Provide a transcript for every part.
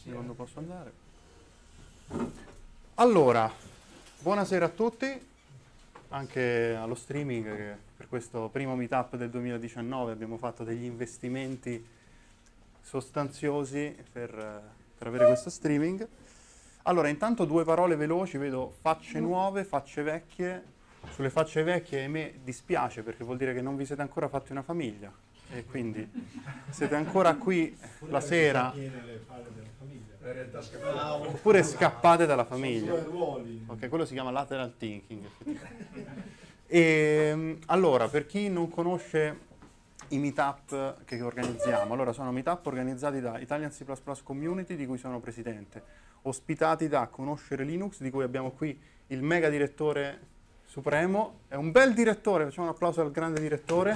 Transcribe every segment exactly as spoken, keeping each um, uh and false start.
sì, quando posso andare. Allora, buonasera a tutti, anche allo streaming, che per questo primo meetup del duemiladiciannove abbiamo fatto degli investimenti sostanziosi per, per avere questo streaming. Allora, intanto due parole veloci, vedo facce nuove, facce vecchie. Sulle facce vecchie a me dispiace perché vuol dire che non vi siete ancora fatti una famiglia e quindi siete ancora qui la sera oppure scappate dalla famiglia. Ok, quello si chiama lateral thinking. E, allora, per chi non conosce i meetup che organizziamo, allora sono meetup organizzati da Italian C plus plus Community, di cui sono presidente, ospitati da Conoscere Linux, di cui abbiamo qui il mega direttore supremo, è un bel direttore, facciamo un applauso al grande direttore.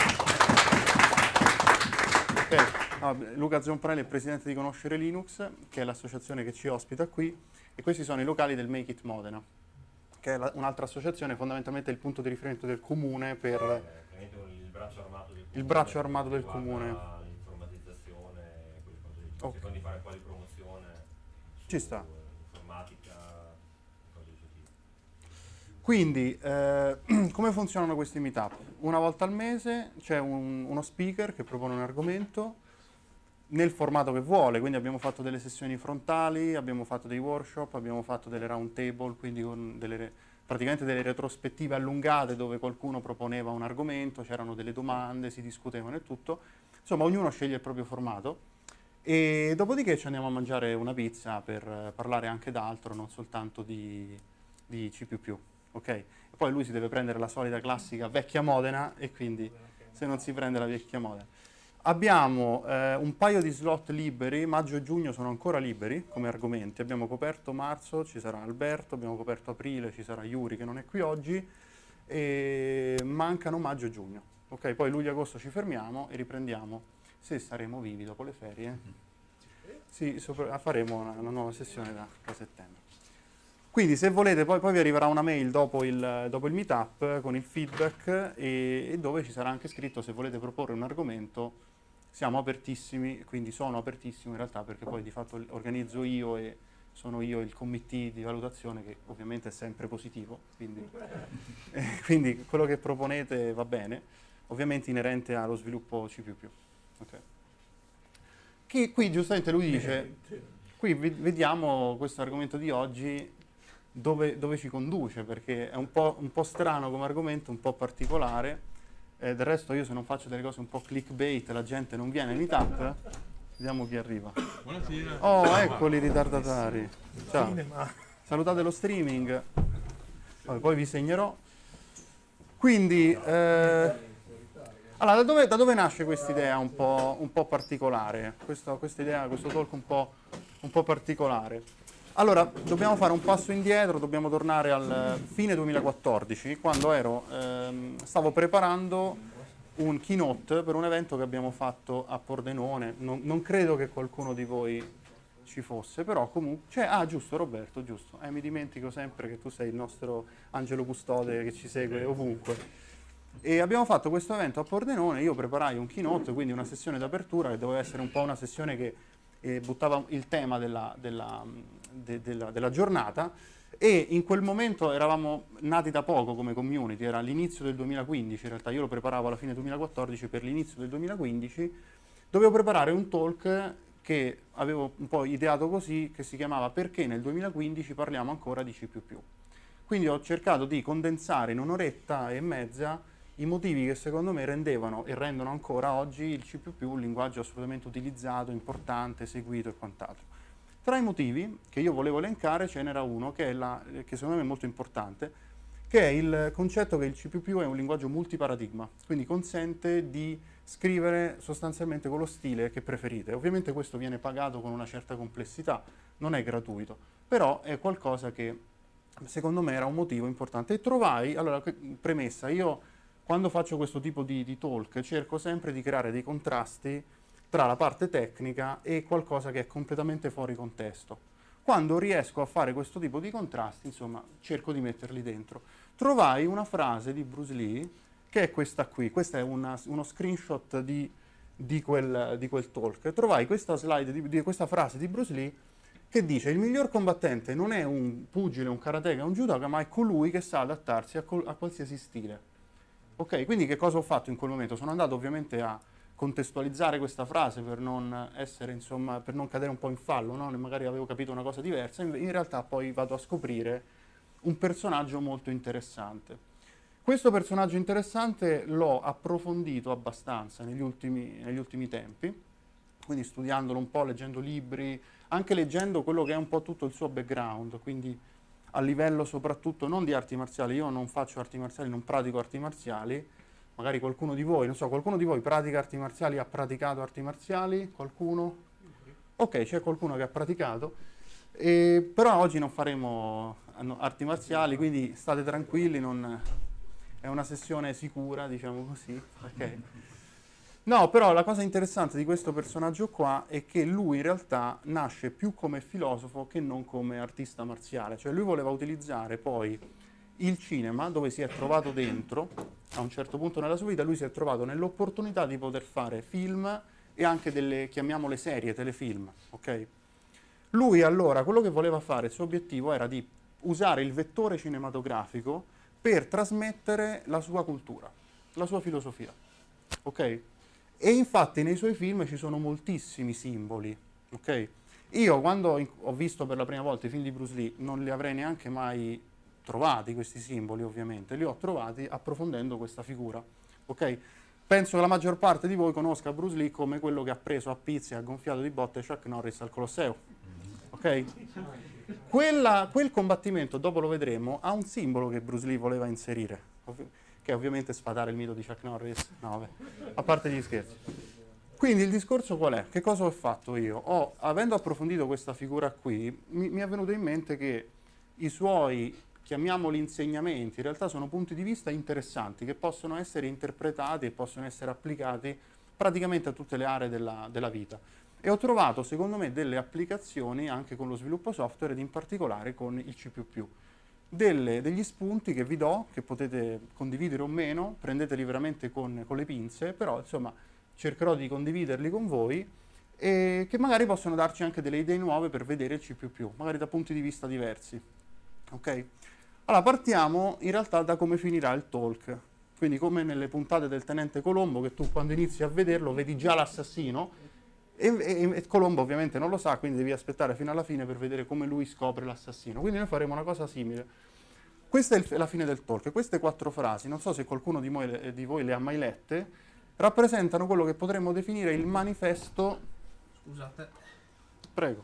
Okay. No, Luca Zomparelli è il presidente di Conoscere Linux, che è l'associazione che ci ospita qui, e questi sono i locali del Make It Modena, che è un'altra associazione, fondamentalmente il punto di riferimento del comune per eh, il braccio armato del comune, il braccio armato del comune. L'informatizzazione, quelle cose lì, Okay. cercando di fare un po' di promozione su Ci sta. informatica, cose di questo tipo. Quindi, eh, come funzionano questi meetup? Una volta al mese c'è un, uno speaker che propone un argomento nel formato che vuole, quindi abbiamo fatto delle sessioni frontali, abbiamo fatto dei workshop, abbiamo fatto delle round table, quindi con delle, praticamente delle retrospettive allungate dove qualcuno proponeva un argomento, c'erano delle domande, si discutevano e tutto. Insomma, ognuno sceglie il proprio formato e dopodiché ci andiamo a mangiare una pizza per parlare anche d'altro, non soltanto di, di C più più. Okay. E poi lui si deve prendere la solita classica vecchia Modena e quindi se non si prende la vecchia Modena. Abbiamo eh, un paio di slot liberi, maggio e giugno sono ancora liberi come argomenti. Abbiamo coperto marzo, ci sarà Alberto, abbiamo coperto aprile, ci sarà Yuri che non è qui oggi e mancano maggio e giugno. Okay. Poi luglio e agosto ci fermiamo e riprendiamo se saremo vivi dopo le ferie. Sì, sopra, faremo una, una nuova sessione da, da settembre. Quindi se volete poi, poi vi arriverà una mail dopo il, dopo il meetup con il feedback e, e dove ci sarà anche scritto se volete proporre un argomento. Siamo apertissimi, quindi sono apertissimo in realtà perché poi di fatto organizzo io e sono io il committee di valutazione che ovviamente è sempre positivo, quindi, eh, quindi quello che proponete va bene, ovviamente inerente allo sviluppo C più più. Okay. Chi, qui giustamente lui dice, qui vediamo questo argomento di oggi, Dove, dove ci conduce, perché è un po', un po' strano come argomento, un po' particolare. Eh, del resto io se non faccio delle cose un po' clickbait la gente non viene ai meetup. Vediamo chi arriva. Buonasera. Oh, eccoli i ritardatari. Ciao. Salutate lo streaming. Vabbè, poi vi segnerò. Quindi, eh, allora, da dove, da dove nasce questa idea un po', un po' particolare? Questa idea, questo talk un po', un po' particolare. Allora, dobbiamo fare un passo indietro, dobbiamo tornare al fine duemilaquattordici, quando ero, ehm, stavo preparando un keynote per un evento che abbiamo fatto a Pordenone. Non, non credo che qualcuno di voi ci fosse, però comunque... Cioè, ah, giusto, Roberto, giusto. Eh, mi dimentico sempre che tu sei il nostro angelo custode che ci segue ovunque. E abbiamo fatto questo evento a Pordenone, io preparai un keynote, quindi una sessione d'apertura che doveva essere un po' una sessione che e buttava il tema della, della, de, della, della giornata e in quel momento eravamo nati da poco come community, era l'inizio del duemilaquindici, in realtà io lo preparavo alla fine duemilaquattordici per l'inizio del duemilaquindici, dovevo preparare un talk che avevo un po' ideato così, che si chiamava Perché nel duemilaquindici parliamo ancora di C più più. Quindi ho cercato di condensare in un'oretta e mezza i motivi che secondo me rendevano e rendono ancora oggi il C più più un linguaggio assolutamente utilizzato, importante, seguito e quant'altro. Tra i motivi che io volevo elencare ce n'era uno che, è la, che secondo me è molto importante, che è il concetto che il C più più è un linguaggio multiparadigma, quindi consente di scrivere sostanzialmente con lo stile che preferite. Ovviamente questo viene pagato con una certa complessità, non è gratuito, però è qualcosa che secondo me era un motivo importante. E trovai, allora, premessa, io quando faccio questo tipo di, di talk cerco sempre di creare dei contrasti tra la parte tecnica e qualcosa che è completamente fuori contesto. Quando riesco a fare questo tipo di contrasti, insomma, cerco di metterli dentro. Trovai una frase di Bruce Lee, che è questa qui. Questo è una, uno screenshot di di quel, di quel talk, trovai questa slide, di, di questa frase di Bruce Lee che dice: il miglior combattente non è un pugile, un karateka, un judoka, ma è colui che sa adattarsi a, a qualsiasi stile. Ok, quindi che cosa ho fatto in quel momento? Sono andato ovviamente a contestualizzare questa frase per non essere, insomma, per non cadere un po' in fallo, no? Magari avevo capito una cosa diversa, in realtà poi vado a scoprire un personaggio molto interessante. Questo personaggio interessante l'ho approfondito abbastanza negli ultimi, negli ultimi tempi, quindi studiandolo un po', leggendo libri, anche leggendo quello che è un po' tutto il suo background, quindi a livello soprattutto non di arti marziali. Io non faccio arti marziali, non pratico arti marziali, magari qualcuno di voi, non so, qualcuno di voi pratica arti marziali, ha praticato arti marziali? Qualcuno? Ok, c'è qualcuno che ha praticato, e, però oggi non faremo arti marziali, quindi state tranquilli, non, è una sessione sicura, diciamo così. Okay. No, però la cosa interessante di questo personaggio qua è che lui in realtà nasce più come filosofo che non come artista marziale, cioè lui voleva utilizzare poi il cinema, dove si è trovato dentro, a un certo punto nella sua vita lui si è trovato nell'opportunità di poter fare film e anche delle, chiamiamole serie, telefilm, ok? Lui allora, quello che voleva fare, il suo obiettivo era di usare il vettore cinematografico per trasmettere la sua cultura, la sua filosofia, ok? E infatti nei suoi film ci sono moltissimi simboli, ok? Io quando ho visto per la prima volta i film di Bruce Lee non li avrei neanche mai trovati questi simboli, ovviamente, li ho trovati approfondendo questa figura, ok? Penso che la maggior parte di voi conosca Bruce Lee come quello che ha preso a pizzi e ha gonfiato di botte Chuck Norris al Colosseo, ok? Quella, quel combattimento, dopo lo vedremo, ha un simbolo che Bruce Lee voleva inserire, che è ovviamente sfatare il mito di Chuck Norris, no vabbè, a parte gli scherzi. Quindi il discorso qual è? Che cosa ho fatto io? Ho, avendo approfondito questa figura qui, mi, mi è venuto in mente che i suoi, chiamiamoli insegnamenti, in realtà sono punti di vista interessanti che possono essere interpretati e possono essere applicati praticamente a tutte le aree della, della vita. E ho trovato, secondo me, delle applicazioni anche con lo sviluppo software ed in particolare con il C più più. Delle, degli spunti che vi do, che potete condividere o meno, prendeteli veramente con, con le pinze, però insomma cercherò di condividerli con voi e che magari possono darci anche delle idee nuove per vedere il C più più, magari da punti di vista diversi. Ok? Allora partiamo in realtà da come finirà il talk, quindi come nelle puntate del Tenente Colombo, che tu quando inizi a vederlo vedi già l'assassino e, e, e Colombo ovviamente non lo sa, quindi devi aspettare fino alla fine per vedere come lui scopre l'assassino. Quindi noi faremo una cosa simile. Questa è il, la fine del talk. Queste quattro frasi, non so se qualcuno di, moi, di voi le ha mai lette, rappresentano quello che potremmo definire il manifesto. Scusate. Prego.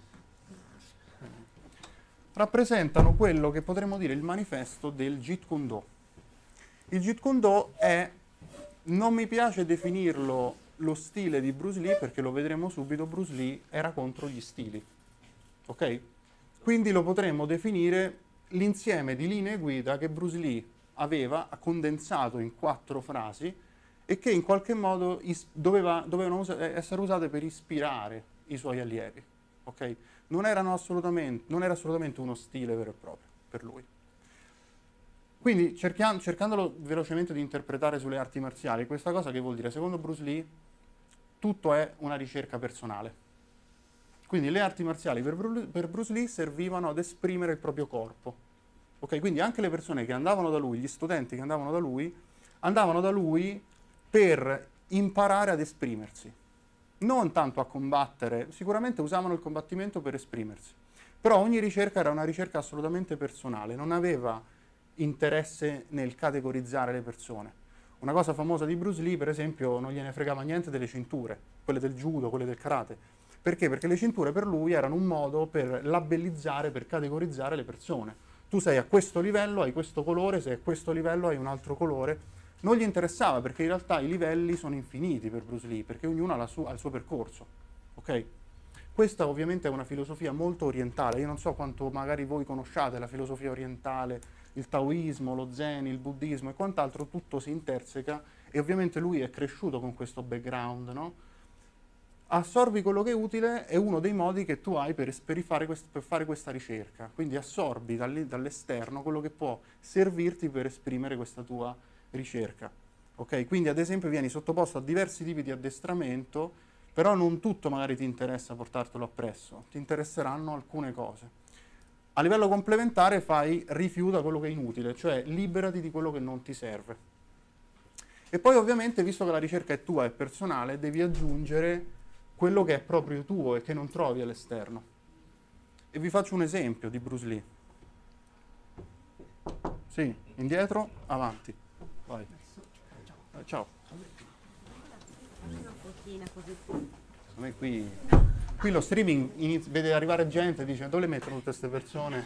Rappresentano quello che potremmo dire il manifesto del Jeet Kune Do. Il Jeet Kune Do è, non mi piace definirlo lo stile di Bruce Lee perché lo vedremo subito, Bruce Lee era contro gli stili, ok? Quindi lo potremmo definire l'insieme di linee guida che Bruce Lee aveva condensato in quattro frasi e che in qualche modo doveva, dovevano usa, essere usate per ispirare i suoi allievi, ok? Non erano assolutamente, non era assolutamente uno stile vero e proprio per lui. Quindi cerchiamo, cercandolo velocemente di interpretare sulle arti marziali, questa cosa che vuol dire? Secondo Bruce Lee tutto è una ricerca personale. Quindi le arti marziali per, Bru per Bruce Lee servivano ad esprimere il proprio corpo. Ok, quindi anche le persone che andavano da lui, gli studenti che andavano da lui, andavano da lui per imparare ad esprimersi. Non tanto a combattere, sicuramente usavano il combattimento per esprimersi. Però ogni ricerca era una ricerca assolutamente personale, non aveva interesse nel categorizzare le persone. Una cosa famosa di Bruce Lee, per esempio, non gliene fregava niente delle cinture, quelle del judo, quelle del karate. Perché? Perché le cinture per lui erano un modo per labellizzare, per categorizzare le persone. Tu sei a questo livello, hai questo colore, sei a questo livello, hai un altro colore. Non gli interessava, perché in realtà i livelli sono infiniti per Bruce Lee, perché ognuno ha, la sua, ha il suo percorso. Ok? Questa ovviamente è una filosofia molto orientale. Io non so quanto magari voi conosciate la filosofia orientale, il taoismo, lo zen, il buddismo e quant'altro, tutto si interseca e ovviamente lui è cresciuto con questo background, no? Assorbi quello che è utile è uno dei modi che tu hai per, per, fare, quest, per fare questa ricerca, quindi assorbi dall'esterno quello che può servirti per esprimere questa tua ricerca. Ok? Quindi ad esempio vieni sottoposto a diversi tipi di addestramento, però non tutto magari ti interessa portartelo appresso, ti interesseranno alcune cose. A livello complementare fai rifiuta quello che è inutile, cioè liberati di quello che non ti serve. E poi ovviamente, visto che la ricerca è tua e personale, devi aggiungere quello che è proprio tuo e che non trovi all'esterno. E vi faccio un esempio di Bruce Lee. Sì, indietro, avanti. Vai. Eh, ciao. A me qui, qui lo streaming inizia, vede arrivare gente e dice dove le mettono tutte queste persone?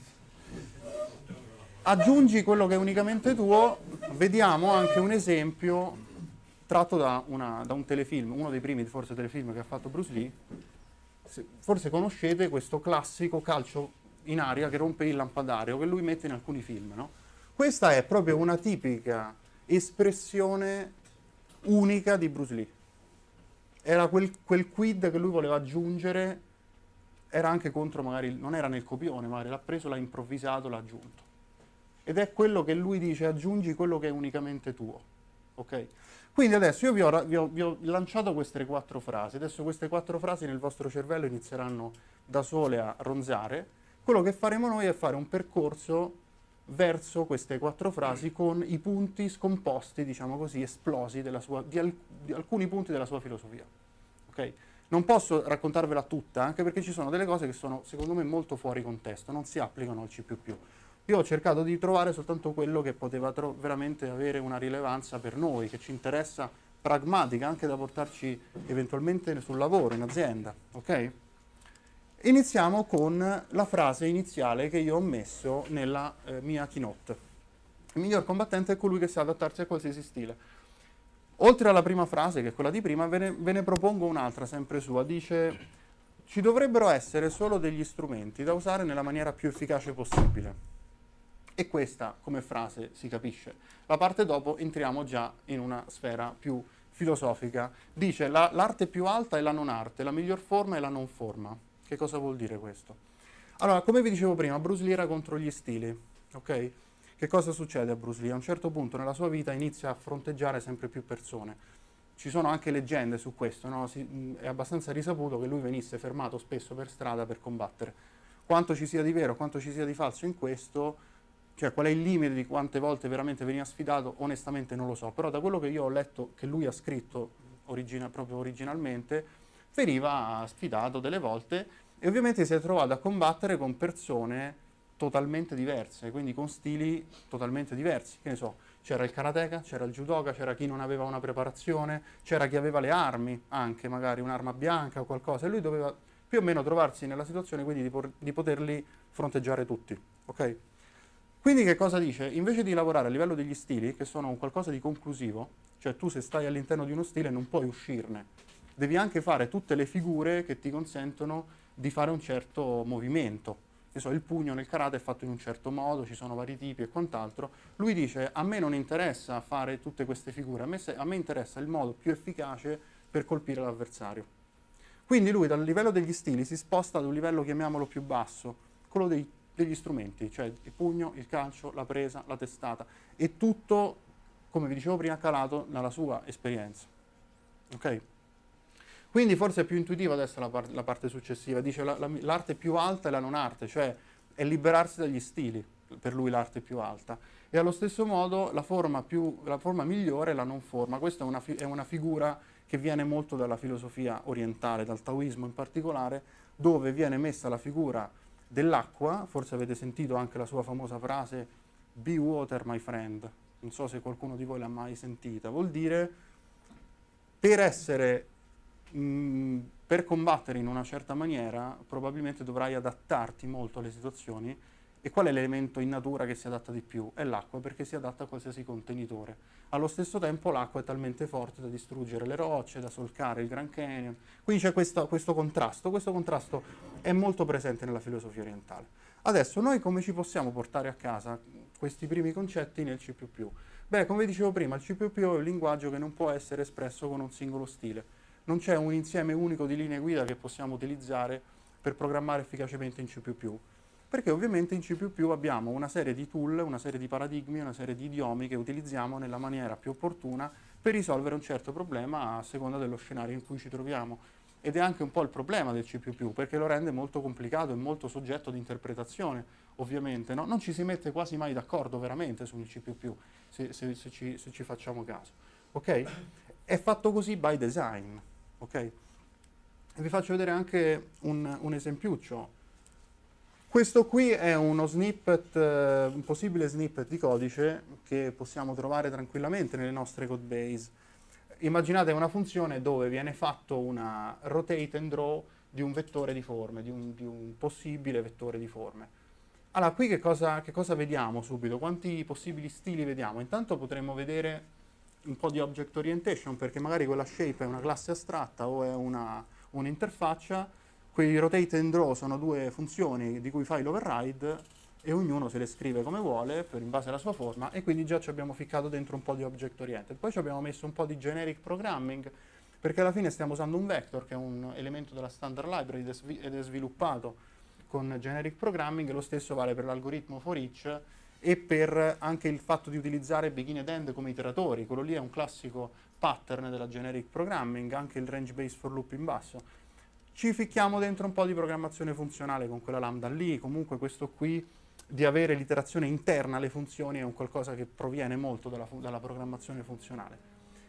Aggiungi quello che è unicamente tuo. Vediamo anche un esempio tratto da, una, da un telefilm, uno dei primi forse telefilm che ha fatto Bruce Lee. Forse conoscete questo classico calcio in aria che rompe il lampadario che lui mette in alcuni film, no? Questa è proprio una tipica espressione unica di Bruce Lee. Era quel, quel quid che lui voleva aggiungere, era anche contro magari, non era nel copione, magari l'ha preso, l'ha improvvisato, l'ha aggiunto. Ed è quello che lui dice, aggiungi quello che è unicamente tuo. Ok? Quindi adesso io vi ho, vi, ho, vi ho lanciato queste quattro frasi, adesso queste quattro frasi nel vostro cervello inizieranno da sole a ronzare. Quello che faremo noi è fare un percorso verso queste quattro frasi con i punti scomposti, diciamo così, esplosi della sua, di, al, di alcuni punti della sua filosofia. Okay? Non posso raccontarvela tutta, anche perché ci sono delle cose che sono, secondo me, molto fuori contesto, non si applicano al C più più. Io ho cercato di trovare soltanto quello che poteva veramente avere una rilevanza per noi, che ci interessa, pragmatica, anche da portarci eventualmente sul lavoro, in azienda. Ok? Iniziamo con la frase iniziale che io ho messo nella eh, mia keynote. Il miglior combattente è colui che sa adattarsi a qualsiasi stile. Oltre alla prima frase, che è quella di prima, ve ne, ve ne propongo un'altra, sempre sua. Dice, ci dovrebbero essere solo degli strumenti da usare nella maniera più efficace possibile. E questa, come frase, si capisce. La parte dopo entriamo già in una sfera più filosofica. Dice, la, l'arte più alta è la non arte, la miglior forma è la non forma. Che cosa vuol dire questo? Allora, come vi dicevo prima, Bruce Lee era contro gli stili, ok? Che cosa succede a Bruce Lee? A un certo punto nella sua vita inizia a fronteggiare sempre più persone. Ci sono anche leggende su questo, no? Si, è abbastanza risaputo che lui venisse fermato spesso per strada per combattere. Quanto ci sia di vero, quanto ci sia di falso in questo, cioè qual è il limite di quante volte veramente veniva sfidato, onestamente non lo so. Però da quello che io ho letto, che lui ha scritto origina, proprio originalmente, veniva sfidato delle volte e ovviamente si è trovato a combattere con persone totalmente diverse, quindi con stili totalmente diversi. Che ne so, c'era il karateka, c'era il judoka, c'era chi non aveva una preparazione, c'era chi aveva le armi, anche magari un'arma bianca o qualcosa, e lui doveva più o meno trovarsi nella situazione quindi di, por- di poterli fronteggiare tutti. Ok? Quindi che cosa dice? Invece di lavorare a livello degli stili, che sono un qualcosa di conclusivo, cioè tu se stai all'interno di uno stile non puoi uscirne, devi anche fare tutte le figure che ti consentono di fare un certo movimento. Che so, il pugno nel karate è fatto in un certo modo, ci sono vari tipi e quant'altro. Lui dice, a me non interessa fare tutte queste figure, a me, se, a me interessa il modo più efficace per colpire l'avversario. Quindi lui dal livello degli stili si sposta ad un livello, chiamiamolo più basso, quello dei, degli strumenti, cioè il pugno, il calcio, la presa, la testata, e tutto, come vi dicevo prima, calato nella sua esperienza. Ok? Quindi forse è più intuitiva adesso la, par- la parte successiva, dice la, la, l'arte più alta è la non arte, cioè è liberarsi dagli stili, per lui l'arte più alta. E allo stesso modo la forma, più, la forma migliore è la non forma. Questa è una, fi- è una figura che viene molto dalla filosofia orientale, dal taoismo in particolare, dove viene messa la figura dell'acqua, forse avete sentito anche la sua famosa frase "Be water, my friend", non so se qualcuno di voi l'ha mai sentita, vuol dire per essere... Mm, per combattere in una certa maniera probabilmente dovrai adattarti molto alle situazioni. E qual è l'elemento in natura che si adatta di più? È l'acqua, perché si adatta a qualsiasi contenitore. Allo stesso tempo l'acqua è talmente forte da distruggere le rocce, da solcare il Grand Canyon. Quindi c'è questo, questo contrasto. Questo contrasto è molto presente nella filosofia orientale. Adesso noi come ci possiamo portare a casa questi primi concetti nel C più più? Beh, come dicevo prima, il C più più è un linguaggio che non può essere espresso con un singolo stile. Non c'è un insieme unico di linee guida che possiamo utilizzare per programmare efficacemente in C più più. Perché ovviamente in C più più abbiamo una serie di tool, una serie di paradigmi, una serie di idiomi che utilizziamo nella maniera più opportuna per risolvere un certo problema a seconda dello scenario in cui ci troviamo. Ed è anche un po' il problema del C più più, perché lo rende molto complicato e molto soggetto di interpretazione, ovviamente. No? Non ci si mette quasi mai d'accordo veramente sul C più più, se, se, se, ci, se ci facciamo caso. Ok? È fatto così by design. Ok? E vi faccio vedere anche un, un esempiuccio. Questo qui è uno snippet, eh, un possibile snippet di codice che possiamo trovare tranquillamente nelle nostre codebase. Immaginate una funzione dove viene fatto una rotate and draw di un vettore di forme, di un, di un possibile vettore di forme. Allora, qui che cosa, che cosa vediamo subito? Quanti possibili stili vediamo? Intanto potremmo vedere un po' di object orientation, perché magari quella shape è una classe astratta o è una, un'interfaccia. Quei rotate and draw sono due funzioni di cui fai l'override e ognuno se le scrive come vuole per, in base alla sua forma, e quindi già ci abbiamo ficcato dentro un po' di object oriented. Poi ci abbiamo messo un po' di generic programming, perché alla fine stiamo usando un vector che è un elemento della standard library ed è sviluppato con generic programming. Lo stesso vale per l'algoritmo for each e per anche il fatto di utilizzare begin ed end come iteratori. Quello lì è un classico pattern della generic programming, anche il range based for loop in basso. Ci ficchiamo dentro un po' di programmazione funzionale con quella lambda lì. Comunque questo qui di avere l'iterazione interna alle funzioni è un qualcosa che proviene molto dalla, dalla programmazione funzionale.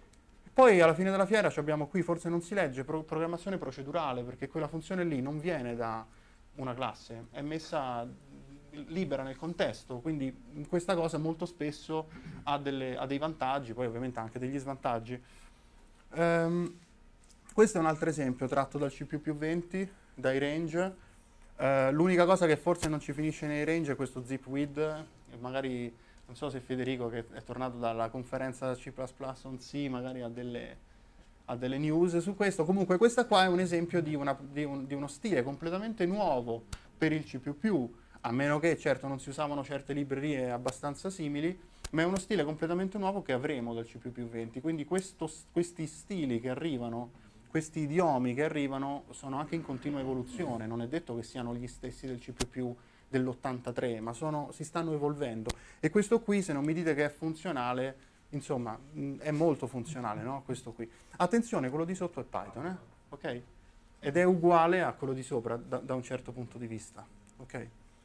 Poi alla fine della fiera abbiamo qui, forse non si legge, pro programmazione procedurale, perché quella funzione lì non viene da una classe, è messa libera nel contesto, quindi questa cosa molto spesso ha, delle, ha dei vantaggi, poi ovviamente anche degli svantaggi. Um, questo è un altro esempio tratto dal C più più venti, dai range. Uh, l'unica cosa che forse non ci finisce nei range è questo zip with, e magari non so se Federico, che è tornato dalla conferenza C plus plus on C, magari ha delle, ha delle news su questo. Comunque questa qua è un esempio di, una, di, un, di uno stile completamente nuovo per il C più più, a meno che certo non si usavano certe librerie abbastanza simili, ma è uno stile completamente nuovo che avremo dal C più più venti. Quindi questo, questi stili che arrivano, questi idiomi che arrivano, sono anche in continua evoluzione. Non è detto che siano gli stessi del C più più dell'ottantatré, ma sono, si stanno evolvendo. E questo qui, se non mi dite che è funzionale, insomma, mh, è molto funzionale, no? Questo qui. Attenzione, quello di sotto è Python, eh? Ok? Ed è uguale a quello di sopra da, da un certo punto di vista, ok?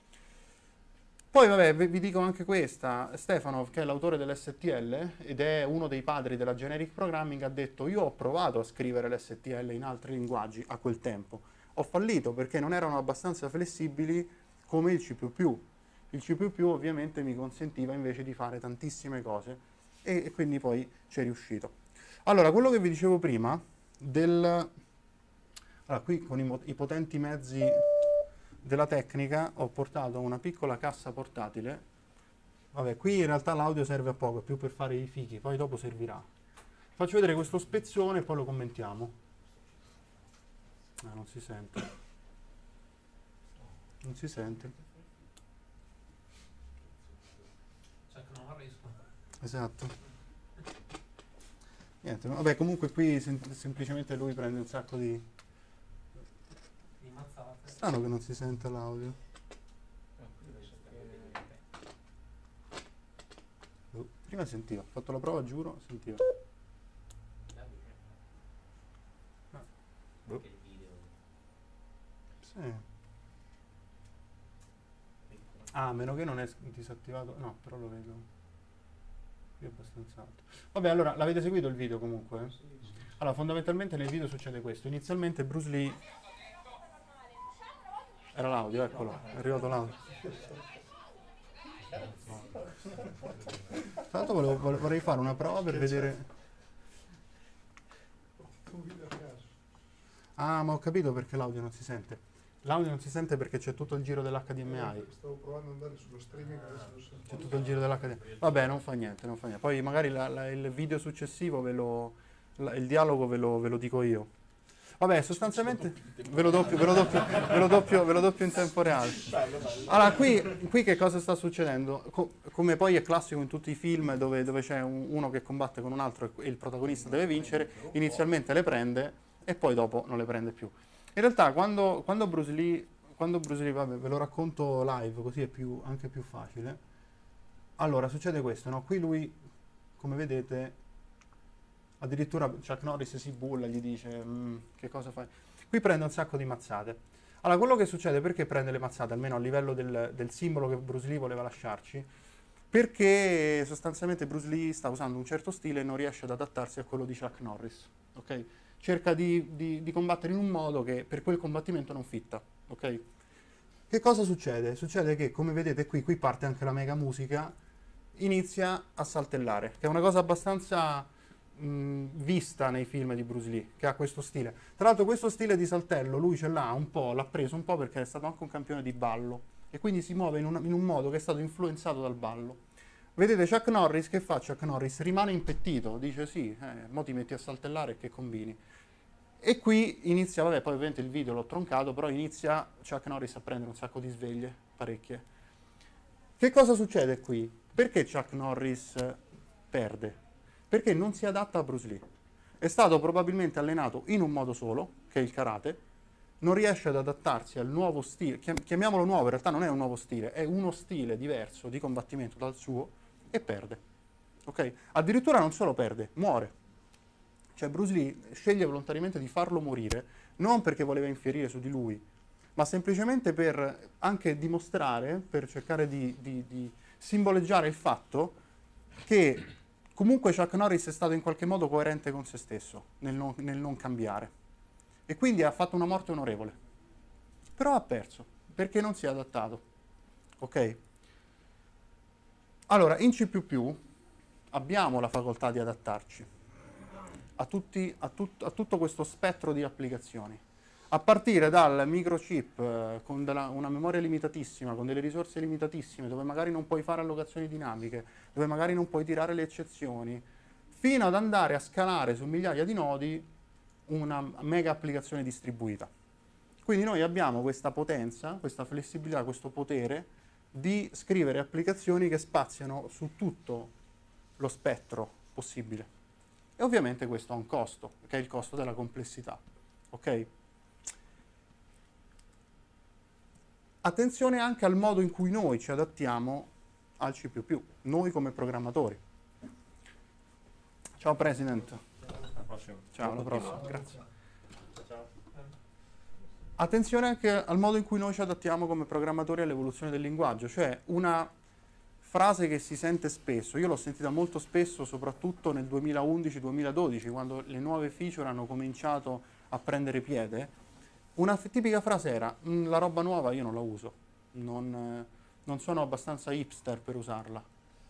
Poi vabbè, vi dico anche questa. Stefano, che è l'autore dell'S T L ed è uno dei padri della generic programming, ha detto: io ho provato a scrivere l'S T L in altri linguaggi a quel tempo, ho fallito perché non erano abbastanza flessibili come il C più più. Il C più più ovviamente mi consentiva invece di fare tantissime cose e, e quindi poi ci è riuscito. Allora, quello che vi dicevo prima del... Allora, qui con i, i potenti mezzi della tecnica ho portato una piccola cassa portatile. Vabbè, qui in realtà l'audio serve a poco, è più per fare i fichi, poi dopo servirà. Faccio vedere questo spezzone e poi lo commentiamo. Ah, non si sente. Non si sente. Esatto. Niente, vabbè, comunque qui sem semplicemente lui prende un sacco di... Strano che non si sente l'audio. Oh, prima sentiva, ho fatto la prova, giuro, sentiva. Ah. Oh. Sì. Ah, a meno che non è disattivato. No, però lo vedo. Qui è abbastanza alto. Vabbè, allora, l'avete seguito il video comunque? Allora, fondamentalmente nel video succede questo. Inizialmente Bruce Lee... Era l'audio, eccolo, è arrivato l'audio. Tra l'altro volevo, vorrei fare una prova per vedere... Ah, ma ho capito perché l'audio non si sente. L'audio non si sente perché c'è tutto il giro dell'H D M I. Stavo provando ad andare sullo streaming, adesso lo sento. C'è tutto il giro dell'H D M I. Vabbè, non fa niente, non fa niente. Poi magari la, la, il video successivo, ve lo, la, il dialogo ve lo, ve lo dico io. Vabbè, sostanzialmente ve lo doppio, ve lo doppio, ve lo doppio, ve lo doppio in tempo reale. Allora, qui, qui che cosa sta succedendo? Co come poi è classico in tutti i film dove, dove c'è un, uno che combatte con un altro e il protagonista deve vincere, inizialmente le prende e poi dopo non le prende più. In realtà, quando, quando Bruce Lee quando Bruce Lee, vabbè, ve lo racconto live, così è più, anche più facile. Allora, succede questo, no? Qui lui, come vedete, addirittura Chuck Norris si bulla, gli dice, "Mm, che cosa fai?" Qui prende un sacco di mazzate. Allora, quello che succede, perché prende le mazzate, almeno a livello del, del simbolo che Bruce Lee voleva lasciarci? Perché sostanzialmente Bruce Lee sta usando un certo stile e non riesce ad adattarsi a quello di Chuck Norris, ok? Cerca di, di, di combattere in un modo che per quel combattimento non fitta, ok? Che cosa succede? Succede che, come vedete qui, qui parte anche la mega musica, inizia a saltellare, che è una cosa abbastanza mh, vista nei film di Bruce Lee, che ha questo stile. Tra l'altro questo stile di saltello lui ce l'ha un po', l'ha preso un po' perché è stato anche un campione di ballo, e quindi si muove in un, in un modo che è stato influenzato dal ballo. Vedete Chuck Norris, che fa Chuck Norris? Rimane impettito, dice sì, eh, mo ti metti a saltellare e che combini. E qui inizia, vabbè, poi ovviamente il video l'ho troncato, però inizia Chuck Norris a prendere un sacco di sveglie, parecchie. Che cosa succede qui? Perché Chuck Norris perde? Perché non si adatta a Bruce Lee. È stato probabilmente allenato in un modo solo, che è il karate, non riesce ad adattarsi al nuovo stile, chiamiamolo nuovo, in realtà non è un nuovo stile, è uno stile diverso di combattimento dal suo, e perde. Ok? Addirittura non solo perde, muore. Cioè Bruce Lee sceglie volontariamente di farlo morire, non perché voleva infierire su di lui, ma semplicemente per anche dimostrare, per cercare di, di, di simboleggiare il fatto che comunque Chuck Norris è stato in qualche modo coerente con se stesso, nel non, nel non cambiare. E quindi ha fatto una morte onorevole. Però ha perso, perché non si è adattato. Ok? Allora, in C più più abbiamo la facoltà di adattarci a, tutti, a, tut, a tutto questo spettro di applicazioni. A partire dal microchip eh, con della, una memoria limitatissima, con delle risorse limitatissime, dove magari non puoi fare allocazioni dinamiche, dove magari non puoi tirare le eccezioni, fino ad andare a scalare su migliaia di nodi una mega applicazione distribuita. Quindi noi abbiamo questa potenza, questa flessibilità, questo potere di scrivere applicazioni che spaziano su tutto lo spettro possibile. E ovviamente questo ha un costo, che è il costo della complessità. Ok? Attenzione anche al modo in cui noi ci adattiamo al C più più, noi come programmatori. Ciao President. Alla prossima. Ciao, alla prossima. Grazie. Attenzione anche al modo in cui noi ci adattiamo come programmatori all'evoluzione del linguaggio, cioè una frase che si sente spesso, io l'ho sentita molto spesso soprattutto nel duemilaundici duemiladodici, quando le nuove feature hanno cominciato a prendere piede. Una tipica frase era: la roba nuova io non la uso, non, eh, non sono abbastanza hipster per usarla.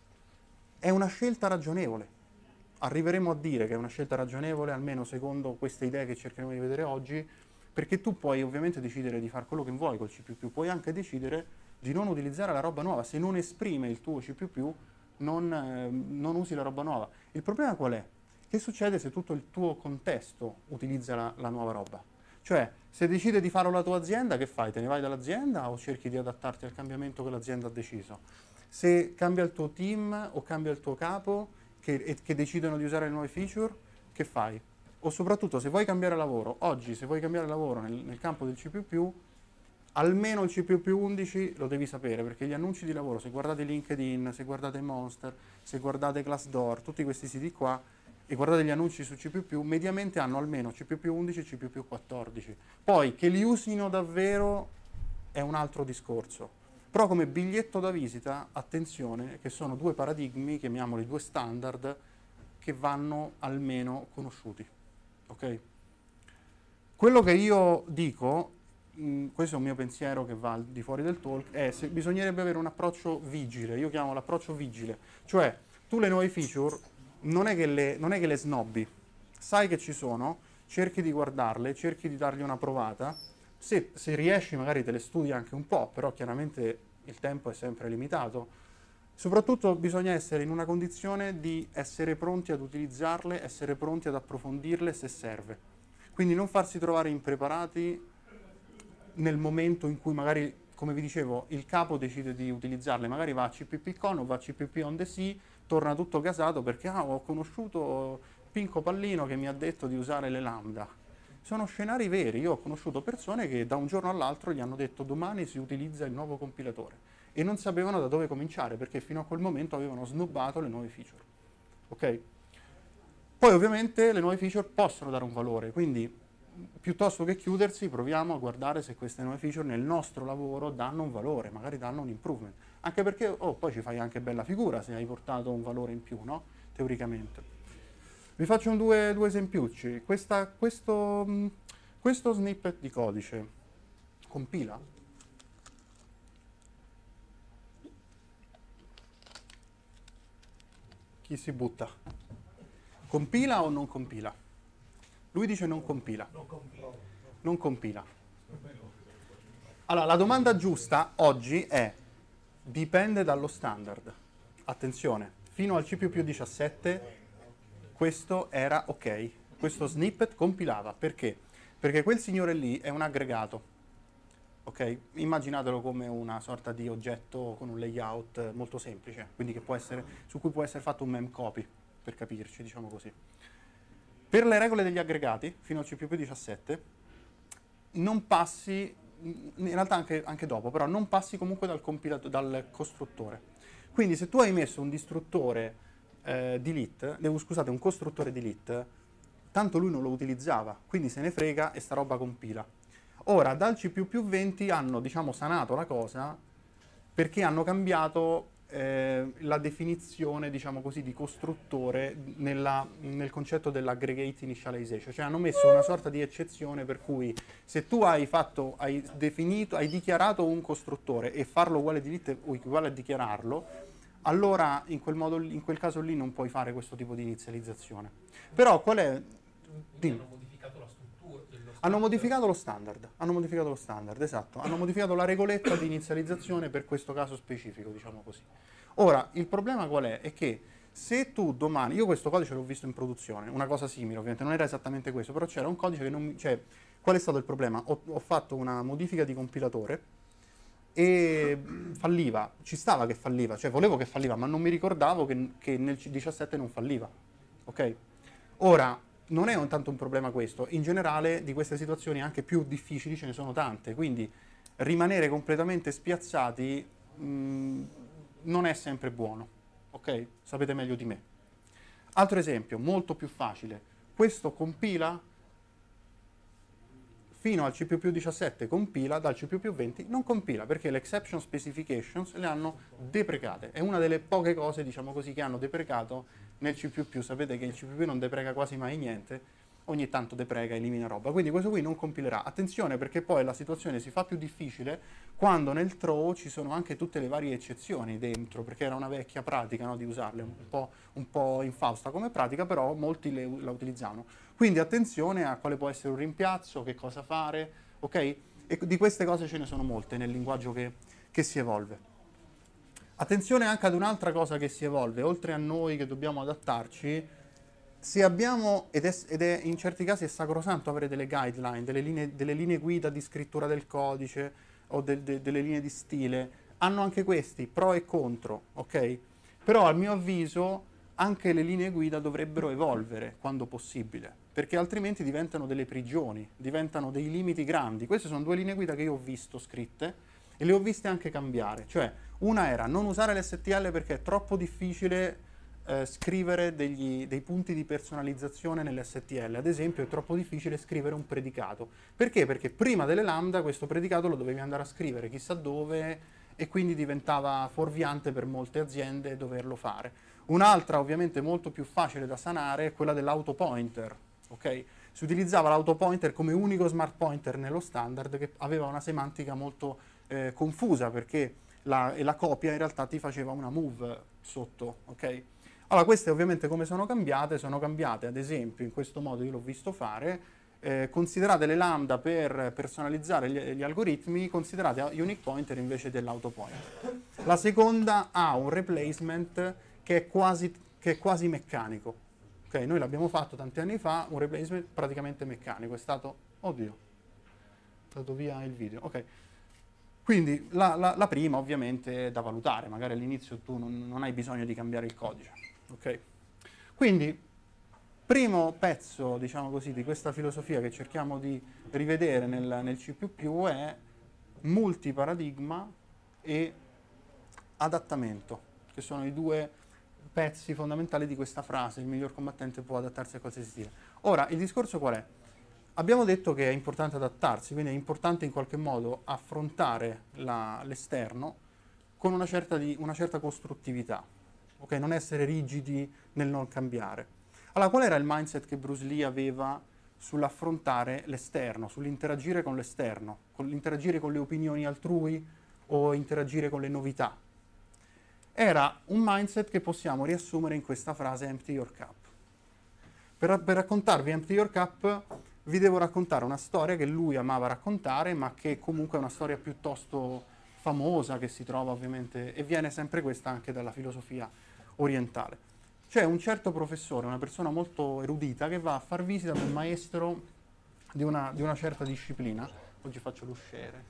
È una scelta ragionevole. Arriveremo a dire che è una scelta ragionevole, almeno secondo queste idee che cercheremo di vedere oggi, perché tu puoi ovviamente decidere di fare quello che vuoi col C più più, puoi anche decidere di non utilizzare la roba nuova. Se non esprime il tuo C più più, non, eh, non usi la roba nuova. Il problema qual è? Che succede se tutto il tuo contesto utilizza la, la nuova roba? Cioè, se decide di farlo la tua azienda, che fai? Te ne vai dall'azienda o cerchi di adattarti al cambiamento che l'azienda ha deciso? Se cambia il tuo team o cambia il tuo capo che, e, che decidono di usare le nuove feature, che fai? O soprattutto, se vuoi cambiare lavoro, oggi se vuoi cambiare lavoro nel, nel campo del C più più, almeno il C più più undici lo devi sapere, perché gli annunci di lavoro, se guardate LinkedIn, se guardate Monster, se guardate Glassdoor, tutti questi siti qua, e guardate gli annunci su C più più, mediamente hanno almeno C più più undici e C più più quattordici. Poi, che li usino davvero è un altro discorso. Però come biglietto da visita, attenzione, che sono due paradigmi, chiamiamoli due standard, che vanno almeno conosciuti. Ok? Quello che io dico, mh, questo è un mio pensiero che va al di fuori del talk, è se bisognerebbe avere un approccio vigile, io chiamo l'approccio vigile, cioè tu le nuove feature non è che le, non è che le snobbi, sai che ci sono, cerchi di guardarle, cerchi di dargli una provata, se, se riesci magari te le studi anche un po', però chiaramente il tempo è sempre limitato. Soprattutto bisogna essere in una condizione di essere pronti ad utilizzarle, essere pronti ad approfondirle se serve. Quindi non farsi trovare impreparati nel momento in cui magari, come vi dicevo, il capo decide di utilizzarle, magari va a C P P Con o va a C P P on the sea, torna tutto gasato perché ah, ho conosciuto Pinco Pallino che mi ha detto di usare le lambda. Sono scenari veri. Io ho conosciuto persone che da un giorno all'altro gli hanno detto domani si utilizza il nuovo compilatore e non sapevano da dove cominciare perché fino a quel momento avevano snobbato le nuove feature. Ok? Poi ovviamente le nuove feature possono dare un valore, quindi piuttosto che chiudersi proviamo a guardare se queste nuove feature nel nostro lavoro danno un valore, magari danno un improvement. Anche perché oh, poi ci fai anche bella figura se hai portato un valore in più, no? Teoricamente. Vi faccio un due, due esempiucci. Questa, questo, mh, questo snippet di codice compila? Chi si butta? Compila o non compila? Lui dice non compila. Non compila. Allora, la domanda giusta oggi è dipende dallo standard. Attenzione, fino al C P U più diciassette questo era ok. Questo snippet compilava. Perché? Perché quel signore lì è un aggregato. Ok? Immaginatelo come una sorta di oggetto con un layout molto semplice, quindi che può essere, su cui può essere fatto un memcopy, per capirci, diciamo così. Per le regole degli aggregati, fino al C P U più diciassette, non passi, in realtà anche, anche dopo, però non passi comunque dal, compilato, dal costruttore. Quindi se tu hai messo un distruttore eh, delete, eh, scusate, un costruttore delete, tanto lui non lo utilizzava, quindi se ne frega e sta roba compila. Ora, dal C P U più venti hanno, diciamo, sanato la cosa perché hanno cambiato Eh, la definizione, diciamo così, di costruttore nella, nel concetto dell'aggregate initialization, cioè hanno messo una sorta di eccezione per cui se tu hai fatto, hai definito, hai dichiarato un costruttore e farlo uguale, delete, uguale a dichiararlo, allora in quel, modo, in quel caso lì non puoi fare questo tipo di inizializzazione. Però qual è? Dimmi. Hanno modificato la struttura dello Hanno modificato lo standard, hanno modificato lo standard, esatto, hanno modificato la regoletta di inizializzazione per questo caso specifico, diciamo così. Ora, il problema qual è? È che se tu domani, io questo codice l'ho visto in produzione, una cosa simile ovviamente, non era esattamente questo, però c'era un codice che non, cioè, qual è stato il problema? Ho, ho fatto una modifica di compilatore e falliva, ci stava che falliva, cioè volevo che falliva, ma non mi ricordavo che, che nel C diciassette non falliva, ok? Ora, non è un tanto un problema questo, in generale di queste situazioni anche più difficili ce ne sono tante, quindi rimanere completamente spiazzati mh, non è sempre buono, ok? Sapete meglio di me. Altro esempio, molto più facile, questo compila fino al C P U più diciassette compila, dal C P U più venti non compila, perché le exception specifications le hanno deprecate. È una delle poche cose, diciamo così, che hanno deprecato nel C P U più. Sapete che il C P U più non depreca quasi mai niente, ogni tanto depreca, elimina roba. Quindi questo qui non compilerà. Attenzione, perché poi la situazione si fa più difficile quando nel throw ci sono anche tutte le varie eccezioni dentro, perché era una vecchia pratica, no, di usarle, un po', un po' infausta come pratica, però molti le, la utilizzavano. Quindi attenzione a quale può essere un rimpiazzo, che cosa fare, ok? E di queste cose ce ne sono molte nel linguaggio che, che si evolve. Attenzione anche ad un'altra cosa che si evolve, oltre a noi che dobbiamo adattarci, se abbiamo, ed è, ed è in certi casi è sacrosanto avere delle guideline, delle linee, delle linee guida di scrittura del codice o de, de, delle linee di stile, hanno anche questi pro e contro, ok? Però a mio avviso anche le linee guida dovrebbero evolvere quando possibile, perché altrimenti diventano delle prigioni, diventano dei limiti grandi. Queste sono due linee guida che io ho visto scritte e le ho viste anche cambiare, cioè una era non usare l'S T L perché è troppo difficile eh, scrivere degli, dei punti di personalizzazione nell'S T L, ad esempio è troppo difficile scrivere un predicato. Perché? Perché prima delle lambda questo predicato lo dovevi andare a scrivere chissà dove e quindi diventava fuorviante per molte aziende doverlo fare. Un'altra ovviamente molto più facile da sanare è quella dell'autopointer, ok? Si utilizzava l'autopointer come unico smart pointer nello standard che aveva una semantica molto eh, confusa perché la, la copia in realtà ti faceva una move sotto, ok? Allora queste ovviamente come sono cambiate? Sono cambiate ad esempio in questo modo, io l'ho visto fare, eh, considerate le lambda per personalizzare gli, gli algoritmi, considerate unique pointer invece dell'autopointer. La seconda ha un replacement che è quasi, che è quasi meccanico. Okay, noi l'abbiamo fatto tanti anni fa, un replacement praticamente meccanico, è stato, oddio, è stato via il video, ok. Quindi la, la, la prima ovviamente è da valutare, magari all'inizio tu non, non hai bisogno di cambiare il codice, ok. Quindi primo pezzo, diciamo così, di questa filosofia che cerchiamo di rivedere nel, nel C più più è multiparadigma e adattamento, che sono i due pezzi fondamentali di questa frase: il miglior combattente può adattarsi a qualsiasi stile. Ora, il discorso qual è? Abbiamo detto che è importante adattarsi, quindi è importante in qualche modo affrontare l'esterno con una certa, di, una certa costruttività, okay? Non essere rigidi nel non cambiare. Allora, qual era il mindset che Bruce Lee aveva sull'affrontare l'esterno, sull'interagire con l'esterno, con l'interagire con le opinioni altrui o interagire con le novità? Era un mindset che possiamo riassumere in questa frase: empty your cup. Per, per raccontarvi empty your cup vi devo raccontare una storia che lui amava raccontare, ma che comunque è una storia piuttosto famosa, che si trova ovviamente, e viene sempre questa anche dalla filosofia orientale. C'è un certo professore, una persona molto erudita, che va a far visita ad un maestro di una, di una certa disciplina. Oggi faccio l'usciere.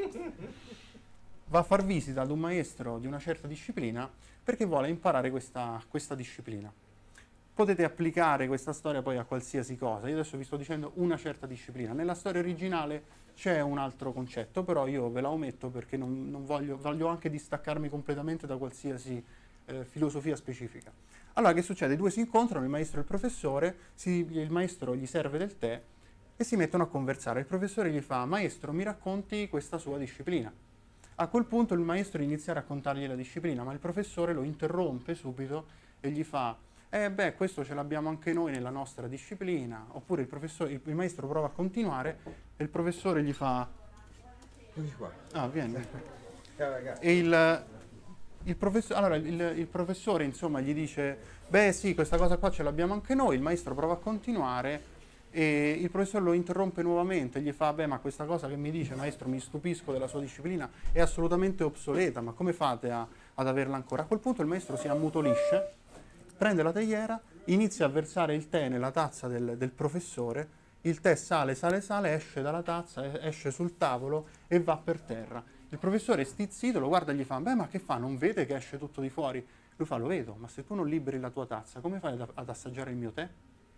Va a far visita ad un maestro di una certa disciplina perché vuole imparare questa, questa disciplina. Potete applicare questa storia poi a qualsiasi cosa. Io adesso vi sto dicendo una certa disciplina. Nella storia originale c'è un altro concetto, però io ve la ometto perché non, non voglio, voglio anche distaccarmi completamente da qualsiasi eh, filosofia specifica. Allora, che succede? I due si incontrano, il maestro e il professore, si, il maestro gli serve del tè e si mettono a conversare. Il professore gli fa: maestro, mi racconti questa sua disciplina. A quel punto il maestro inizia a raccontargli la disciplina, ma il professore lo interrompe subito e gli fa: eh beh, questo ce l'abbiamo anche noi nella nostra disciplina. Oppure il, professore, il, il maestro prova a continuare e il professore gli fa: Vieni qua. ah, vieni. Ciao ragazzi. E il, il, professor, allora, il, il professore insomma gli dice: beh sì, questa cosa qua ce l'abbiamo anche noi. Il maestro prova a continuare e il professore lo interrompe nuovamente, gli fa: beh, ma questa cosa che mi dice, maestro, mi stupisco della sua disciplina, è assolutamente obsoleta, ma come fate a, ad averla ancora? A quel punto il maestro si ammutolisce, prende la teiera, inizia a versare il tè nella tazza del, del professore, il tè sale, sale, sale, esce dalla tazza, esce sul tavolo e va per terra. Il professore, stizzito, lo guarda e gli fa: beh, ma che fa, non vede che esce tutto di fuori? Lui fa: lo vedo, ma se tu non liberi la tua tazza, come fai ad, ad assaggiare il mio tè?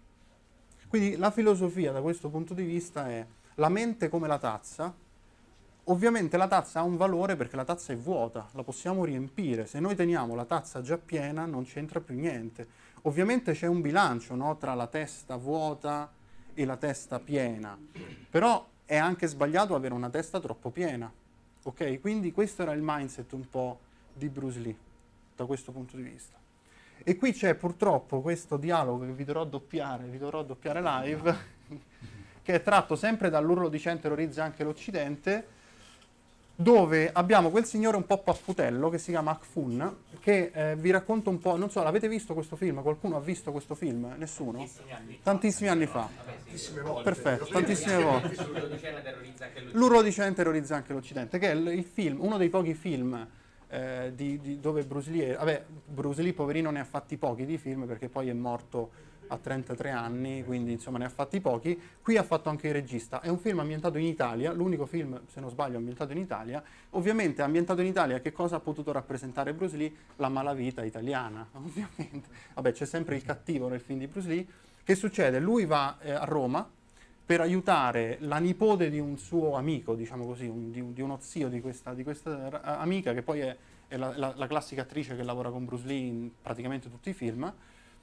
Quindi la filosofia da questo punto di vista è la mente come la tazza. Ovviamente la tazza ha un valore perché la tazza è vuota, la possiamo riempire. Se noi teniamo la tazza già piena non c'entra più niente. Ovviamente c'è un bilancio, no, tra la testa vuota e la testa piena, però è anche sbagliato avere una testa troppo piena. Ok? Quindi questo era il mindset un po' di Bruce Lee da questo punto di vista. E qui c'è purtroppo questo dialogo che vi dovrò doppiare, vi dovrò doppiare live, che è tratto sempre dall'Urlo di Chen terrorizza anche l'Occidente, dove abbiamo quel signore un po' paffutello che si chiama Ak Fun, che eh, vi racconto un po', non so, l'avete visto questo film? Qualcuno ha visto questo film? Nessuno? Tantissimi anni. Tantissimi anni fa. Tantissime volte. Perfetto, tantissime volte. L'Urlo di Chen terrorizza anche l'Occidente. L'Urlo di Chen terrorizza anche l'Occidente, che è il, il film, uno dei pochi film eh, di, di, dove Bruce Lee, è, vabbè, Bruce Lee poverino ne ha fatti pochi di film perché poi è morto a trentatré anni, quindi insomma ne ha fatti pochi. Qui ha fatto anche il regista. È un film ambientato in Italia, l'unico film, se non sbaglio, ambientato in Italia. Ovviamente ambientato in Italia, che cosa ha potuto rappresentare Bruce Lee? La malavita italiana, ovviamente. Vabbè, c'è sempre il cattivo nel film di Bruce Lee. Che succede? Lui va eh, a Roma per aiutare la nipote di un suo amico, diciamo così, un, di, di uno zio di questa, di questa amica, che poi è, è la, la, la classica attrice che lavora con Bruce Lee in praticamente tutti i film.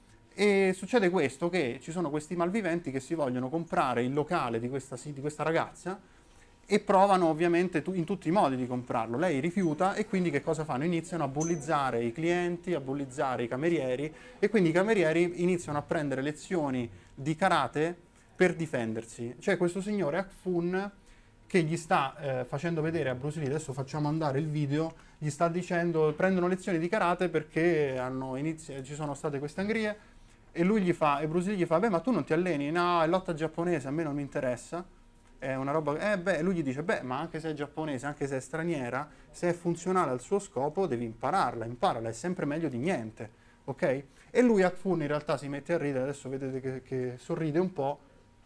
E succede questo, che ci sono questi malviventi che si vogliono comprare il locale di questa, di questa ragazza e provano ovviamente tu, in tutti i modi di comprarlo. Lei rifiuta e quindi che cosa fanno? Iniziano a bullizzare i clienti, a bullizzare i camerieri e quindi i camerieri iniziano a prendere lezioni di karate per difendersi. C'è questo signore Ak Fun che gli sta eh, facendo vedere a Bruce Lee, adesso facciamo andare il video, gli sta dicendo, prendono lezioni di karate perché hanno inizi- ci sono state queste angrie. E lui gli fa, e Bruce Lee gli fa: beh, ma tu non ti alleni? No, è lotta giapponese, a me non mi interessa. È una roba. Eh, beh, lui gli dice: beh, ma anche se è giapponese, anche se è straniera, se è funzionale al suo scopo, devi impararla. Imparala, è sempre meglio di niente. Ok? E lui, Ak Fun, in realtà si mette a ridere, adesso vedete che, che sorride un po',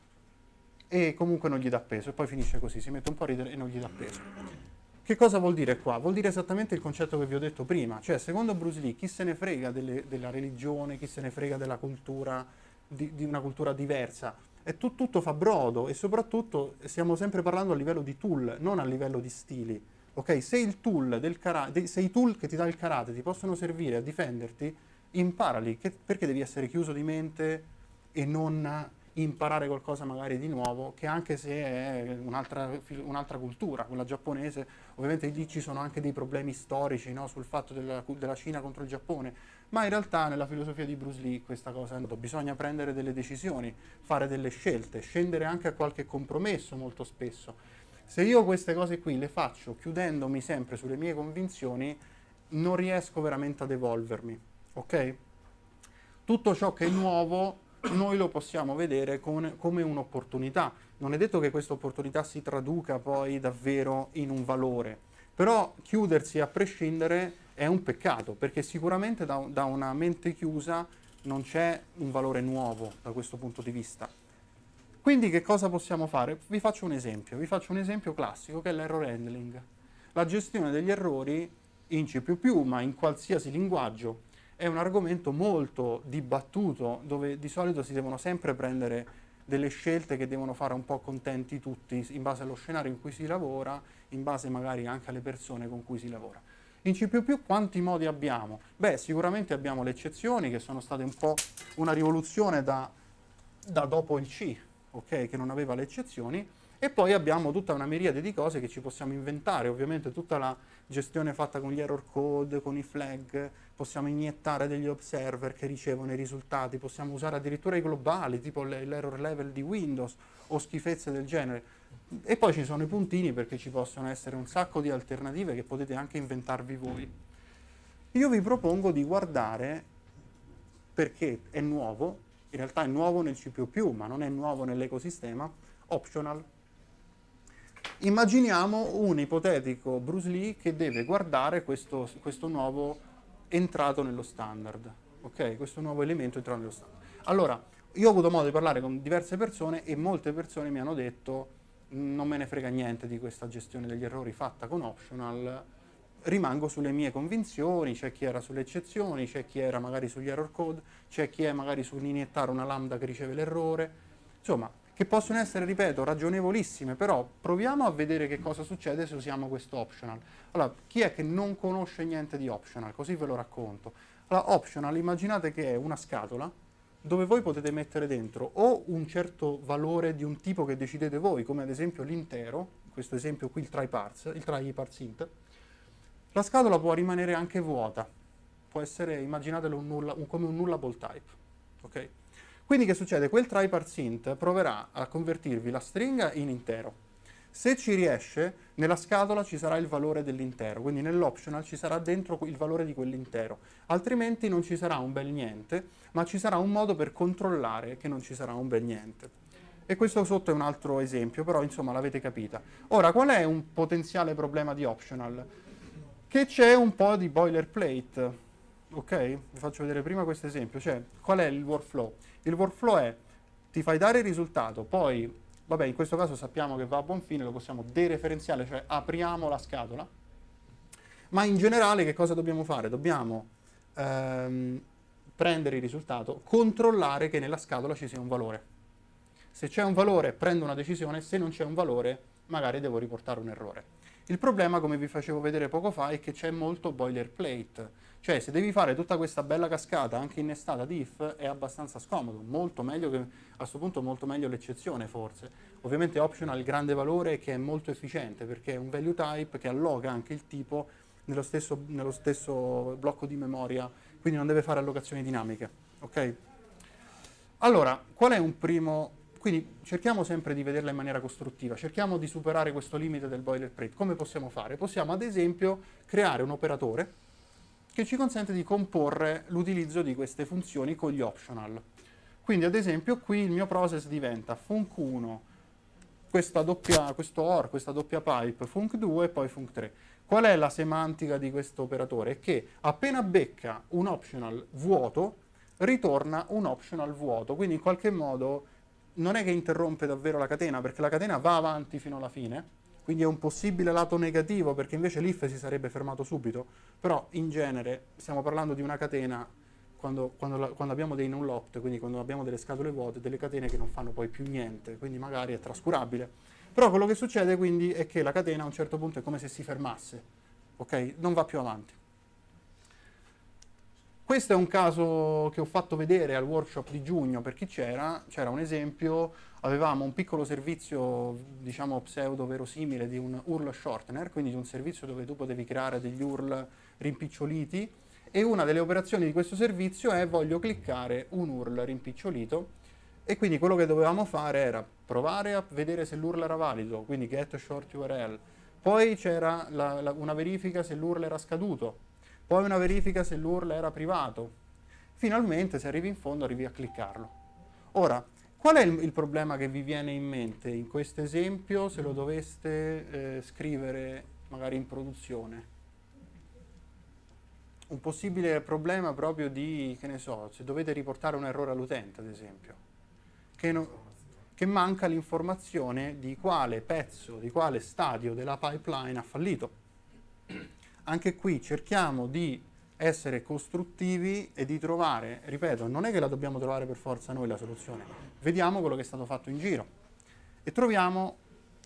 e comunque non gli dà peso. E poi finisce così, si mette un po' a ridere e non gli dà peso. Che cosa vuol dire qua? Vuol dire esattamente il concetto che vi ho detto prima, cioè secondo Bruce Lee chi se ne frega delle, della religione, chi se ne frega della cultura di, di una cultura diversa. E tu, tutto fa brodo e soprattutto stiamo sempre parlando a livello di tool, non a livello di stili. Ok? Se, il tool del karate, se i tool che ti dà il karate ti possono servire a difenderti, imparali. Che, perché devi essere chiuso di mente e non imparare qualcosa magari di nuovo, che anche se è un'altra, un'altra cultura, quella giapponese, ovviamente lì ci sono anche dei problemi storici, no, sul fatto della, della Cina contro il Giappone, ma in realtà nella filosofia di Bruce Lee questa cosa è, bisogna prendere delle decisioni, fare delle scelte, scendere anche a qualche compromesso molto spesso. Se io queste cose qui le faccio chiudendomi sempre sulle mie convinzioni, non riesco veramente ad evolvermi, ok? Tutto ciò che è nuovo noi lo possiamo vedere con, come un'opportunità. Non è detto che questa opportunità si traduca poi davvero in un valore, però chiudersi a prescindere è un peccato, perché sicuramente da, da una mente chiusa non c'è un valore nuovo da questo punto di vista. Quindi che cosa possiamo fare? Vi faccio un esempio, vi faccio un esempio classico che è l'error handling. La gestione degli errori in C più più, ma in qualsiasi linguaggio, è un argomento molto dibattuto, dove di solito si devono sempre prendere delle scelte che devono fare un po' contenti tutti, in base allo scenario in cui si lavora, in base magari anche alle persone con cui si lavora. In C più più quanti modi abbiamo? Beh, sicuramente abbiamo le eccezioni, che sono state un po' una rivoluzione da, da dopo il C, ok, che non aveva le eccezioni, e poi abbiamo tutta una miriade di cose che ci possiamo inventare, ovviamente tutta la gestione fatta con gli error code, con i flag, possiamo iniettare degli observer che ricevono i risultati, possiamo usare addirittura i globali, tipo l'error level di Windows o schifezze del genere. E poi ci sono i puntini, perché ci possono essere un sacco di alternative che potete anche inventarvi voi. Io vi propongo di guardare, perché è nuovo, in realtà è nuovo nel C più più, ma non è nuovo nell'ecosistema, optional. Immaginiamo un ipotetico Bruce Lee che deve guardare questo, questo nuovo entrato nello standard, ok? Questo nuovo elemento entrato nello standard. Allora, io ho avuto modo di parlare con diverse persone e molte persone mi hanno detto non me ne frega niente di questa gestione degli errori fatta con optional, rimango sulle mie convinzioni, c'è chi era sulle eccezioni, c'è chi era magari sugli error code, c'è chi è magari sull'iniettare una lambda che riceve l'errore, insomma, che possono essere, ripeto, ragionevolissime, però proviamo a vedere che cosa succede se usiamo questo optional. Allora, chi è che non conosce niente di optional? Così ve lo racconto. Allora, optional, immaginate che è una scatola dove voi potete mettere dentro o un certo valore di un tipo che decidete voi, come ad esempio l'intero, in questo esempio qui il try parse, il try parse int. La scatola può rimanere anche vuota, può essere, immaginatelo un nulla, un, come un nullable type, ok? Quindi che succede? Quel try parse int proverà a convertirvi la stringa in intero. Se ci riesce, nella scatola ci sarà il valore dell'intero, quindi nell'optional ci sarà dentro il valore di quell'intero, altrimenti non ci sarà un bel niente, ma ci sarà un modo per controllare che non ci sarà un bel niente. E questo sotto è un altro esempio, però insomma l'avete capita. Ora, qual è un potenziale problema di optional? Che c'è un po' di boilerplate, ok? Vi faccio vedere prima questo esempio, cioè qual è il workflow? Il workflow è, ti fai dare il risultato, poi, vabbè, in questo caso sappiamo che va a buon fine, lo possiamo dereferenziare, cioè apriamo la scatola, ma in generale che cosa dobbiamo fare? Dobbiamo ehm, prendere il risultato, controllare che nella scatola ci sia un valore. Se c'è un valore prendo una decisione, se non c'è un valore magari devo riportare un errore. Il problema, come vi facevo vedere poco fa, è che c'è molto boilerplate. Cioè, se devi fare tutta questa bella cascata anche innestata di if, è abbastanza scomodo, molto meglio che, a questo punto molto meglio l'eccezione forse. Ovviamente optional ha il grande valore che è molto efficiente, perché è un value type che alloga anche il tipo nello stesso, nello stesso blocco di memoria, quindi non deve fare allocazioni dinamiche, ok? Allora, qual è un primo... Quindi cerchiamo sempre di vederla in maniera costruttiva, cerchiamo di superare questo limite del boilerplate. Come possiamo fare? Possiamo ad esempio creare un operatore che ci consente di comporre l'utilizzo di queste funzioni con gli optional. Quindi ad esempio qui il mio process diventa func uno, questa doppia, questo or, questa doppia pipe, func due e poi func tre. Qual è la semantica di questo operatore? È che appena becca un optional vuoto, ritorna un optional vuoto, quindi in qualche modo non è che interrompe davvero la catena, perché la catena va avanti fino alla fine, quindi è un possibile lato negativo, perché invece l'if si sarebbe fermato subito, però in genere stiamo parlando di una catena quando, quando, la, quando abbiamo dei null opt, quindi quando abbiamo delle scatole vuote, delle catene che non fanno poi più niente, quindi magari è trascurabile. Però quello che succede quindi è che la catena a un certo punto è come se si fermasse, ok? Non va più avanti. Questo è un caso che ho fatto vedere al workshop di giugno per chi c'era. C'era un esempio, avevamo un piccolo servizio, diciamo pseudo verosimile, di un U R L shortener, quindi di un servizio dove tu potevi creare degli U R L rimpiccioliti, e una delle operazioni di questo servizio è voglio cliccare un U R L rimpicciolito, e quindi quello che dovevamo fare era provare a vedere se l'U R L era valido, quindi get short U R L, poi c'era la, la, una verifica se l'U R L era scaduto, poi una verifica se l'U R L era privato. Finalmente, se arrivi in fondo, arrivi a cliccarlo. Ora, qual è il, il problema che vi viene in mente in questo esempio se lo doveste eh, scrivere magari in produzione? Un possibile problema proprio di, che ne so, se dovete riportare un errore all'utente, ad esempio, che, no, che manca l'informazione di quale pezzo, di quale stadio della pipeline ha fallito. Anche qui cerchiamo di essere costruttivi e di trovare, ripeto, non è che la dobbiamo trovare per forza noi la soluzione, vediamo quello che è stato fatto in giro e troviamo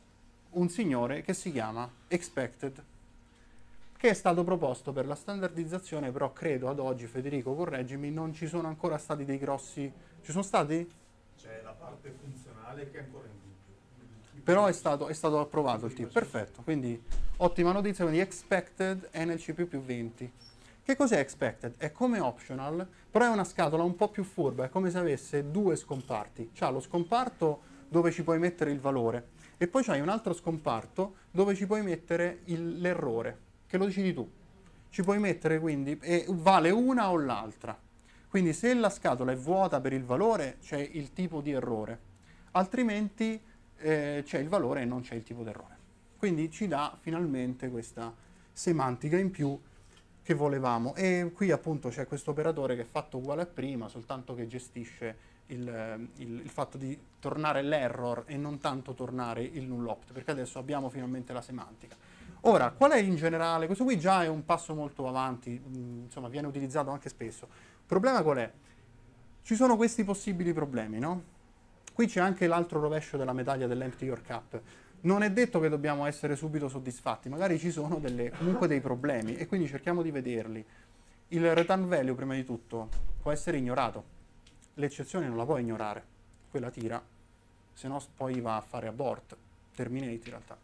un signore che si chiama expected, che è stato proposto per la standardizzazione, però credo ad oggi, Federico correggimi, non ci sono ancora stati dei grossi... Ci sono stati? C'è la parte funzionale che è ancora in dubbio. Però è stato, è stato approvato il tipo, perfetto, quindi ottima notizia, quindi expected è nel C P U più venti. Che cos'è expected? È come optional, però è una scatola un po' più furba, è come se avesse due scomparti. C'ha lo scomparto dove ci puoi mettere il valore e poi c'hai un altro scomparto dove ci puoi mettere l'errore, che lo decidi tu. Ci puoi mettere quindi, e vale una o l'altra. Quindi se la scatola è vuota per il valore c'è il tipo di errore, altrimenti eh, c'è il valore e non c'è il tipo di errore. Quindi ci dà finalmente questa semantica in più che volevamo. E qui appunto c'è questo operatore che è fatto uguale a prima, soltanto che gestisce il, il, il fatto di tornare l'error e non tanto tornare il null opt, perché adesso abbiamo finalmente la semantica. Ora, qual è in generale? Questo qui già è un passo molto avanti, mh, insomma viene utilizzato anche spesso. Il problema qual è? Ci sono questi possibili problemi, no? Qui c'è anche l'altro rovescio della medaglia dell'empty your cup. Non è detto che dobbiamo essere subito soddisfatti, magari ci sono delle, comunque dei problemi e quindi cerchiamo di vederli. Il return value, prima di tutto, può essere ignorato. L'eccezione non la puoi ignorare, quella tira, se no poi va a fare abort, terminate in realtà.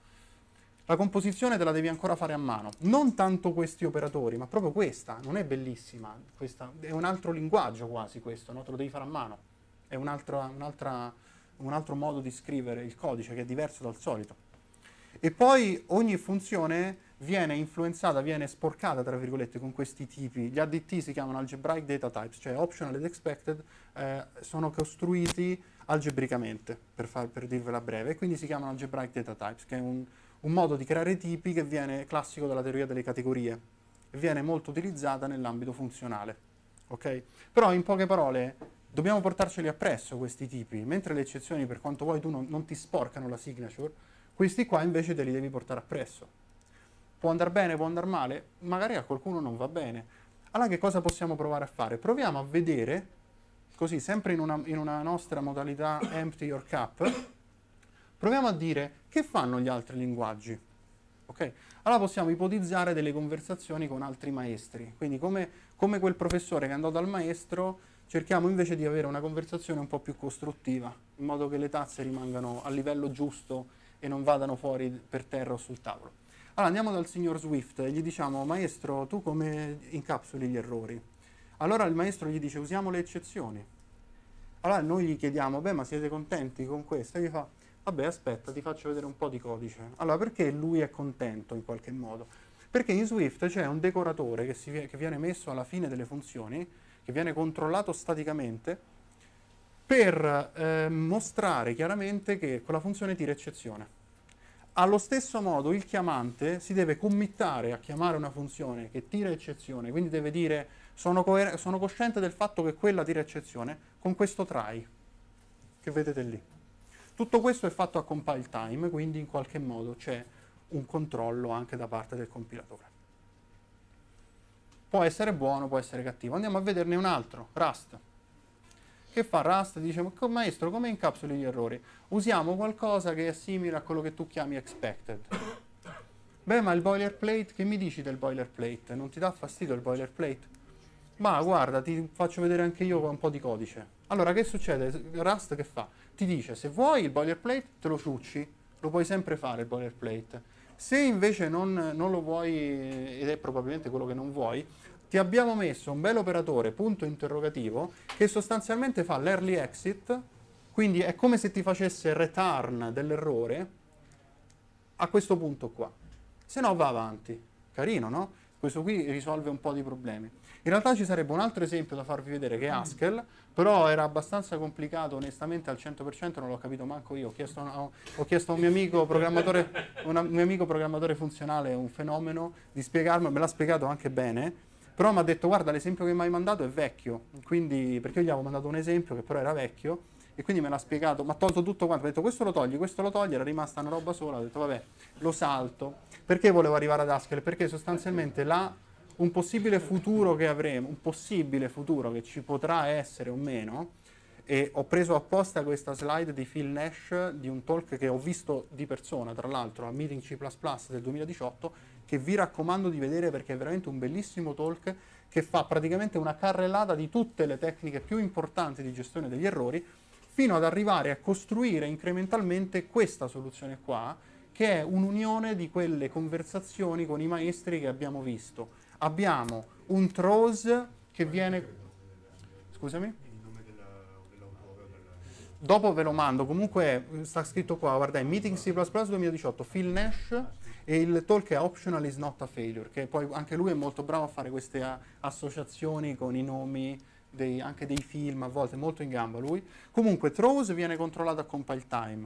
La composizione te la devi ancora fare a mano, non tanto questi operatori, ma proprio questa, non è bellissima, questa, è un altro linguaggio quasi questo, no? Te lo devi fare a mano, è un'altra, un'altra, un altro modo di scrivere il codice che è diverso dal solito. E poi ogni funzione viene influenzata, viene sporcata, tra virgolette, con questi tipi. Gli A D T si chiamano algebraic data types, cioè optional ed expected, eh, sono costruiti algebricamente, per, far, per dirvela breve, e quindi si chiamano algebraic data types, che è un, un modo di creare tipi che viene classico della teoria delle categorie e viene molto utilizzata nell'ambito funzionale. Okay? Però in poche parole dobbiamo portarceli appresso questi tipi, mentre le eccezioni, per quanto vuoi tu, non, non ti sporcano la signature, questi qua invece te li devi portare appresso. Può andare bene, può andare male, magari a qualcuno non va bene. Allora che cosa possiamo provare a fare? Proviamo a vedere, così sempre in una, in una nostra modalità empty your cup, proviamo a dire che fanno gli altri linguaggi. Okay? Allora possiamo ipotizzare delle conversazioni con altri maestri, quindi come, come quel professore che è andato dal maestro, cerchiamo invece di avere una conversazione un po' più costruttiva, in modo che le tazze rimangano al livello giusto e non vadano fuori per terra o sul tavolo. Allora andiamo dal signor Swift e gli diciamo: maestro, tu come incapsuli gli errori? Allora il maestro gli dice: usiamo le eccezioni. Allora noi gli chiediamo: beh, ma siete contenti con questo? E gli fa: vabbè, aspetta, ti faccio vedere un po' di codice. Allora, perché lui è contento in qualche modo? Perché in Swift c'è un decoratore che, si, che viene messo alla fine delle funzioni, che viene controllato staticamente, per eh, mostrare chiaramente che quella funzione tira eccezione. Allo stesso modo il chiamante si deve committare a chiamare una funzione che tira eccezione, quindi deve dire: sono, sono cosciente del fatto che quella tira eccezione con questo try, che vedete lì. Tutto questo è fatto a compile time, quindi in qualche modo c'è un controllo anche da parte del compilatore. Può essere buono, può essere cattivo. Andiamo a vederne un altro, Rust. Che fa Rust? Dice, ma co- maestro, come incapsuli gli errori? Usiamo qualcosa che è simile a quello che tu chiami expected. Beh, ma il boilerplate, che mi dici del boilerplate? Non ti dà fastidio il boilerplate? Ma guarda, ti faccio vedere anche io un po' di codice. Allora, che succede? Rust che fa? Ti dice, se vuoi il boilerplate, te lo ciucci, lo puoi sempre fare il boilerplate. Se invece non, non lo vuoi, ed è probabilmente quello che non vuoi, ti abbiamo messo un bel operatore, punto interrogativo, che sostanzialmente fa l'early exit, quindi è come se ti facesse return dell'errore a questo punto qua. Se no va avanti. Carino, no? Questo qui risolve un po' di problemi. In realtà ci sarebbe un altro esempio da farvi vedere che è Haskell, però era abbastanza complicato, onestamente al cento per cento non l'ho capito manco io. Ho chiesto a, ho chiesto a un mio amico programmatore, una, un mio amico programmatore funzionale, un fenomeno, di spiegarmi, me l'ha spiegato anche bene. Però mi ha detto, guarda, l'esempio che mi hai mandato è vecchio, quindi, perché io gli avevo mandato un esempio che però era vecchio, e quindi me l'ha spiegato, mi ha tolto tutto quanto, mi ha detto questo lo togli, questo lo togli, era rimasta una roba sola, ho detto vabbè, lo salto. Perché volevo arrivare ad Haskell? Perché sostanzialmente là un possibile futuro che avremo, un possibile futuro che ci potrà essere o meno, e ho preso apposta questa slide di Phil Nash, di un talk che ho visto di persona, tra l'altro, al Meeting C plus plus del duemiladiciotto, che vi raccomando di vedere perché è veramente un bellissimo talk che fa praticamente una carrellata di tutte le tecniche più importanti di gestione degli errori, fino ad arrivare a costruire incrementalmente questa soluzione qua, che è un'unione di quelle conversazioni con i maestri che abbiamo visto. Abbiamo un throws che viene... Scusami? Dopo ve lo mando, comunque sta scritto qua, guarda, è Meeting C plus plus duemiladiciotto, Phil Nash, e il talk è Optional is not a failure, che poi anche lui è molto bravo a fare queste a, associazioni con i nomi, dei, anche dei film, a volte molto in gamba lui. Comunque throws viene controllato a compile time.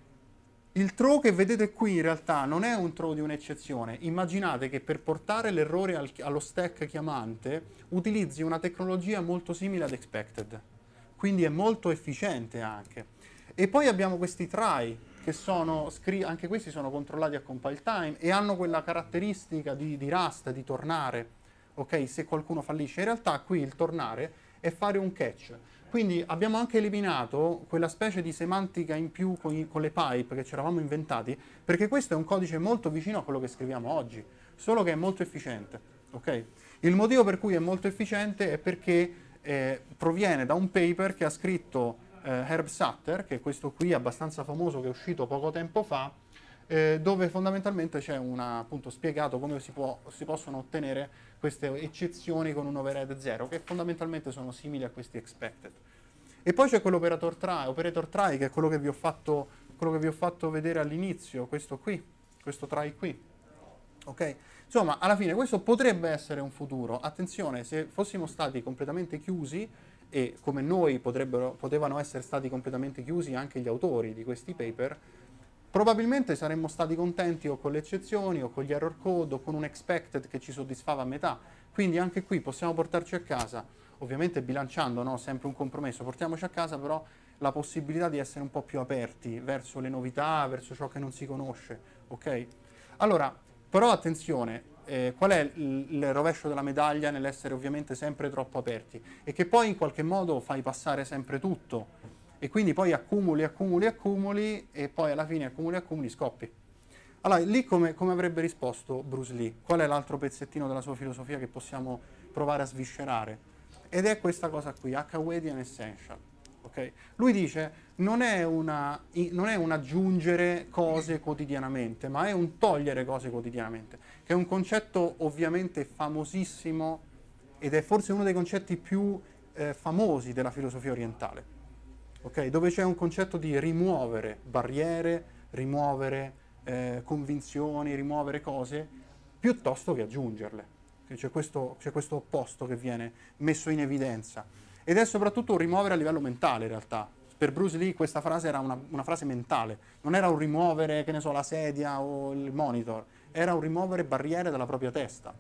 Il throw che vedete qui in realtà non è un throw di un'eccezione. Immaginate che per portare l'errore al, allo stack chiamante utilizzi una tecnologia molto simile ad expected. Quindi è molto efficiente anche. E poi abbiamo questi try, che sono, anche questi sono controllati a compile time e hanno quella caratteristica di, di Rust, di tornare, ok? Se qualcuno fallisce. In realtà qui il tornare è fare un catch. Quindi abbiamo anche eliminato quella specie di semantica in più con, i, con le pipe che ci eravamo inventati, perché questo è un codice molto vicino a quello che scriviamo oggi, solo che è molto efficiente, ok? Il motivo per cui è molto efficiente è perché Eh, proviene da un paper che ha scritto eh, Herb Sutter, che è questo qui abbastanza famoso che è uscito poco tempo fa, eh, dove fondamentalmente c'è una, appunto spiegato come si, può, si possono ottenere queste eccezioni con un overhead zero, che fondamentalmente sono simili a questi expected. E poi c'è quell'operator try, operator try che è quello che vi ho fatto, quello che vi ho fatto vedere all'inizio, questo qui, questo try qui, ok? Insomma, alla fine questo potrebbe essere un futuro. Attenzione, se fossimo stati completamente chiusi, e come noi potevano essere stati completamente chiusi anche gli autori di questi paper, probabilmente saremmo stati contenti o con le eccezioni o con gli error code o con un expected che ci soddisfava a metà. Quindi anche qui possiamo portarci a casa, ovviamente bilanciando, no? Sempre un compromesso, portiamoci a casa però la possibilità di essere un po' più aperti verso le novità, verso ciò che non si conosce, ok? Allora, però attenzione, eh, qual è il, il rovescio della medaglia nell'essere ovviamente sempre troppo aperti? E che poi in qualche modo fai passare sempre tutto e quindi poi accumuli, accumuli, accumuli e poi alla fine accumuli, accumuli, scoppi. Allora, lì come, come avrebbe risposto Bruce Lee? Qual è l'altro pezzettino della sua filosofia che possiamo provare a sviscerare? Ed è questa cosa qui, Hakawedian Essential. Okay? Lui dice non è, una, non è un aggiungere cose quotidianamente, ma è un togliere cose quotidianamente, che è un concetto ovviamente famosissimo ed è forse uno dei concetti più eh, famosi della filosofia orientale, okay? Dove c'è un concetto di rimuovere barriere, rimuovere eh, convinzioni, rimuovere cose, piuttosto che aggiungerle. C'è questo, c'è questo opposto che viene messo in evidenza. Ed è soprattutto un rimuovere a livello mentale, in realtà. Per Bruce Lee questa frase era una, una frase mentale, non era un rimuovere, che ne so, la sedia o il monitor, era un rimuovere barriere dalla propria testa.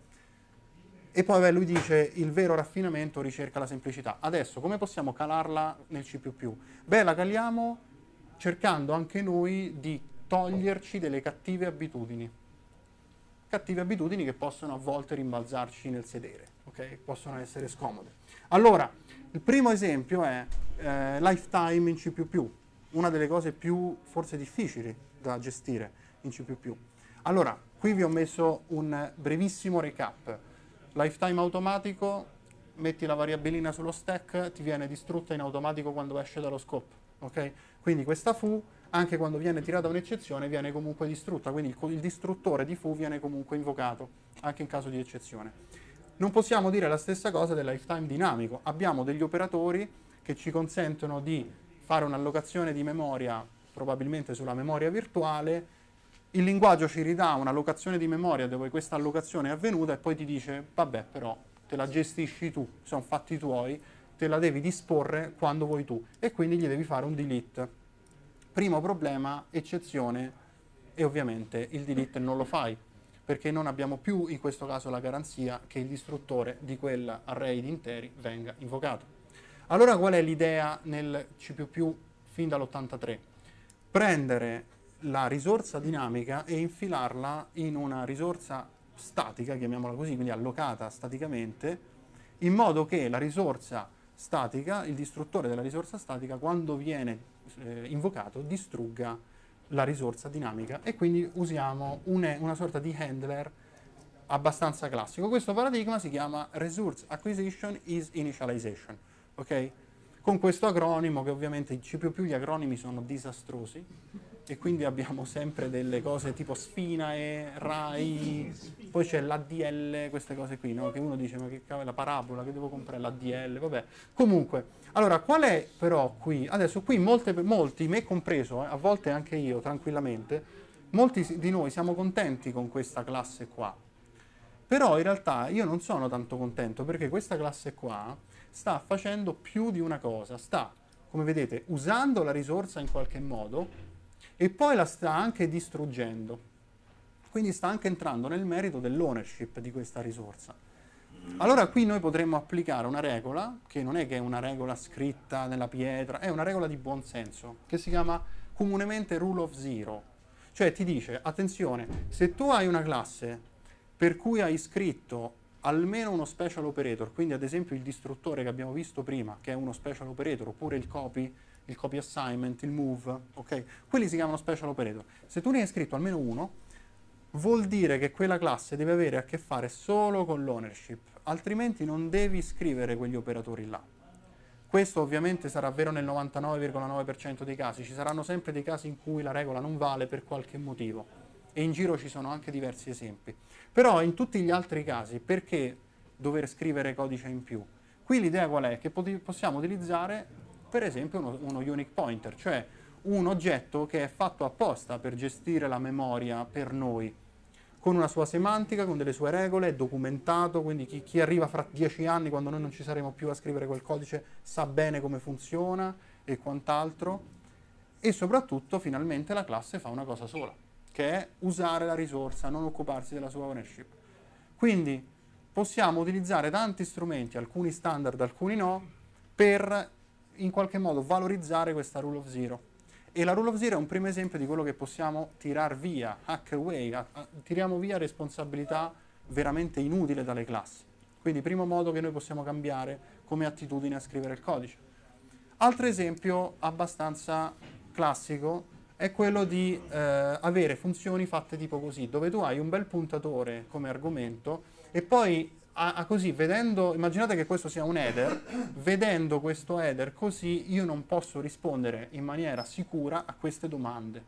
E poi beh, lui dice, il vero raffinamento ricerca la semplicità. Adesso, come possiamo calarla nel C più più? Beh, la caliamo cercando anche noi di toglierci delle cattive abitudini. cattive abitudini che possono a volte rimbalzarci nel sedere, ok? Possono essere scomode. Allora, il primo esempio è eh, lifetime in C più più, una delle cose più forse difficili da gestire in C più più. Allora, qui vi ho messo un brevissimo recap. Lifetime automatico, metti la variabilina sullo stack, ti viene distrutta in automatico quando esce dallo scope, ok? Quindi questa foo, anche quando viene tirata un'eccezione, viene comunque distrutta, quindi il, il distruttore di foo viene comunque invocato, anche in caso di eccezione. Non possiamo dire la stessa cosa del lifetime dinamico. Abbiamo degli operatori che ci consentono di fare un'allocazione di memoria, probabilmente sulla memoria virtuale. Il linguaggio ci ridà un'allocazione di memoria dove questa allocazione è avvenuta e poi ti dice, vabbè, però te la gestisci tu, sono fatti tuoi, te la devi disporre quando vuoi tu, e quindi gli devi fare un delete. Primo problema, eccezione, e ovviamente il delete non lo fai, perché non abbiamo più in questo caso la garanzia che il distruttore di quell'array di interi venga invocato. Allora qual è l'idea nel C più più fin dall'ottantatré? Prendere la risorsa dinamica e infilarla in una risorsa statica, chiamiamola così, quindi allocata staticamente, in modo che la risorsa statica, il distruttore della risorsa statica, quando viene eh, invocato, distrugga la risorsa dinamica, e quindi usiamo un, una sorta di handler abbastanza classico. Questo paradigma si chiama Resource Acquisition is Initialization, ok? Con questo acronimo, che ovviamente in C più più gli acronimi sono disastrosi, e quindi abbiamo sempre delle cose tipo Sfinae, R A I, poi c'è l'A D L, queste cose qui, no? Che uno dice, ma che cavolo è la parabola, che devo comprare l'A D L, vabbè. Comunque, allora, qual è però qui? Adesso qui molte, molti, me compreso, eh, a volte anche io, tranquillamente, molti di noi siamo contenti con questa classe qua. Però in realtà io non sono tanto contento, perché questa classe qua sta facendo più di una cosa. Sta, come vedete, usando la risorsa in qualche modo, e poi la sta anche distruggendo. Quindi sta anche entrando nel merito dell'ownership di questa risorsa. Allora qui noi potremmo applicare una regola, che non è che è una regola scritta nella pietra, è una regola di buon senso, che si chiama comunemente rule of zero. Cioè ti dice, attenzione, se tu hai una classe per cui hai scritto almeno uno special operator, quindi ad esempio il distruttore che abbiamo visto prima, che è uno special operator, oppure il copy, il copy assignment, il move, ok? Quelli si chiamano special operator. Se tu ne hai scritto almeno uno, vuol dire che quella classe deve avere a che fare solo con l'ownership, altrimenti non devi scrivere quegli operatori là. Questo ovviamente sarà vero nel novantanove virgola nove per cento dei casi, ci saranno sempre dei casi in cui la regola non vale per qualche motivo, e in giro ci sono anche diversi esempi. Però in tutti gli altri casi, perché dover scrivere codice in più? Qui l'idea qual è? Che possiamo utilizzare per esempio uno, uno unique pointer, cioè un oggetto che è fatto apposta per gestire la memoria per noi, con una sua semantica, con delle sue regole, è documentato, quindi chi, chi arriva fra dieci anni, quando noi non ci saremo più a scrivere quel codice, sa bene come funziona e quant'altro, e soprattutto finalmente la classe fa una cosa sola, che è usare la risorsa, non occuparsi della sua ownership. Quindi possiamo utilizzare tanti strumenti, alcuni standard, alcuni no, per in qualche modo valorizzare questa rule of zero. E la rule of zero è un primo esempio di quello che possiamo tirar via, hack away, a, a, tiriamo via responsabilità veramente inutile dalle classi. Quindi primo modo che noi possiamo cambiare come attitudine a scrivere il codice. Altro esempio abbastanza classico è quello di eh, avere funzioni fatte tipo così, dove tu hai un bel puntatore come argomento e poi a, a così, vedendo, immaginate che questo sia un header, vedendo questo header così io non posso rispondere in maniera sicura a queste domande.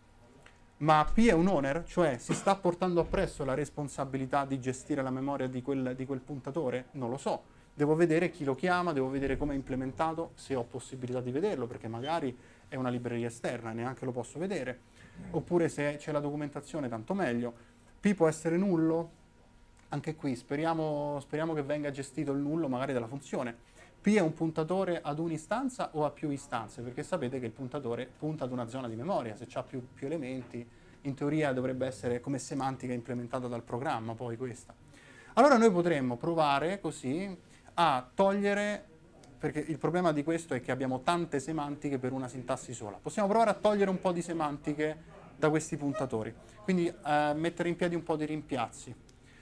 Ma P è un owner, cioè si sta portando appresso la responsabilità di gestire la memoria di quel, di quel puntatore? Non lo so. Devo vedere chi lo chiama, devo vedere come è implementato, se ho possibilità di vederlo, perché magari è una libreria esterna e neanche lo posso vedere. Oppure se c'è la documentazione, tanto meglio. P può essere nullo? Anche qui speriamo, speriamo che venga gestito il nullo magari dalla funzione. P è un puntatore ad un'istanza o a più istanze? Perché sapete che il puntatore punta ad una zona di memoria, se ha più, più elementi, in teoria dovrebbe essere come semantica implementata dal programma poi questa. Allora noi potremmo provare così a togliere, perché il problema di questo è che abbiamo tante semantiche per una sintassi sola. Possiamo provare a togliere un po' di semantiche da questi puntatori. Quindi eh, mettere in piedi un po' di rimpiazzi.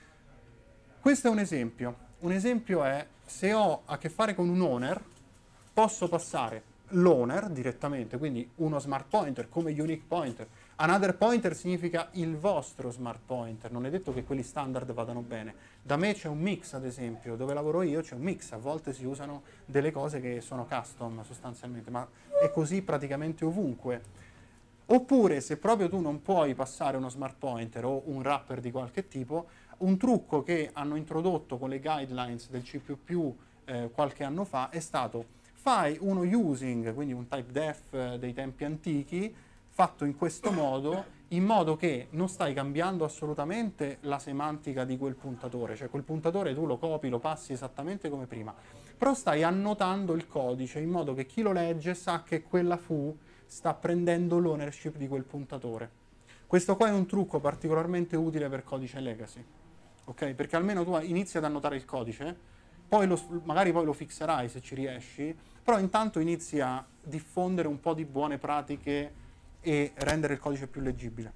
Questo è un esempio. Un esempio è se ho a che fare con un owner, posso passare l'owner direttamente, quindi uno smart pointer come unique pointer. Another pointer significa il vostro smart pointer, non è detto che quelli standard vadano bene. Da me c'è un mix, ad esempio, dove lavoro io c'è un mix, a volte si usano delle cose che sono custom sostanzialmente, ma è così praticamente ovunque. Oppure se proprio tu non puoi passare uno smart pointer o un wrapper di qualche tipo, un trucco che hanno introdotto con le guidelines del C più più eh, qualche anno fa è stato: fai uno using, quindi un type def eh, dei tempi antichi, fatto in questo modo, in modo che non stai cambiando assolutamente la semantica di quel puntatore, cioè quel puntatore tu lo copi, lo passi esattamente come prima, però stai annotando il codice in modo che chi lo legge sa che quella fu sta prendendo l'ownership di quel puntatore. Questo qua è un trucco particolarmente utile per codice legacy, ok? Perché almeno tu inizi ad annotare il codice, poi lo, magari poi lo fixerai se ci riesci, però intanto inizi a diffondere un po' di buone pratiche e rendere il codice più leggibile.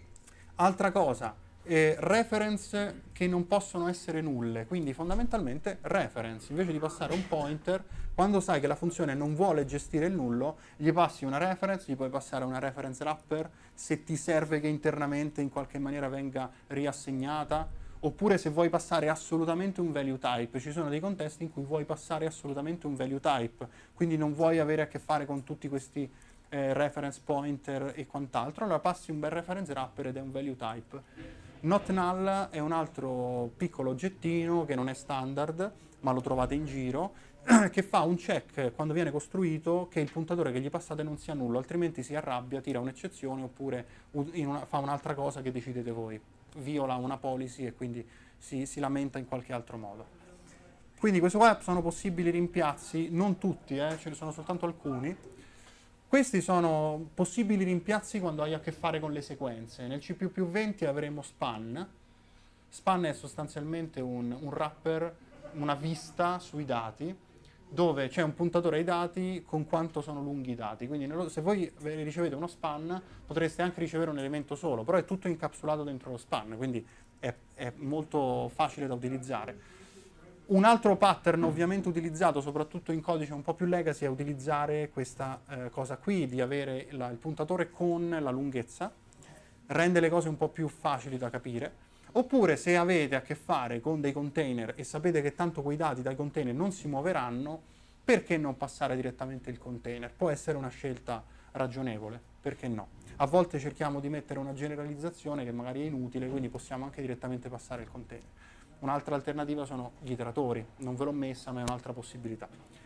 Altra cosa, eh, reference che non possono essere nulle, quindi fondamentalmente reference, invece di passare un pointer, quando sai che la funzione non vuole gestire il nullo, gli passi una reference, gli puoi passare una reference wrapper, se ti serve che internamente in qualche maniera venga riassegnata, oppure se vuoi passare assolutamente un value type. Ci sono dei contesti in cui vuoi passare assolutamente un value type, quindi non vuoi avere a che fare con tutti questi eh, reference pointer e quant'altro, allora passi un bel reference wrapper ed è un value type. Not null è un altro piccolo oggettino che non è standard, ma lo trovate in giro, che fa un check quando viene costruito che il puntatore che gli passate non sia nullo, altrimenti si arrabbia, tira un'eccezione oppure in una, fa un'altra cosa che decidete voi, viola una policy e quindi si, si lamenta in qualche altro modo. Quindi questo qua sono possibili rimpiazzi, non tutti, eh, ce ne sono soltanto alcuni. Questi sono possibili rimpiazzi quando hai a che fare con le sequenze. Nel C più più venti avremo span. Span è sostanzialmente un, un wrapper, una vista sui dati, dove c'è un puntatore ai dati con quanto sono lunghi i dati. Quindi nello, se voi ricevete uno span, potreste anche ricevere un elemento solo, però è tutto incapsulato dentro lo span, quindi è, è molto facile da utilizzare. Un altro pattern ovviamente utilizzato soprattutto in codice un po' più legacy è utilizzare questa eh, cosa qui, di avere la, il puntatore con la lunghezza, rende le cose un po' più facili da capire. Oppure se avete a che fare con dei container e sapete che tanto quei dati dai container non si muoveranno, perché non passare direttamente il container? Può essere una scelta ragionevole, perché no? A volte cerchiamo di mettere una generalizzazione che magari è inutile, quindi possiamo anche direttamente passare il container. Un'altra alternativa sono gli iteratori, non ve l'ho messa ma è un'altra possibilità.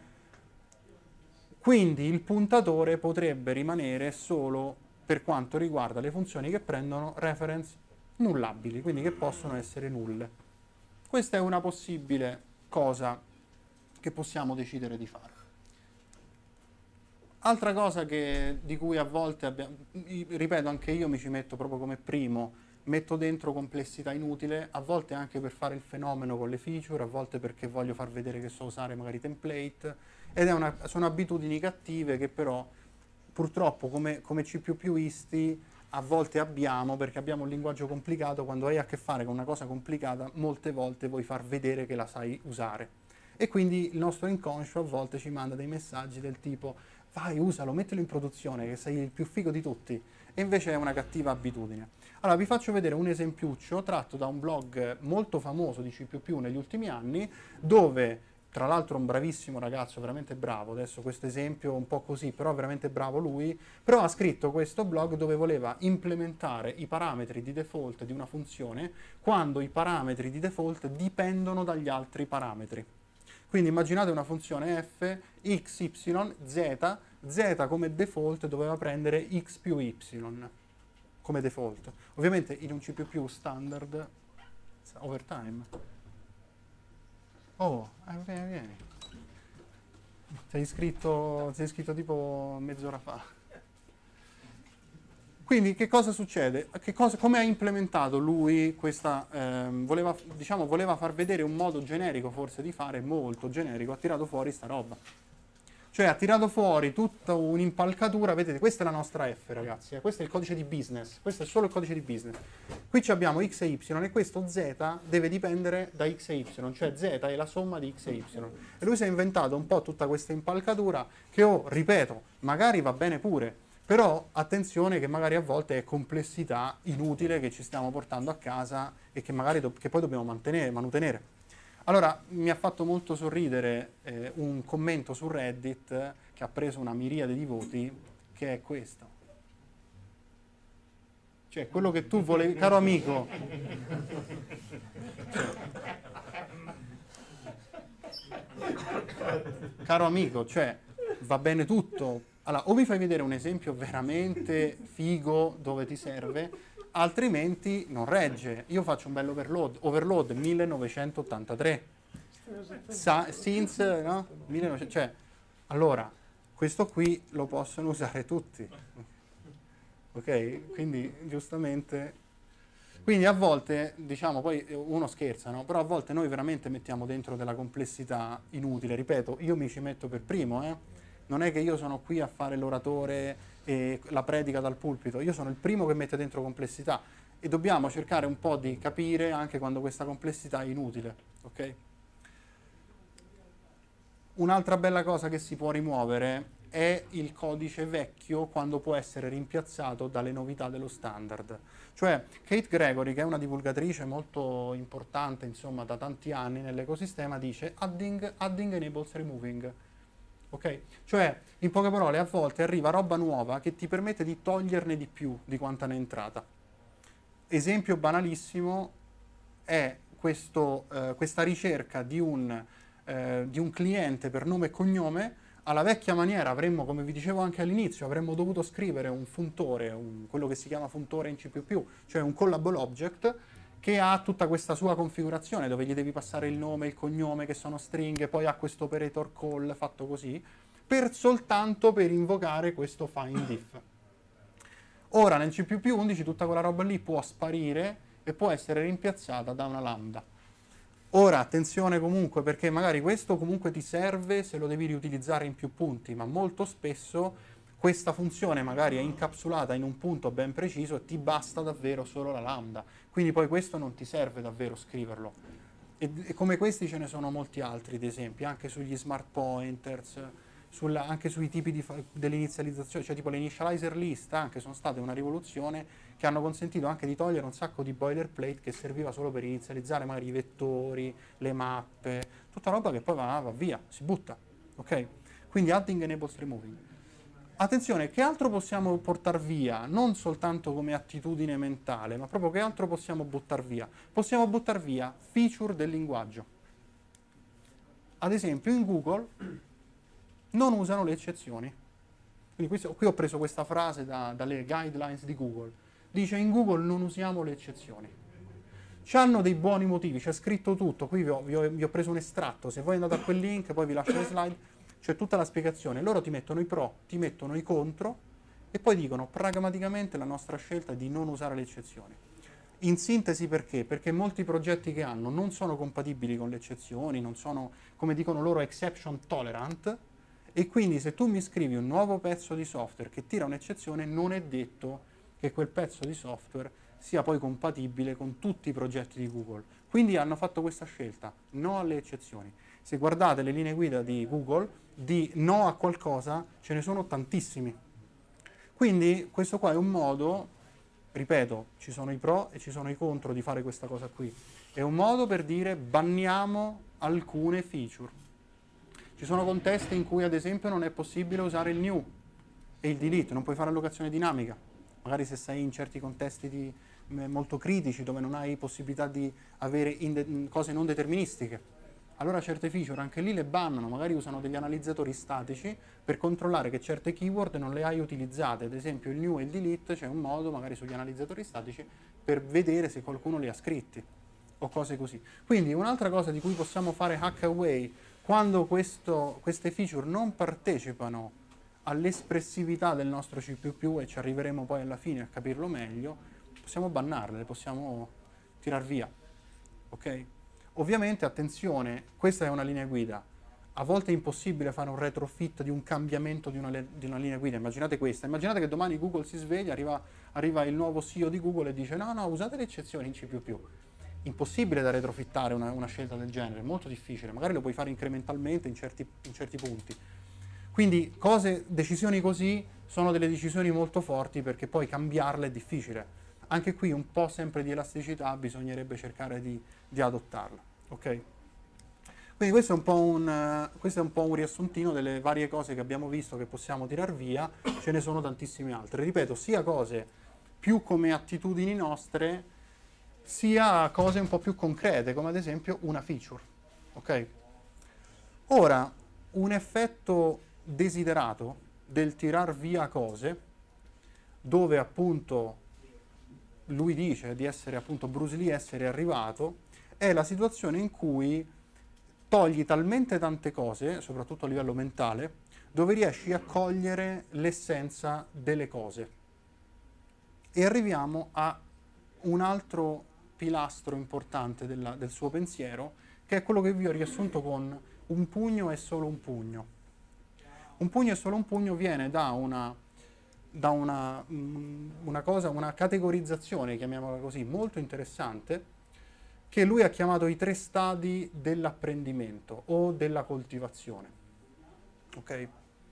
Quindi il puntatore potrebbe rimanere solo per quanto riguarda le funzioni che prendono reference nullabili, quindi che possono essere nulle. Questa è una possibile cosa che possiamo decidere di fare. Altra cosa che, di cui a volte abbiamo, ripeto, anche io mi ci metto proprio come primo, metto dentro complessità inutile, a volte anche per fare il fenomeno con le feature, a volte perché voglio far vedere che so usare magari template, ed è una, sono abitudini cattive che però purtroppo come, come C più piuisti a volte abbiamo, perché abbiamo un linguaggio complicato. Quando hai a che fare con una cosa complicata molte volte vuoi far vedere che la sai usare, e quindi il nostro inconscio a volte ci manda dei messaggi del tipo vai, usalo, mettilo in produzione che sei il più figo di tutti, e invece è una cattiva abitudine. Allora vi faccio vedere un esempiuccio tratto da un blog molto famoso di C più più negli ultimi anni, dove tra l'altro un bravissimo ragazzo, veramente bravo, adesso questo esempio un po' così, però veramente bravo lui, però ha scritto questo blog dove voleva implementare i parametri di default di una funzione quando i parametri di default dipendono dagli altri parametri. Quindi immaginate una funzione f, x, y, z, z come default doveva prendere x più y come default. Ovviamente in un C più più standard, overtime. Oh, vieni, vieni. Sei iscritto, sei iscritto tipo mezz'ora fa. Quindi che cosa succede? Che cosa, come ha implementato lui questa, ehm, voleva, diciamo, voleva far vedere un modo generico forse di fare, molto generico, ha tirato fuori sta roba. Cioè ha tirato fuori tutta un'impalcatura, vedete, questa è la nostra F, ragazzi, eh, questo è il codice di business, questo è solo il codice di business. Qui ci abbiamo x e y e questo z deve dipendere da x e y, cioè z è la somma di x e y. E lui si è inventato un po' tutta questa impalcatura che, oh, ripeto, magari va bene pure, però attenzione che magari a volte è complessità inutile che ci stiamo portando a casa e che magari do- che poi dobbiamo mantenere, manutenere. Allora, mi ha fatto molto sorridere eh, un commento su Reddit che ha preso una miriade di voti, che è questo. Cioè, quello che tu volevi, caro amico. Cioè, caro amico, cioè, va bene tutto. Allora, o mi fai vedere un esempio veramente figo dove ti serve, altrimenti non regge. Io faccio un bello overload, overload millenovecentottantatré. Sa- since, no? millenovecento, cioè, allora, questo qui lo possono usare tutti. Ok? Quindi, giustamente... Quindi a volte, diciamo, poi uno scherza, no? Però a volte noi veramente mettiamo dentro della complessità inutile. Ripeto, io mi ci metto per primo, eh? Non è che io sono qui a fare l'oratore e la predica dal pulpito, io sono il primo che mette dentro complessità e dobbiamo cercare un po' di capire anche quando questa complessità è inutile, ok? Un'altra bella cosa che si può rimuovere è il codice vecchio quando può essere rimpiazzato dalle novità dello standard. Cioè Kate Gregory, che è una divulgatrice molto importante, insomma, da tanti anni nell'ecosistema, dice adding, adding enables removing. Ok? Cioè, in poche parole, a volte arriva roba nuova che ti permette di toglierne di più di quanta ne è entrata. Esempio banalissimo è questo, eh, questa ricerca di un, eh, di un cliente per nome e cognome. Alla vecchia maniera avremmo, come vi dicevo anche all'inizio, avremmo dovuto scrivere un funtore, un, quello che si chiama funtore in C più più, cioè un callable object, che ha tutta questa sua configurazione dove gli devi passare il nome e il cognome che sono stringhe, poi ha questo operator call fatto così, per soltanto per invocare questo find if. Ora nel C più più undici tutta quella roba lì può sparire e può essere rimpiazzata da una lambda. Ora attenzione comunque, perché magari questo comunque ti serve se lo devi riutilizzare in più punti, ma molto spesso questa funzione magari è incapsulata in un punto ben preciso e ti basta davvero solo la lambda. Quindi poi questo non ti serve davvero scriverlo. E, e come questi ce ne sono molti altri, ad esempio, anche sugli smart pointers, sulla, anche sui tipi dell'inizializzazione, cioè tipo le initializer list, anche sono state una rivoluzione che hanno consentito anche di togliere un sacco di boilerplate che serviva solo per inizializzare magari i vettori, le mappe, tutta roba che poi va, va via, si butta. Ok? Quindi adding enables removing. Attenzione, che altro possiamo portare via? Non soltanto come attitudine mentale, ma proprio che altro possiamo buttare via? Possiamo buttare via feature del linguaggio. Ad esempio, in Google non usano le eccezioni. Quindi qui, qui ho preso questa frase da, dalle guidelines di Google. Dice in Google non usiamo le eccezioni. C'hanno dei buoni motivi, c'è scritto tutto. Qui vi ho, vi, ho, vi ho preso un estratto. Se voi andate a quel link, poi vi lascio le slide. C'è tutta la spiegazione, loro ti mettono i pro, ti mettono i contro e poi dicono pragmaticamente la nostra scelta è di non usare le eccezioni. In sintesi perché? Perché molti progetti che hanno non sono compatibili con le eccezioni, non sono, come dicono loro, exception tolerant, e quindi se tu mi scrivi un nuovo pezzo di software che tira un'eccezione, non è detto che quel pezzo di software sia poi compatibile con tutti i progetti di Google. Quindi hanno fatto questa scelta, no alle eccezioni. Se guardate le linee guida di Google, di no a qualcosa ce ne sono tantissimi. Quindi questo qua è un modo, ripeto, ci sono i pro e ci sono i contro di fare questa cosa qui. È un modo per dire banniamo alcune feature. Ci sono contesti in cui ad esempio non è possibile usare il new e il delete, non puoi fare allocazione dinamica. Magari se sei in certi contesti di, molto critici dove non hai possibilità di avere inde- cose non deterministiche. Allora certe feature anche lì le bannano, magari usano degli analizzatori statici per controllare che certe keyword non le hai utilizzate. Ad esempio il new e il delete c'è un modo magari sugli analizzatori statici per vedere se qualcuno li ha scritti o cose così. Quindi un'altra cosa di cui possiamo fare hack away quando questo, queste feature non partecipano all'espressività del nostro C più più, e ci arriveremo poi alla fine a capirlo meglio, possiamo bannarle, le possiamo tirar via. Ok? Ovviamente, attenzione, questa è una linea guida. a volte è impossibile fare un retrofit di un cambiamento di una, di una linea guida. Immaginate questa, immaginate che domani Google si sveglia, arriva, arriva il nuovo C E O di Google e dice no, no, usate le eccezioni in C più più. Impossibile da retrofittare una, una scelta del genere, molto difficile, magari lo puoi fare incrementalmente in certi, in certi punti. Quindi cose, decisioni così sono delle decisioni molto forti perché poi cambiarle è difficile. Anche qui un po' sempre di elasticità bisognerebbe cercare di, di adottarla. Ok? Quindi questo è, un po' un, uh, questo è un po' un riassuntino delle varie cose che abbiamo visto che possiamo tirar via, ce ne sono tantissime altre. Ripeto, sia cose più come attitudini nostre, sia cose un po' più concrete, come ad esempio una feature. Ok? Ora, un effetto desiderato del tirar via cose, dove appunto lui dice di essere appunto Bruce Lee essere arrivato, è la situazione in cui togli talmente tante cose, soprattutto a livello mentale, dove riesci a cogliere l'essenza delle cose. E arriviamo a un altro pilastro importante della, del suo pensiero, che è quello che vi ho riassunto con un pugno è solo un pugno. Un pugno è solo un pugno viene da una, da una, una cosa, una categorizzazione, chiamiamola così, molto interessante, che lui ha chiamato i tre stadi dell'apprendimento o della coltivazione. Okay?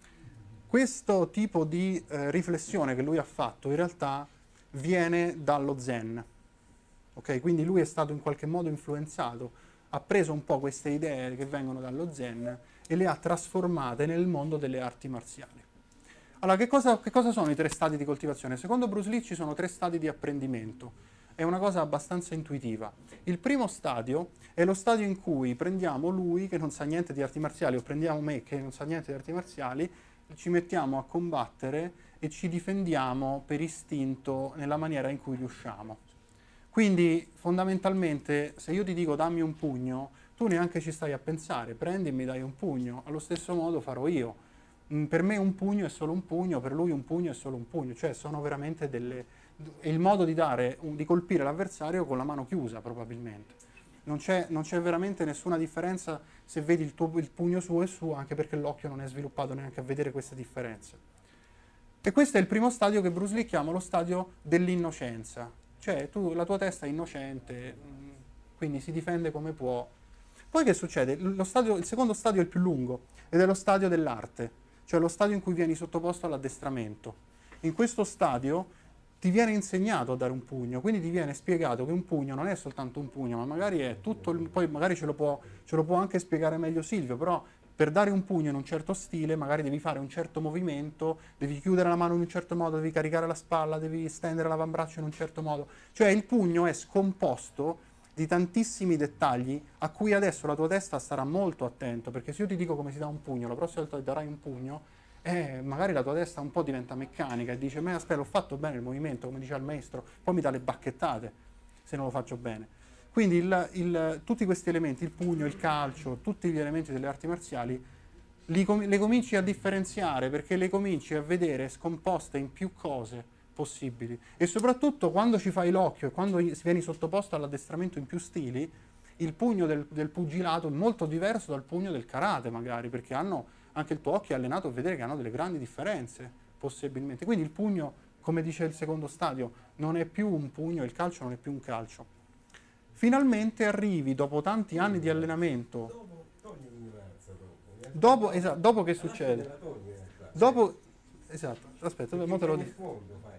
Questo tipo di eh, riflessione che lui ha fatto in realtà viene dallo Zen. Okay? Quindi lui è stato in qualche modo influenzato, ha preso un po' queste idee che vengono dallo Zen e le ha trasformate nel mondo delle arti marziali. Allora, che cosa, che cosa sono i tre stadi di coltivazione? Secondo Bruce Lee ci sono tre stadi di apprendimento. È una cosa abbastanza intuitiva. Il primo stadio è lo stadio in cui prendiamo lui che non sa niente di arti marziali o prendiamo me che non sa niente di arti marziali, ci mettiamo a combattere e ci difendiamo per istinto nella maniera in cui riusciamo. Quindi fondamentalmente se io ti dico dammi un pugno, tu neanche ci stai a pensare, prendi e mi dai un pugno, allo stesso modo farò io. Per me un pugno è solo un pugno, per lui un pugno è solo un pugno, cioè sono veramente delle... è il modo di, dare, di colpire l'avversario con la mano chiusa probabilmente. Non c'è, non c'è veramente nessuna differenza se vedi il, tuo, il pugno suo e suo, anche perché l'occhio non è sviluppato neanche a vedere queste differenze. E questo è il primo stadio che Bruce Lee chiama lo stadio dell'innocenza. Cioè tu, la tua testa è innocente, quindi si difende come può. Poi che succede? Lo stadio, il secondo stadio è il più lungo ed è lo stadio dell'arte, cioè lo stadio in cui vieni sottoposto all'addestramento. In questo stadio ti viene insegnato a dare un pugno, quindi ti viene spiegato che un pugno non è soltanto un pugno, ma magari è tutto, il, poi magari ce lo, può, ce lo può anche spiegare meglio Silvio, però per dare un pugno in un certo stile magari devi fare un certo movimento, devi chiudere la mano in un certo modo, devi caricare la spalla, devi stendere l'avambraccio in un certo modo. Cioè il pugno è scomposto di tantissimi dettagli a cui adesso la tua testa starà molto attento, perché se io ti dico come si dà un pugno, la prossima volta che darai un pugno, eh, magari la tua testa un po' diventa meccanica e dice, ma aspetta, l'ho fatto bene il movimento, come diceva il maestro, poi mi dà le bacchettate se non lo faccio bene. Quindi il, il, tutti questi elementi, il pugno, il calcio, tutti gli elementi delle arti marziali, li com- le cominci a differenziare perché le cominci a vedere scomposte in più cose possibili. E soprattutto quando ci fai l'occhio e quando vieni sottoposto all'addestramento in più stili, il pugno del, del pugilato è molto diverso dal pugno del karate magari, perché hanno anche il tuo occhio è allenato a vedere che hanno delle grandi differenze, possibilmente. Quindi il pugno, come dice il secondo stadio, non è più un pugno, il calcio non è più un calcio. Finalmente arrivi, dopo tanti anni di allenamento... Dopo, togli l'ignoranza dopo. Dopo, esatto, dopo che succede? Dopo... Esatto, aspetta, mo te lo dico.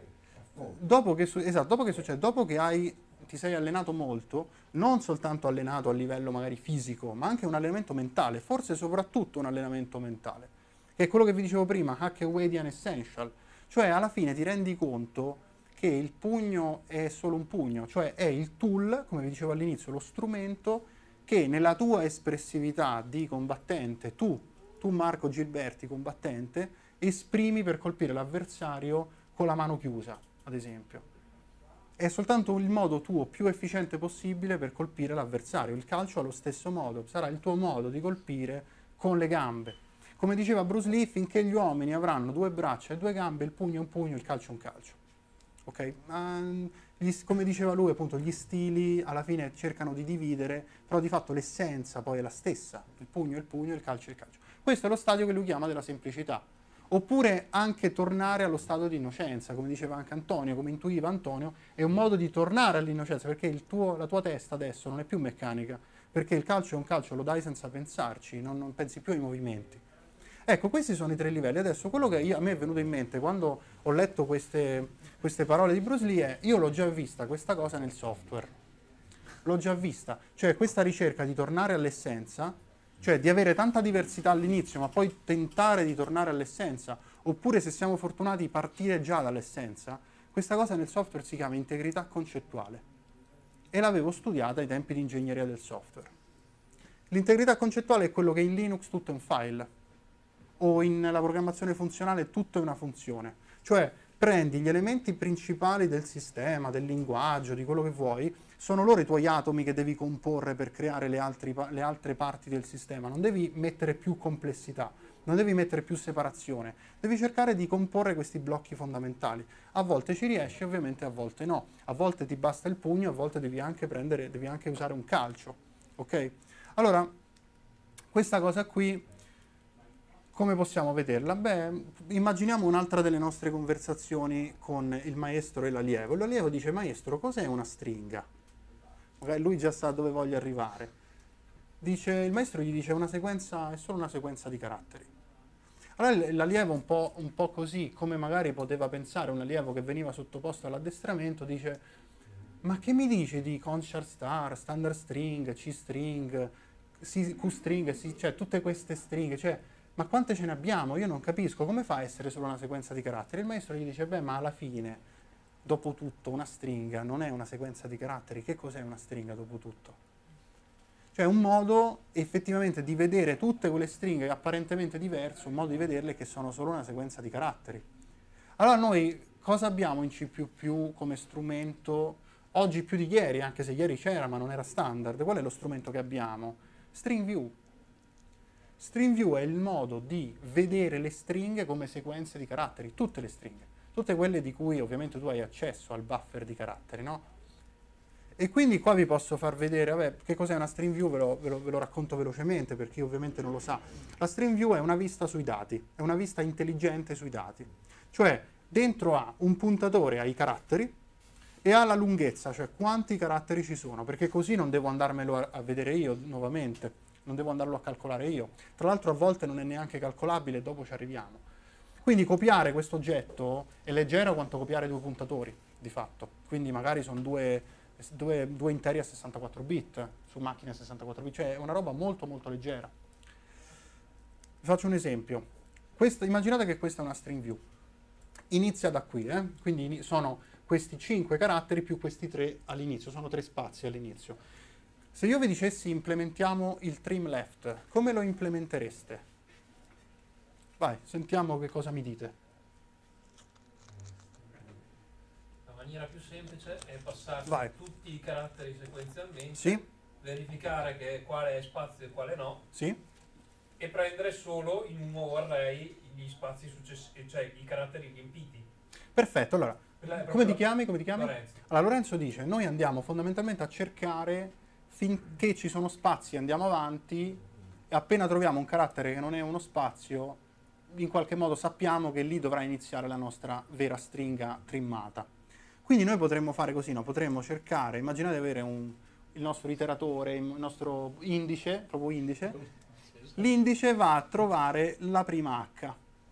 Dopo che, su- esatto, dopo che succede? Dopo che hai, ti sei allenato molto, non soltanto allenato a livello magari fisico, ma anche un allenamento mentale, forse soprattutto un allenamento mentale, che è quello che vi dicevo prima, Hack Away the Unessential. Cioè alla fine ti rendi conto che il pugno è solo un pugno, cioè è il tool, come vi dicevo all'inizio, lo strumento che nella tua espressività di combattente, tu, tu Marco Gilberti, combattente, esprimi per colpire l'avversario con la mano chiusa, ad esempio. È soltanto il modo tuo più efficiente possibile per colpire l'avversario. Il calcio allo stesso modo, sarà il tuo modo di colpire con le gambe. Come diceva Bruce Lee, finché gli uomini avranno due braccia e due gambe, il pugno è un pugno, il calcio è un calcio. Ok? Um, gli, come diceva lui, appunto, gli stili alla fine cercano di dividere, però di fatto l'essenza poi è la stessa, il pugno è il pugno, il calcio è il calcio. Questo è lo stadio che lui chiama della semplicità. Oppure anche tornare allo stato di innocenza, come diceva anche Antonio, come intuiva Antonio, è un modo di tornare all'innocenza, perché il tuo, la tua testa adesso non è più meccanica, perché il calcio è un calcio, lo dai senza pensarci, non, non pensi più ai movimenti. Ecco, questi sono i tre livelli. Adesso quello che io, a me è venuto in mente quando ho letto queste, queste parole di Bruce Lee è: io l'ho già vista questa cosa nel software, l'ho già vista, cioè questa ricerca di tornare all'essenza, cioè di avere tanta diversità all'inizio ma poi tentare di tornare all'essenza, oppure se siamo fortunati partire già dall'essenza. Questa cosa nel software si chiama integrità concettuale e l'avevo studiata ai tempi di ingegneria del software. L'integrità concettuale è quello che in Linux tutto è un file, o in la programmazione funzionale tutto è una funzione, cioè prendi gli elementi principali del sistema, del linguaggio, di quello che vuoi, sono loro i tuoi atomi che devi comporre per creare le, altri, le altre parti del sistema, non devi mettere più complessità, non devi mettere più separazione, devi cercare di comporre questi blocchi fondamentali. A volte ci riesci, ovviamente a volte no, a volte ti basta il pugno, a volte devi anche prendere, devi anche usare un calcio, ok? Allora, questa cosa qui, come possiamo vederla? Beh, immaginiamo un'altra delle nostre conversazioni con il maestro e l'allievo. L'allievo dice: maestro, cos'è una stringa? Okay, lui già sa dove voglio arrivare. Dice, il maestro gli dice: una sequenza, è solo una sequenza di caratteri. Allora l'allievo un po', un po' così, come magari poteva pensare un allievo che veniva sottoposto all'addestramento, dice: ma che mi dici di conchar star, standard string, C-string, Q-string, cioè tutte queste stringhe, cioè ma quante ce ne abbiamo? Io non capisco, come fa a essere solo una sequenza di caratteri? Il maestro gli dice: beh, ma alla fine, dopo tutto, una stringa non è una sequenza di caratteri. Che cos'è una stringa dopo tutto? Cioè un modo effettivamente di vedere tutte quelle stringhe apparentemente diverse, un modo di vederle che sono solo una sequenza di caratteri. Allora noi cosa abbiamo in C più più come strumento, oggi più di ieri, anche se ieri c'era ma non era standard? Qual è lo strumento che abbiamo? String View. String View è il modo di vedere le stringhe come sequenze di caratteri, tutte le stringhe, tutte quelle di cui ovviamente tu hai accesso al buffer di caratteri, no? E quindi qua vi posso far vedere, vabbè, che cos'è una string view, ve lo, ve, lo, ve lo racconto velocemente per chi ovviamente non lo sa. La string view è una vista sui dati, è una vista intelligente sui dati, cioè dentro ha un puntatore ai caratteri e ha la lunghezza, cioè quanti caratteri ci sono, perché così non devo andarmelo a, a vedere io nuovamente. Non devo andarlo a calcolare io. Tra l'altro a volte non è neanche calcolabile, dopo ci arriviamo. Quindi copiare questo oggetto è leggero quanto copiare due puntatori, di fatto. Quindi magari sono due, due, due interi a sessantaquattro bit, su macchine a sessantaquattro bit, cioè è una roba molto molto leggera. Vi faccio un esempio. Questa, immaginate che questa è una string view. Inizia da qui, eh? Quindi sono questi cinque caratteri più questi tre all'inizio, sono tre spazi all'inizio. Se io vi dicessi implementiamo il trim left, come lo implementereste? Vai, sentiamo che cosa mi dite. La maniera più semplice è passare Vai. tutti i caratteri sequenzialmente, Sì? verificare che quale è spazio e quale no, Sì? e prendere solo in un nuovo array gli spazi successivi, cioè i caratteri riempiti. Perfetto, allora, Quella è come ti proprio chiami? Come ti chiami? Lorenzo. Allora, Lorenzo dice, noi andiamo fondamentalmente a cercare finché ci sono spazi, andiamo avanti, e appena troviamo un carattere che non è uno spazio, in qualche modo sappiamo che lì dovrà iniziare la nostra vera stringa trimmata. Quindi noi potremmo fare così, no? Potremmo cercare, immaginate di avere un, il nostro iteratore, il nostro indice, proprio indice, l'indice va a trovare la prima H.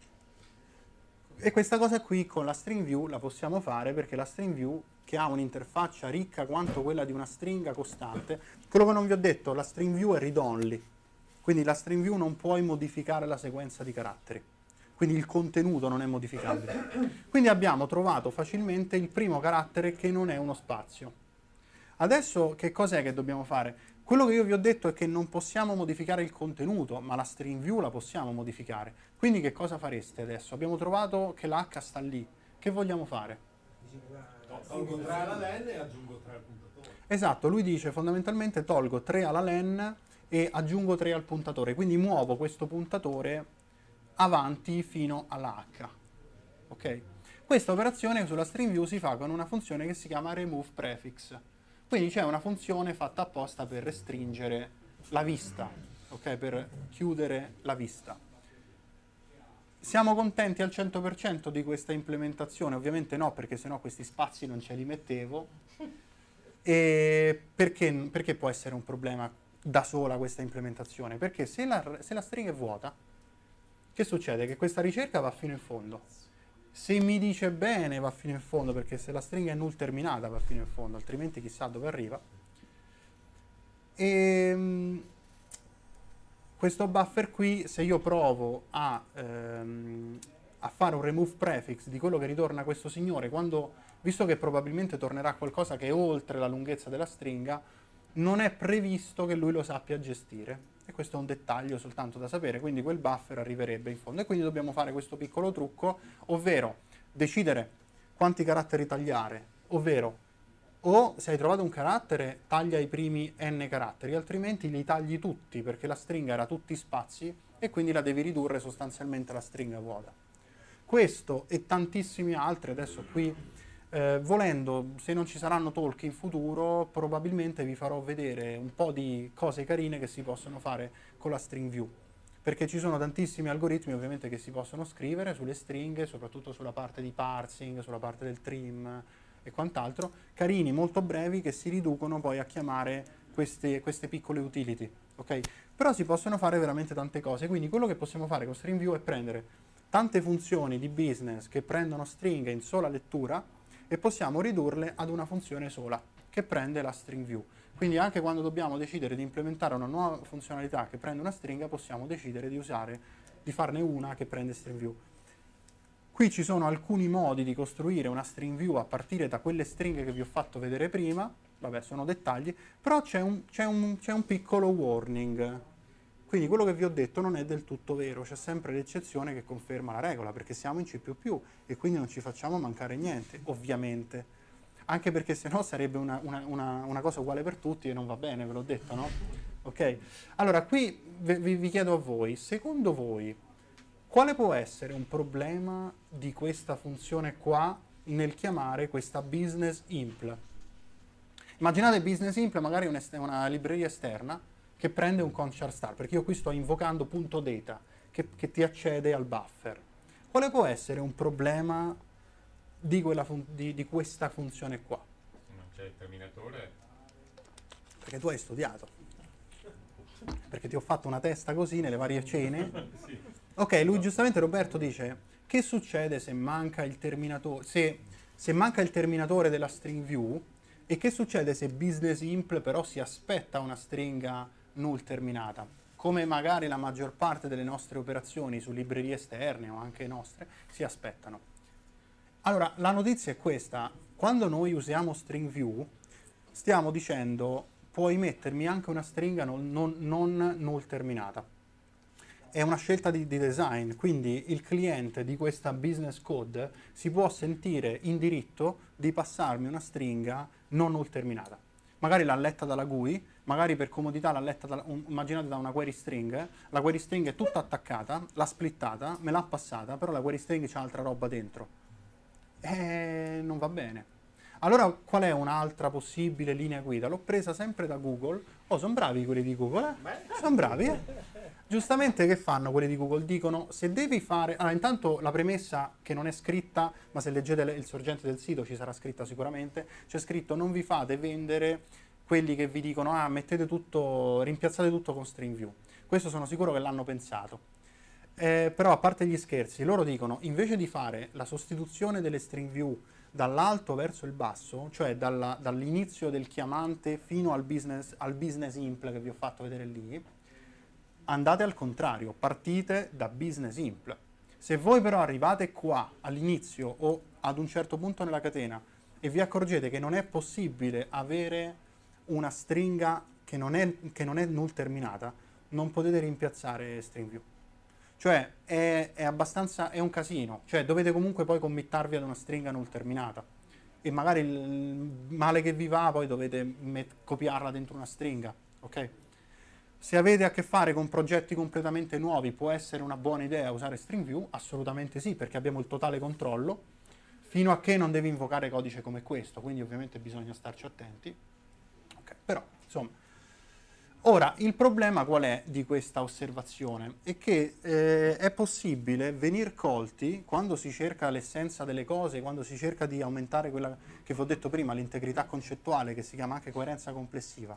E questa cosa qui con la string view la possiamo fare perché la string view, che ha un'interfaccia ricca quanto quella di una stringa costante, quello che non vi ho detto, la string view è read-only, quindi la string view non puoi modificare la sequenza di caratteri, quindi il contenuto non è modificabile. Quindi abbiamo trovato facilmente il primo carattere che non è uno spazio. Adesso che cos'è che dobbiamo fare? Quello che io vi ho detto è che non possiamo modificare il contenuto, ma la string view la possiamo modificare. Quindi che cosa fareste adesso? Abbiamo trovato che l'H sta lì. Che vogliamo fare? Tolgo tre alla len e aggiungo tre al puntatore. Esatto, lui dice fondamentalmente tolgo tre alla len e aggiungo tre al puntatore, quindi muovo questo puntatore avanti fino alla H. Ok? Questa operazione sulla string view si fa con una funzione che si chiama remove prefix. Quindi c'è una funzione fatta apposta per restringere la vista, ok? Per chiudere la vista. Siamo contenti al cento per cento di questa implementazione? Ovviamente no, perché sennò questi spazi non ce li mettevo. E perché, perché può essere un problema da sola questa implementazione? Perché se la, se la stringa è vuota, che succede? Che questa ricerca va fino in fondo. Se mi dice bene va fino in fondo, perché se la stringa è null terminata va fino in fondo, altrimenti chissà dove arriva. E questo buffer qui, se io provo a, ehm, a fare un remove prefix di quello che ritorna questo signore, quando, visto che probabilmente tornerà qualcosa che è oltre la lunghezza della stringa, non è previsto che lui lo sappia gestire. E questo è un dettaglio soltanto da sapere, quindi quel buffer arriverebbe in fondo. E quindi dobbiamo fare questo piccolo trucco, ovvero decidere quanti caratteri tagliare, ovvero o se hai trovato un carattere taglia i primi n caratteri, altrimenti li tagli tutti, perché la stringa era tutti spazi e quindi la devi ridurre sostanzialmente alla stringa vuota. Questo e tantissimi altri, adesso qui eh, volendo, se non ci saranno talk in futuro, probabilmente vi farò vedere un po' di cose carine che si possono fare con la string view, perché ci sono tantissimi algoritmi ovviamente che si possono scrivere sulle stringhe, soprattutto sulla parte di parsing, sulla parte del trim e quant'altro, carini, molto brevi, che si riducono poi a chiamare queste, queste piccole utility, ok? Però si possono fare veramente tante cose, quindi quello che possiamo fare con string view è prendere tante funzioni di business che prendono stringhe in sola lettura e possiamo ridurle ad una funzione sola, che prende la string view. Quindi anche quando dobbiamo decidere di implementare una nuova funzionalità che prende una stringa, possiamo decidere di usare, di farne una che prende string view. Qui ci sono alcuni modi di costruire una string view a partire da quelle stringhe che vi ho fatto vedere prima, vabbè sono dettagli, però c'è un, c'è un, c'è un piccolo warning. Quindi quello che vi ho detto non è del tutto vero, c'è sempre l'eccezione che conferma la regola, perché siamo in C più più e quindi non ci facciamo mancare niente, ovviamente. Anche perché sennò sarebbe una, una, una, una cosa uguale per tutti e non va bene, ve l'ho detto, no? Ok? Allora, qui vi, vi chiedo a voi, secondo voi, quale può essere un problema di questa funzione qua nel chiamare questa business impl? Immaginate business impl magari un una libreria esterna che prende un conchar star, perché io qui sto invocando punto .data che, che ti accede al buffer. Quale può essere un problema di, quella di, di questa funzione qua? Non c'è il terminatore. Perché tu hai studiato. Perché ti ho fatto una testa così nelle varie cene. Sì. Ok, lui giustamente Roberto dice, che succede se manca il terminatore, se, se manca il terminatore della string view, e che succede se business impl però si aspetta una stringa null terminata, come magari la maggior parte delle nostre operazioni su librerie esterne o anche nostre si aspettano. Allora, la notizia è questa, quando noi usiamo string view, stiamo dicendo, puoi mettermi anche una stringa non, non, non null terminata. È una scelta di, di design, quindi il cliente di questa business code si può sentire in diritto di passarmi una stringa non null terminata. Magari l'ha letta dalla G U I, magari per comodità l'ha letta, da, un, immaginate da una query string, la query string è tutta attaccata, l'ha splittata, me l'ha passata, però la query string c'ha altra roba dentro. E non va bene. Allora qual è un'altra possibile linea guida? L'ho presa sempre da Google. Oh, sono bravi quelli di Google, eh? Sono bravi, eh? Giustamente che fanno quelli di Google? Dicono, se devi fare... Allora, intanto la premessa che non è scritta, ma se leggete il sorgente del sito ci sarà scritta sicuramente, c'è scritto non vi fate vendere quelli che vi dicono, ah, mettete tutto, rimpiazzate tutto con string view. Questo sono sicuro che l'hanno pensato. Eh, però, a parte gli scherzi, loro dicono, invece di fare la sostituzione delle string view dall'alto verso il basso, cioè dalla, dall'inizio del chiamante fino al business, al business impl che vi ho fatto vedere lì, andate al contrario, partite da business impl. Se voi però arrivate qua all'inizio o ad un certo punto nella catena e vi accorgete che non è possibile avere una stringa che non è, che non è null terminata, non potete rimpiazzare string view. Cioè è, è abbastanza, è un casino, cioè dovete comunque poi committarvi ad una stringa null terminata e magari il male che vi va poi dovete met- copiarla dentro una stringa, ok? Se avete a che fare con progetti completamente nuovi può essere una buona idea usare string view? Assolutamente sì, perché abbiamo il totale controllo fino a che non devi invocare codice come questo, quindi ovviamente bisogna starci attenti. Okay, però, insomma. Ora, il problema qual è di questa osservazione? È che eh, è possibile venir colti, quando si cerca l'essenza delle cose, quando si cerca di aumentare quella che vi ho detto prima, l'integrità concettuale, che si chiama anche coerenza complessiva,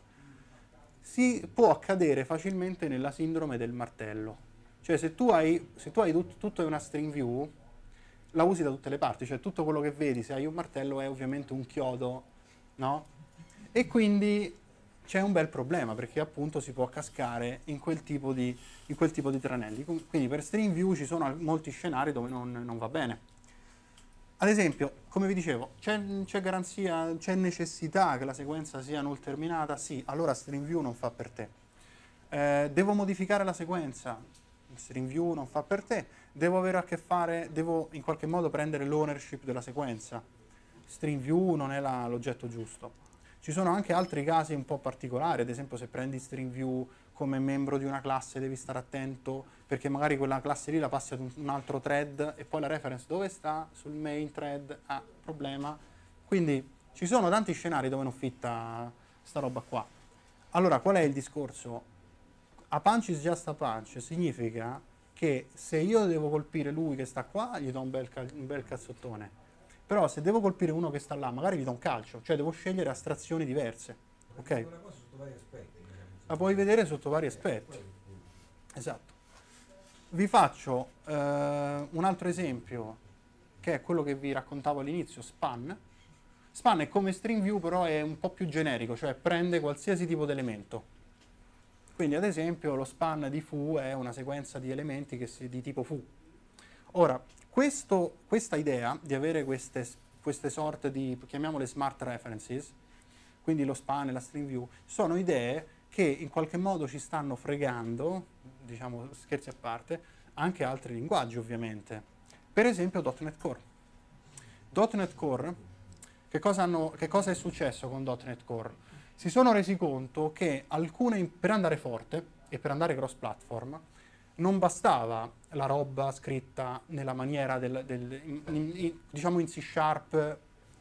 si può accadere facilmente nella sindrome del martello. Cioè se tu hai, se tu hai tut, tutto una string view, la usi da tutte le parti, cioè tutto quello che vedi, se hai un martello, è ovviamente un chiodo, no? E quindi c'è un bel problema, perché appunto si può cascare in quel tipo di, in quel tipo di tranelli. Quindi per string view ci sono molti scenari dove non, non va bene. Ad esempio, come vi dicevo, c'è, c'è garanzia, c'è necessità che la sequenza sia null terminata? Sì, allora string view non fa per te. Eh, devo modificare la sequenza? String view non fa per te. Devo avere a che fare, devo in qualche modo prendere l'ownership della sequenza? String view non è la, l'oggetto giusto. Ci sono anche altri casi un po' particolari, ad esempio se prendi string view come membro di una classe devi stare attento perché magari quella classe lì la passi ad un altro thread e poi la reference dove sta? Sul main thread, ah, problema. Quindi ci sono tanti scenari dove non fitta sta roba qua. Allora, qual è il discorso? A punch is just a punch significa che se io devo colpire lui che sta qua, gli do un bel, un bel cazzottone. Però se devo colpire uno che sta là, magari gli do un calcio, cioè devo scegliere astrazioni diverse. Ok? La puoi vedere sotto vari aspetti. Esatto. Vi faccio eh, un altro esempio, che è quello che vi raccontavo all'inizio, span. Span è come string view, però è un po' più generico, cioè prende qualsiasi tipo di elemento. Quindi ad esempio lo span di foo è una sequenza di elementi che si, di tipo foo. Ora, questo, questa idea di avere queste, queste sorte di, chiamiamole smart references, quindi lo span e la string view, sono idee che in qualche modo ci stanno fregando, diciamo scherzi a parte, anche altri linguaggi ovviamente. Per esempio .punto net Core. .punto net Core, che cosa, hanno, che cosa è successo con .punto net Core? Si sono resi conto che alcune, per andare forte e per andare cross-platform, non bastava la roba scritta nella maniera del, del in, in, diciamo in C Sharp,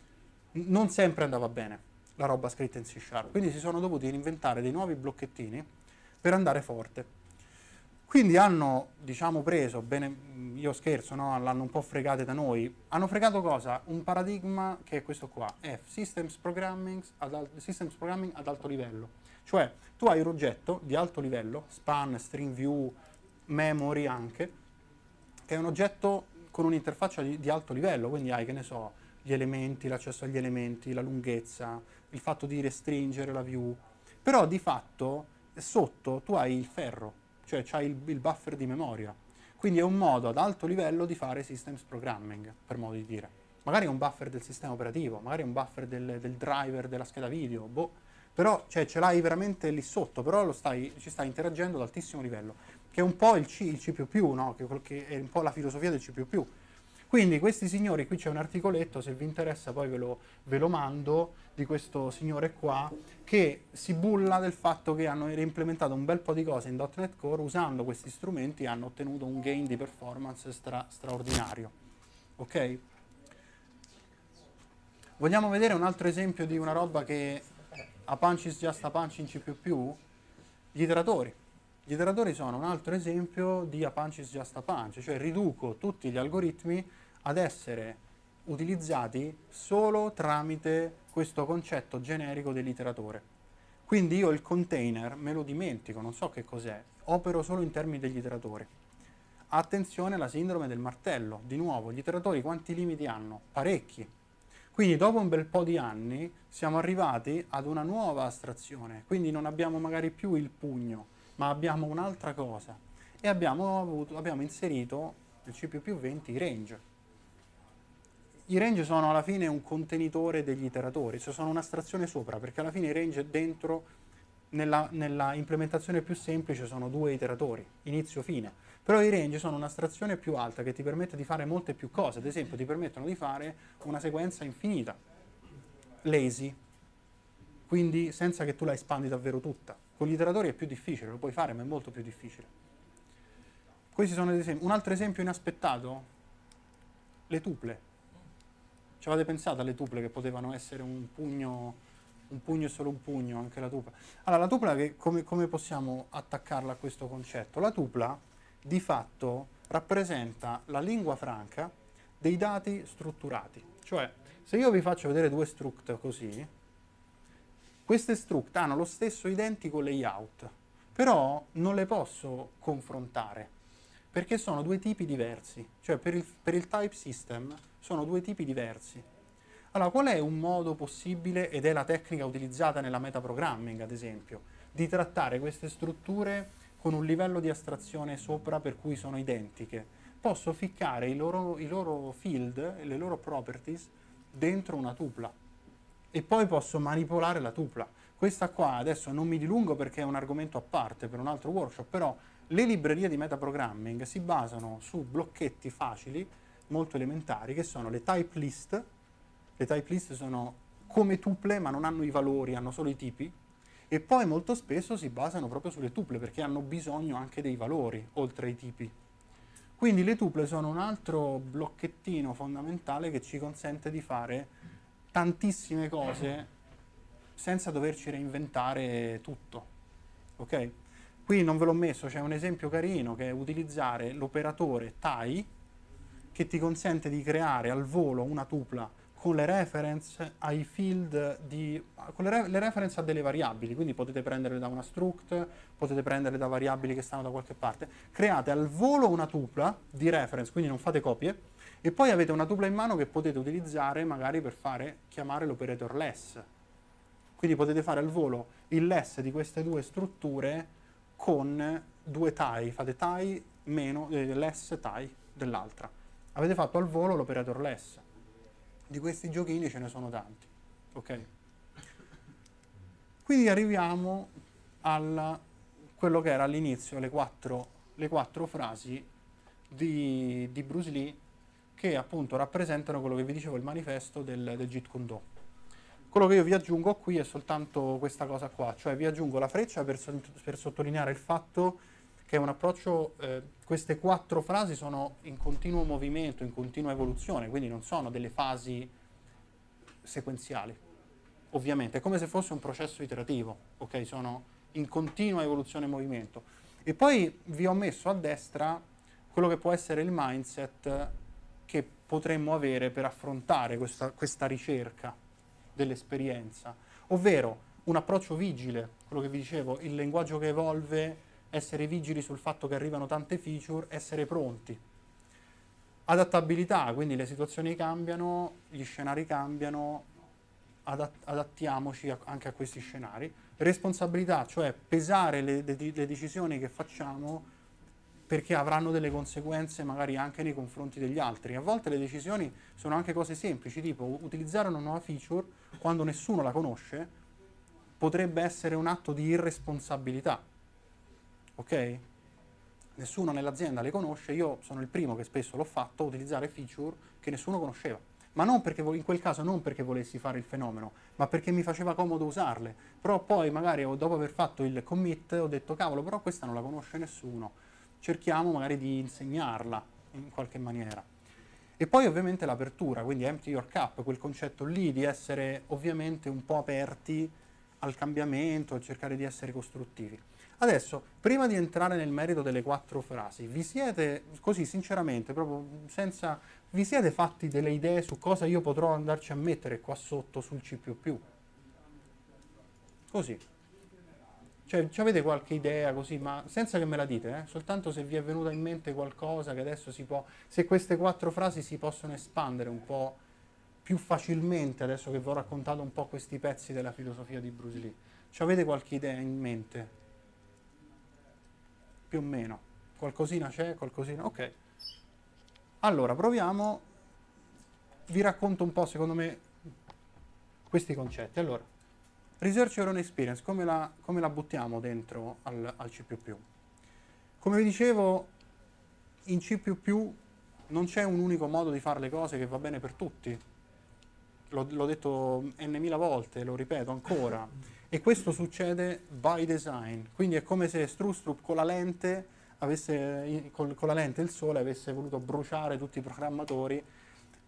non sempre andava bene la roba scritta in C Sharp, quindi si sono dovuti inventare dei nuovi blocchettini per andare forte. Quindi hanno, diciamo, preso, bene, io scherzo, no? L'hanno un po' fregate da noi, hanno fregato cosa? Un paradigma che è questo qua, è Systems Programming ad, al, Systems Programming ad alto livello. Cioè, tu hai un oggetto di alto livello, span, string view, memory anche, che è un oggetto con un'interfaccia di, di alto livello, quindi hai, che ne so, gli elementi, l'accesso agli elementi, la lunghezza, il fatto di restringere la view, però di fatto sotto tu hai il ferro, cioè c'hai il, il buffer di memoria, quindi è un modo ad alto livello di fare systems programming, per modo di dire. Magari è un buffer del sistema operativo, magari è un buffer del, del driver della scheda video, boh, però cioè, ce l'hai veramente lì sotto, però lo stai, ci stai interagendo ad altissimo livello, che è un po' il C, il C più più, no? Che, che è un po' la filosofia del C più più. Quindi questi signori, qui c'è un articoletto, se vi interessa poi ve lo, ve lo mando, di questo signore qua, che si bulla del fatto che hanno reimplementato un bel po' di cose in .punto net Core, usando questi strumenti hanno ottenuto un gain di performance stra, straordinario. Ok? Vogliamo vedere un altro esempio di una roba che a punch is just a punch in C più più? Gli iteratori. Gli iteratori sono un altro esempio di a punch is just a punch, cioè riduco tutti gli algoritmi ad essere utilizzati solo tramite questo concetto generico dell'iteratore. Quindi io il container me lo dimentico, non so che cos'è, opero solo in termini degli iteratori. Attenzione alla sindrome del martello, di nuovo, gli iteratori quanti limiti hanno? Parecchi. Quindi dopo un bel po' di anni siamo arrivati ad una nuova astrazione, quindi non abbiamo magari più il pugno, ma abbiamo un'altra cosa e abbiamo, avuto, abbiamo inserito nel C più più venti i range. I range sono alla fine un contenitore degli iteratori, cioè sono un'astrazione sopra, perché alla fine i range dentro, nella, nella implementazione più semplice, sono due iteratori, inizio-fine. Però i range sono un'astrazione più alta che ti permette di fare molte più cose, ad esempio ti permettono di fare una sequenza infinita, lazy, quindi senza che tu la espandi davvero tutta. Con gli iteratori è più difficile, lo puoi fare, ma è molto più difficile. Questi sono ad esempio. Un altro esempio inaspettato? Le tuple. Ci avete pensato alle tuple che potevano essere un pugno, un pugno e solo un pugno, anche la tupla? Allora, la tupla, che, come, come possiamo attaccarla a questo concetto? La tupla, di fatto, rappresenta la lingua franca dei dati strutturati. Cioè, se io vi faccio vedere due struct così, queste struct hanno lo stesso identico layout, però non le posso confrontare, perché sono due tipi diversi. Cioè, per il, per il type system sono due tipi diversi. Allora, qual è un modo possibile, ed è la tecnica utilizzata nella metaprogramming, ad esempio, di trattare queste strutture con un livello di astrazione sopra per cui sono identiche? Posso ficcare i loro, i loro field, le loro properties, dentro una tupla e poi posso manipolare la tupla. Questa qua adesso non mi dilungo perché è un argomento a parte per un altro workshop, però le librerie di metaprogramming si basano su blocchetti facili, molto elementari, che sono le type list. Le type list sono come tuple ma non hanno i valori, hanno solo i tipi, e poi molto spesso si basano proprio sulle tuple perché hanno bisogno anche dei valori oltre ai tipi. Quindi le tuple sono un altro blocchettino fondamentale che ci consente di fare tantissime cose senza doverci reinventare tutto. Ok? Qui non ve l'ho messo, c'è un esempio carino che è utilizzare l'operatore tie che ti consente di creare al volo una tupla con le reference ai field di, con le, re, le reference a delle variabili, quindi potete prenderle da una struct, potete prenderle da variabili che stanno da qualche parte, create al volo una tupla di reference, quindi non fate copie, e poi avete una tupla in mano che potete utilizzare magari per fare chiamare l'operator less. Quindi potete fare al volo il less di queste due strutture con due tie, fate tie meno eh, less tie dell'altra. Avete fatto al volo l'operator less. Di questi giochini ce ne sono tanti, ok? Quindi arriviamo a quello che era all'inizio, le quattro, le quattro frasi di, di Bruce Lee, che appunto rappresentano quello che vi dicevo, il manifesto del, del Jeet Kune Do. Quello che io vi aggiungo qui è soltanto questa cosa qua, cioè vi aggiungo la freccia per, per sottolineare il fatto che è un approccio, eh, queste quattro frasi sono in continuo movimento, in continua evoluzione, quindi non sono delle fasi sequenziali, ovviamente, è come se fosse un processo iterativo, ok? Sono in continua evoluzione e movimento. E poi vi ho messo a destra quello che può essere il mindset che potremmo avere per affrontare questa, questa ricerca dell'esperienza, ovvero un approccio vigile, quello che vi dicevo, il linguaggio che evolve, essere vigili sul fatto che arrivano tante feature, essere pronti. Adattabilità, quindi le situazioni cambiano, gli scenari cambiano, adat- adattiamoci a- anche a questi scenari. Responsabilità, cioè pesare le, le, le decisioni che facciamo perché avranno delle conseguenze magari anche nei confronti degli altri. A volte le decisioni sono anche cose semplici, tipo utilizzare una nuova feature quando nessuno la conosce potrebbe essere un atto di irresponsabilità. Ok? Nessuno nell'azienda le conosce, io sono il primo che spesso l'ho fatto, utilizzare feature che nessuno conosceva. Ma non perché in quel caso non perché volessi fare il fenomeno, ma perché mi faceva comodo usarle. Però poi magari dopo aver fatto il commit ho detto cavolo, però questa non la conosce nessuno. Cerchiamo magari di insegnarla in qualche maniera. E poi ovviamente l'apertura, quindi empty your cup, quel concetto lì di essere ovviamente un po' aperti al cambiamento, a cercare di essere costruttivi. Adesso, prima di entrare nel merito delle quattro frasi, vi siete, così sinceramente, proprio senza, vi siete fatti delle idee su cosa io potrò andarci a mettere qua sotto sul C più più? Così. Cioè, ci avete qualche idea così, ma senza che me la dite, eh? Soltanto se vi è venuta in mente qualcosa che adesso si può, se queste quattro frasi si possono espandere un po' più facilmente, adesso che vi ho raccontato un po' questi pezzi della filosofia di Bruce Lee. Ci avete qualche idea in mente? Più o meno. Qualcosina c'è? Qualcosina? Ok. Allora, proviamo. Vi racconto un po', secondo me, questi concetti. Allora, Research Your Own Experience, come la, come la buttiamo dentro al, al C più più? Come vi dicevo, in C più più non c'è un unico modo di fare le cose che va bene per tutti. L'ho, l'ho detto n mila volte, lo ripeto ancora. E questo succede by design, quindi è come se Strustrup con la lente, avesse, con, con la lente il sole avesse voluto bruciare tutti i programmatori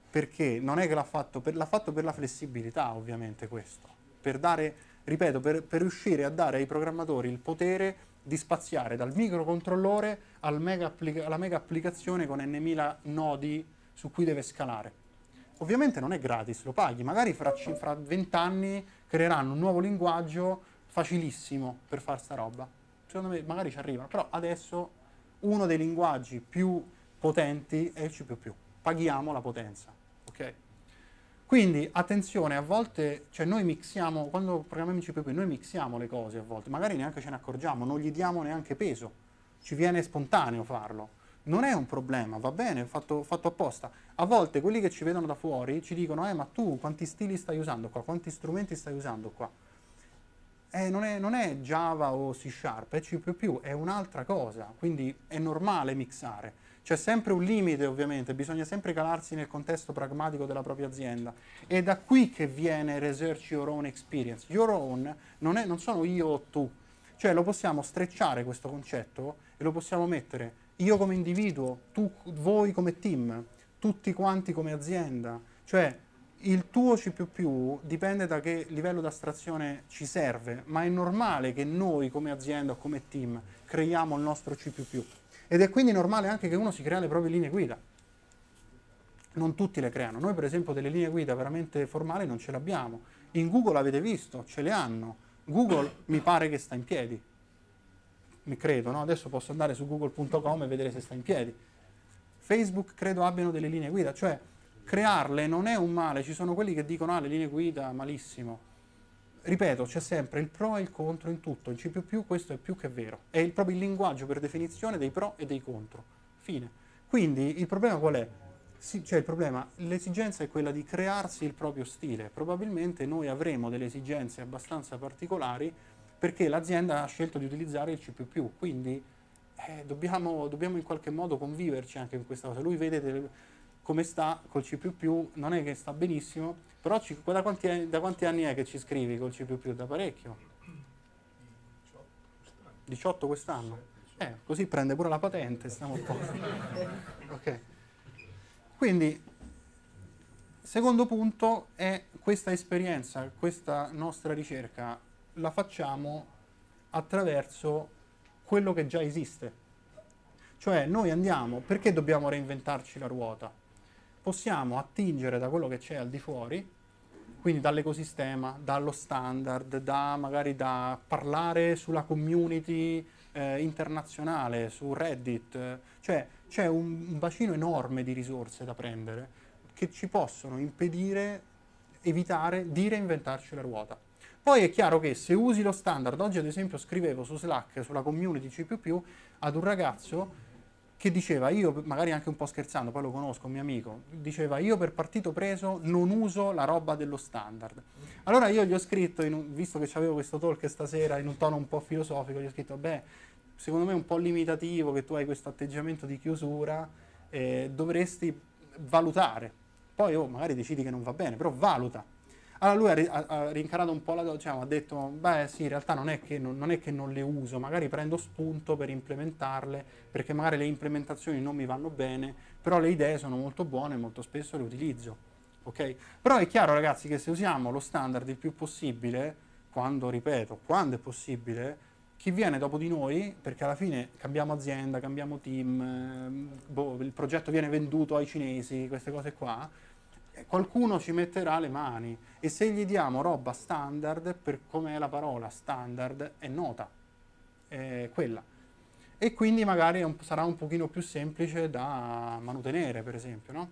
perché non è che l'ha fatto per, l'ha fatto per la flessibilità, ovviamente, questo. Per dare, ripeto, per, per riuscire a dare ai programmatori il potere di spaziare dal microcontrollore al mega applica- alla mega applicazione con n mila nodi su cui deve scalare. Ovviamente non è gratis, lo paghi. Magari fra, fra venti anni creeranno un nuovo linguaggio facilissimo per fare sta roba. Secondo me magari ci arrivano, però adesso uno dei linguaggi più potenti è il C più più. Paghiamo la potenza, ok? Quindi attenzione, a volte, cioè noi mixiamo, quando programmiamo in C più più, noi mixiamo le cose a volte, magari neanche ce ne accorgiamo, non gli diamo neanche peso, ci viene spontaneo farlo. Non è un problema, va bene, fatto, fatto apposta. A volte quelli che ci vedono da fuori ci dicono, eh ma tu quanti stili stai usando qua, quanti strumenti stai usando qua? Eh, non, è, non è Java o C Sharp, è C più più, è un'altra cosa, quindi è normale mixare. C'è sempre un limite, ovviamente, bisogna sempre calarsi nel contesto pragmatico della propria azienda. È da qui che viene Research Your Own Experience. Your Own non, è, non sono io o tu, cioè lo possiamo strecciare questo concetto e lo possiamo mettere io come individuo, tu, voi come team, tutti quanti come azienda. Cioè il tuo C più più dipende da che livello di astrazione ci serve, ma è normale che noi come azienda o come team creiamo il nostro C più più. Ed è quindi normale anche che uno si crea le proprie linee guida. Non tutti le creano. Noi per esempio delle linee guida veramente formali non ce le abbiamo. In Google avete visto, ce le hanno. Google mi pare che sta in piedi. Mi credo, no? Adesso posso andare su google punto com e vedere se sta in piedi. Facebook credo abbiano delle linee guida, cioè crearle non è un male. Ci sono quelli che dicono ah le linee guida malissimo. Ripeto, c'è sempre il pro e il contro in tutto. In C più più questo è più che vero. È il, proprio il linguaggio per definizione dei pro e dei contro. Fine. Quindi il problema qual è? Sì, cioè il problema, l'esigenza è quella di crearsi il proprio stile. Probabilmente noi avremo delle esigenze abbastanza particolari perché l'azienda ha scelto di utilizzare il C più più. Quindi eh, dobbiamo, dobbiamo in qualche modo conviverci anche in questa cosa. Lui vedete come sta col C più più, non è che sta benissimo, però ci, da, quanti, da quanti anni è che ci scrivi col C più più? Da parecchio? diciotto quest'anno? Eh, così prende pure la patente, stiamo un po'. Ok. Quindi, secondo punto è questa esperienza, questa nostra ricerca la facciamo attraverso quello che già esiste. Cioè noi andiamo, perché dobbiamo reinventarci la ruota? Possiamo attingere da quello che c'è al di fuori, quindi dall'ecosistema, dallo standard, da magari da parlare sulla community eh, internazionale, su Reddit, cioè c'è un, un bacino enorme di risorse da prendere che ci possono impedire, evitare di reinventarci la ruota. Poi è chiaro che se usi lo standard, oggi ad esempio scrivevo su Slack, sulla community C più più, ad un ragazzo che diceva, io magari anche un po' scherzando, poi lo conosco, un mio amico, diceva io per partito preso non uso la roba dello standard. Allora io gli ho scritto, in un, visto che avevo questo talk stasera in un tono un po' filosofico, gli ho scritto, beh, secondo me è un po' limitativo che tu hai questo atteggiamento di chiusura, eh, dovresti valutare. Poi oh, magari decidi che non va bene, però valuta. Allora lui ha, ha rincarato un po' la diciamo, ha detto, beh sì, in realtà non è, che non, non è che non le uso, magari prendo spunto per implementarle, perché magari le implementazioni non mi vanno bene, però le idee sono molto buone e molto spesso le utilizzo. Ok? Però è chiaro ragazzi che se usiamo lo standard il più possibile, quando, ripeto, quando è possibile, chi viene dopo di noi, perché alla fine cambiamo azienda, cambiamo team, eh, boh, il progetto viene venduto ai cinesi, queste cose qua, qualcuno ci metterà le mani e se gli diamo roba standard, per come è la parola standard, è nota, è quella. E quindi magari un, sarà un pochino più semplice da manutenere, per esempio, no?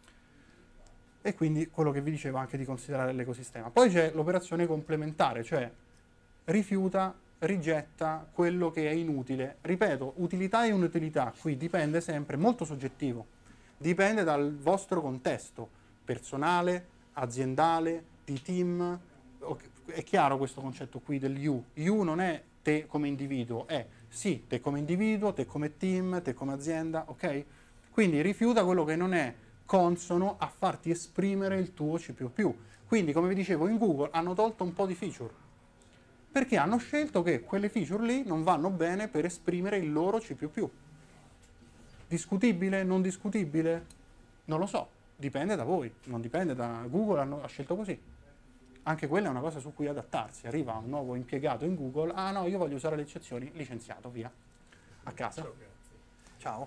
E quindi quello che vi dicevo anche di considerare l'ecosistema. Poi c'è l'operazione complementare, cioè rifiuta, rigetta quello che è inutile. Ripeto, utilità e inutilità qui dipende sempre, molto soggettivo, dipende dal vostro contesto personale, aziendale, di team. È chiaro questo concetto qui del you. You non è te come individuo, è sì, te come individuo, te come team, te come azienda, ok? Quindi rifiuta quello che non è consono a farti esprimere il tuo C più più. Quindi, come vi dicevo, in Google hanno tolto un po' di feature, perché hanno scelto che quelle feature lì non vanno bene per esprimere il loro C più più. Discutibile? Non discutibile? Non lo so. Dipende da voi, non dipende da Google, hanno, ha scelto così. Anche quella è una cosa su cui adattarsi. Arriva un nuovo impiegato in Google, ah no, io voglio usare le eccezioni, licenziato, via, a casa. Ciao.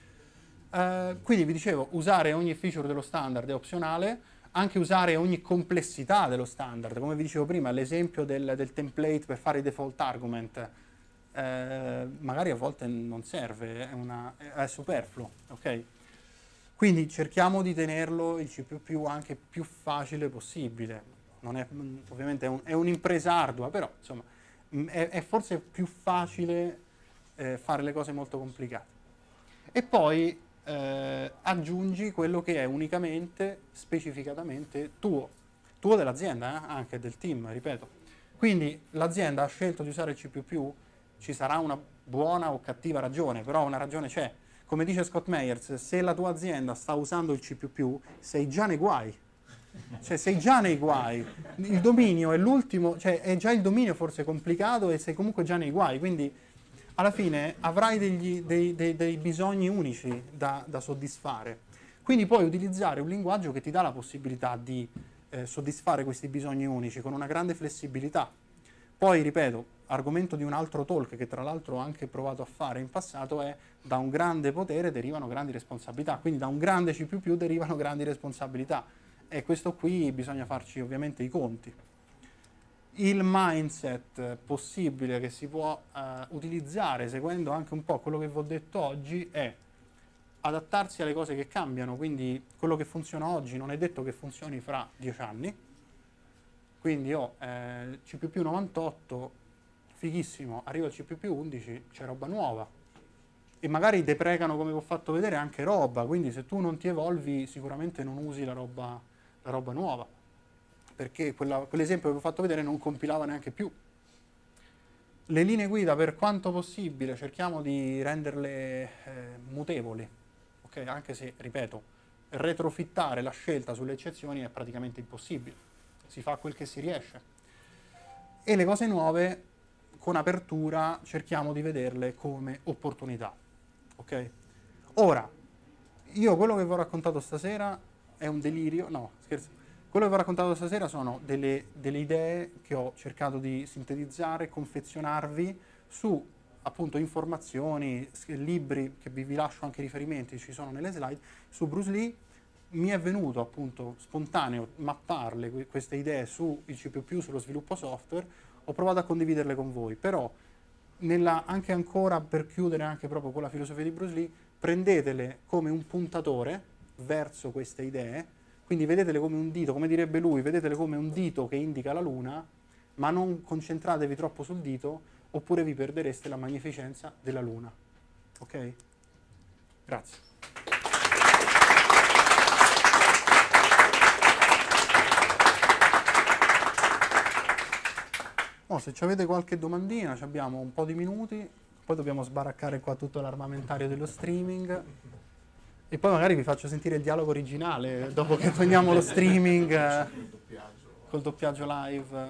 Uh, quindi vi dicevo, usare ogni feature dello standard è opzionale, anche usare ogni complessità dello standard, come vi dicevo prima, l'esempio del, del template per fare i default argument, eh, magari a volte non serve, è, una, è superfluo, ok? Quindi cerchiamo di tenerlo il C più più anche più facile possibile. Non è, ovviamente è, un, è un'impresa ardua, però insomma è, è forse più facile eh, fare le cose molto complicate. E poi eh, aggiungi quello che è unicamente, specificatamente tuo, tuo dell'azienda, eh? Anche del team, ripeto. Quindi l'azienda ha scelto di usare il C più più, ci sarà una buona o cattiva ragione, però una ragione c'è. Come dice Scott Meyers, se la tua azienda sta usando il C più più, sei già nei guai. Cioè sei già nei guai. Il dominio è l'ultimo, cioè è già il dominio forse complicato e sei comunque già nei guai, quindi alla fine avrai degli, dei, dei, dei bisogni unici da, da soddisfare. Quindi puoi utilizzare un linguaggio che ti dà la possibilità di eh, soddisfare questi bisogni unici con una grande flessibilità. Poi, ripeto, argomento di un altro talk che tra l'altro ho anche provato a fare in passato è: da un grande potere derivano grandi responsabilità, quindi da un grande C più più derivano grandi responsabilità, e questo qui bisogna farci ovviamente i conti. Il mindset possibile che si può uh, utilizzare, seguendo anche un po' quello che vi ho detto oggi, è adattarsi alle cose che cambiano, quindi quello che funziona oggi non è detto che funzioni fra dieci anni. Quindi ho eh, C più più novantotto, fighissimo, arriva il C più più undici, c'è roba nuova. E magari deprecano, come vi ho fatto vedere, anche roba, quindi se tu non ti evolvi sicuramente non usi la roba, la roba nuova, perché quella, quell'esempio che vi ho fatto vedere non compilava neanche più. Le linee guida, per quanto possibile, cerchiamo di renderle eh, mutevoli, okay? Anche se, ripeto, retrofittare la scelta sulle eccezioni è praticamente impossibile. Si fa quel che si riesce. E le cose nuove, con apertura, cerchiamo di vederle come opportunità. Ok? Ora, io quello che vi ho raccontato stasera è un delirio, no, scherzo. Quello che vi ho raccontato stasera sono delle, delle idee che ho cercato di sintetizzare, confezionarvi su, appunto, informazioni, libri, che vi, vi lascio anche riferimenti, ci sono nelle slide, su Bruce Lee. Mi è venuto appunto spontaneo mapparle queste idee su il C più più, sullo sviluppo software, ho provato a condividerle con voi, però nella, anche ancora per chiudere anche proprio con la filosofia di Bruce Lee, prendetele come un puntatore verso queste idee, quindi vedetele come un dito, come direbbe lui, vedetele come un dito che indica la luna, ma non concentratevi troppo sul dito, oppure vi perdereste la magnificenza della luna. Ok? Grazie. Oh, se avete qualche domandina, abbiamo un po' di minuti, poi dobbiamo sbaraccare qua tutto l'armamentario dello streaming e poi magari vi faccio sentire il dialogo originale dopo che togliamo lo streaming eh, col doppiaggio live.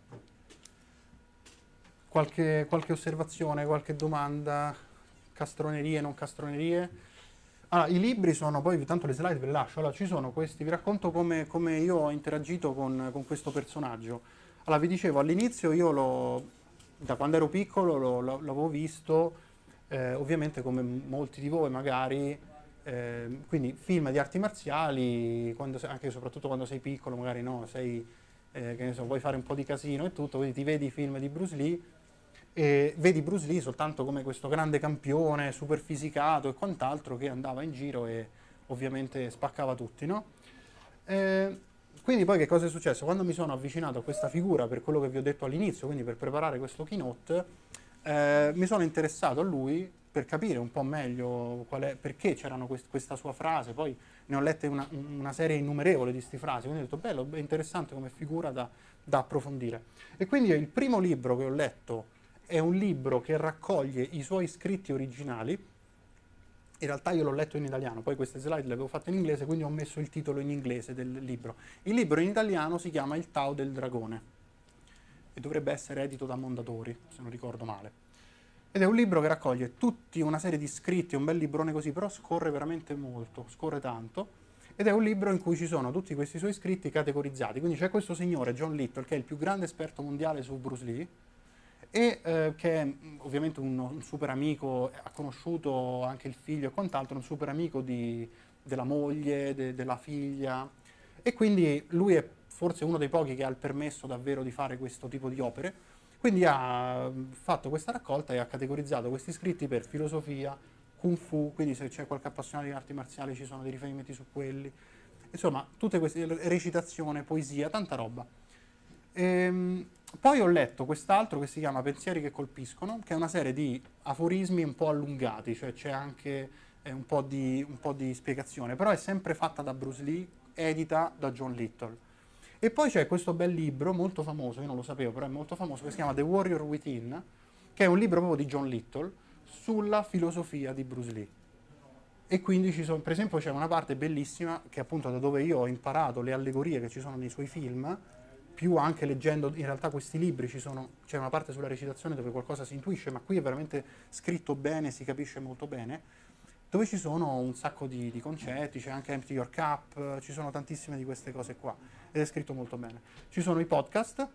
Qualche, qualche osservazione, qualche domanda, castronerie, non castronerie? Allora, i libri sono, poi tanto le slide ve le lascio, allora ci sono questi, vi racconto come, come io ho interagito con, con questo personaggio. Allora, vi dicevo, all'inizio io lo, da quando ero piccolo lo, lo, l'avevo visto, eh, ovviamente come molti di voi magari, eh, quindi film di arti marziali, quando, anche e soprattutto quando sei piccolo, magari no, sei, eh, che ne so, vuoi fare un po' di casino e tutto, quindi ti vedi i film di Bruce Lee, e vedi Bruce Lee soltanto come questo grande campione, super fisicato e quant'altro, che andava in giro e ovviamente spaccava tutti, no? Eh, Quindi poi che cosa è successo? Quando mi sono avvicinato a questa figura per quello che vi ho detto all'inizio, quindi per preparare questo keynote, eh, mi sono interessato a lui per capire un po' meglio qual è, perché c'erano quest- questa sua frase, poi ne ho lette una, una serie innumerevole di queste frasi, quindi ho detto bello, è interessante come figura da, da approfondire. E quindi il primo libro che ho letto è un libro che raccoglie i suoi scritti originali. In realtà io l'ho letto in italiano, poi queste slide le avevo fatte in inglese, quindi ho messo il titolo in inglese del libro. Il libro in italiano si chiama Il Tao del Dragone e dovrebbe essere edito da Mondadori, se non ricordo male. Ed è un libro che raccoglie tutta una serie di scritti, un bel librone così, però scorre veramente molto, scorre tanto, ed è un libro in cui ci sono tutti questi suoi scritti categorizzati. Quindi c'è questo signore, John Little, che è il più grande esperto mondiale su Bruce Lee, e eh, che è mh, ovviamente un, un super amico, ha conosciuto anche il figlio e quant'altro, un super amico di, della moglie, de, della figlia, e quindi lui è forse uno dei pochi che ha il permesso davvero di fare questo tipo di opere. Quindi ha fatto questa raccolta e ha categorizzato questi scritti per filosofia, kung fu, quindi se c'è qualche appassionato di arti marziali ci sono dei riferimenti su quelli, insomma tutte queste, recitazione, poesia, tanta roba. Ehm, poi ho letto quest'altro che si chiama Pensieri che colpiscono, che è una serie di aforismi un po' allungati, cioè c'è anche eh, un, po' di, un po' di spiegazione, però è sempre fatta da Bruce Lee, edita da John Little. E poi c'è questo bel libro molto famoso, io non lo sapevo, però è molto famoso, che si chiama The Warrior Within, che è un libro proprio di John Little sulla filosofia di Bruce Lee. E quindi ci sono, per esempio c'è una parte bellissima, che è appunto da dove io ho imparato le allegorie che ci sono nei suoi film, più anche leggendo in realtà questi libri, ci sono, c'è una parte sulla recitazione dove qualcosa si intuisce, ma qui è veramente scritto bene, si capisce molto bene, dove ci sono un sacco di, di concetti, c'è anche Empty Your Cup, ci sono tantissime di queste cose qua, ed è scritto molto bene. Ci sono i podcast,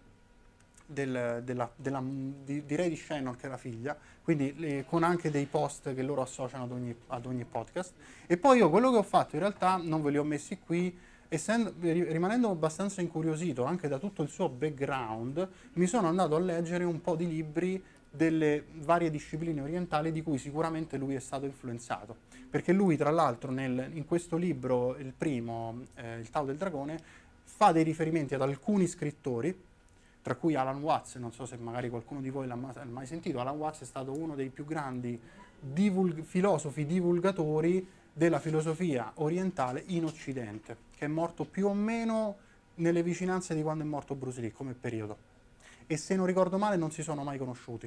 del, della, della, di, direi di Shannon, che è la figlia, quindi le, con anche dei post che loro associano ad ogni, ad ogni podcast. E poi io quello che ho fatto in realtà non ve li ho messi qui, essendo, rimanendo abbastanza incuriosito anche da tutto il suo background, mi sono andato a leggere un po' di libri delle varie discipline orientali di cui sicuramente lui è stato influenzato, perché lui tra l'altro in questo libro, il primo, eh, il Tao del Dragone, fa dei riferimenti ad alcuni scrittori, tra cui Alan Watts, non so se magari qualcuno di voi l'ha mai sentito. Alan Watts è stato uno dei più grandi divulg- filosofi divulgatori della filosofia orientale in Occidente, che è morto più o meno nelle vicinanze di quando è morto Bruce Lee come periodo. E se non ricordo male non si sono mai conosciuti.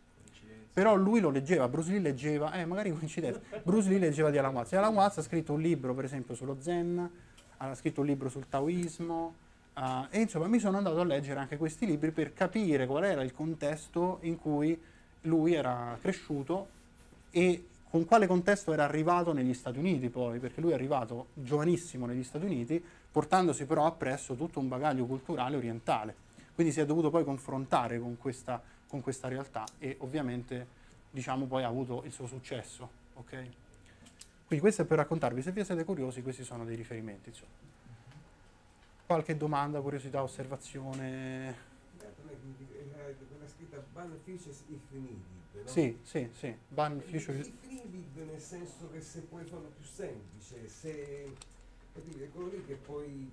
Però lui lo leggeva, Bruce Lee leggeva, eh magari coincidenza, Bruce Lee leggeva di Alan Watts. E Alan Watts ha scritto un libro per esempio sullo Zen, ha scritto un libro sul Taoismo, uh, e insomma mi sono andato a leggere anche questi libri per capire qual era il contesto in cui lui era cresciuto e con quale contesto era arrivato negli Stati Uniti poi, perché lui è arrivato giovanissimo negli Stati Uniti, portandosi però appresso tutto un bagaglio culturale orientale. Quindi si è dovuto poi confrontare con questa, con questa realtà e ovviamente diciamo poi ha avuto il suo successo. Okay? Quindi questo è per raccontarvi, se vi siete curiosi, questi sono dei riferimenti. Insomma. Qualche domanda, curiosità, osservazione? Quella scritta Ban Features if needed, no? Sì, sì, sì. Ban Features if needed nel senso che se puoi farlo più semplice, se capite, quello lì che poi,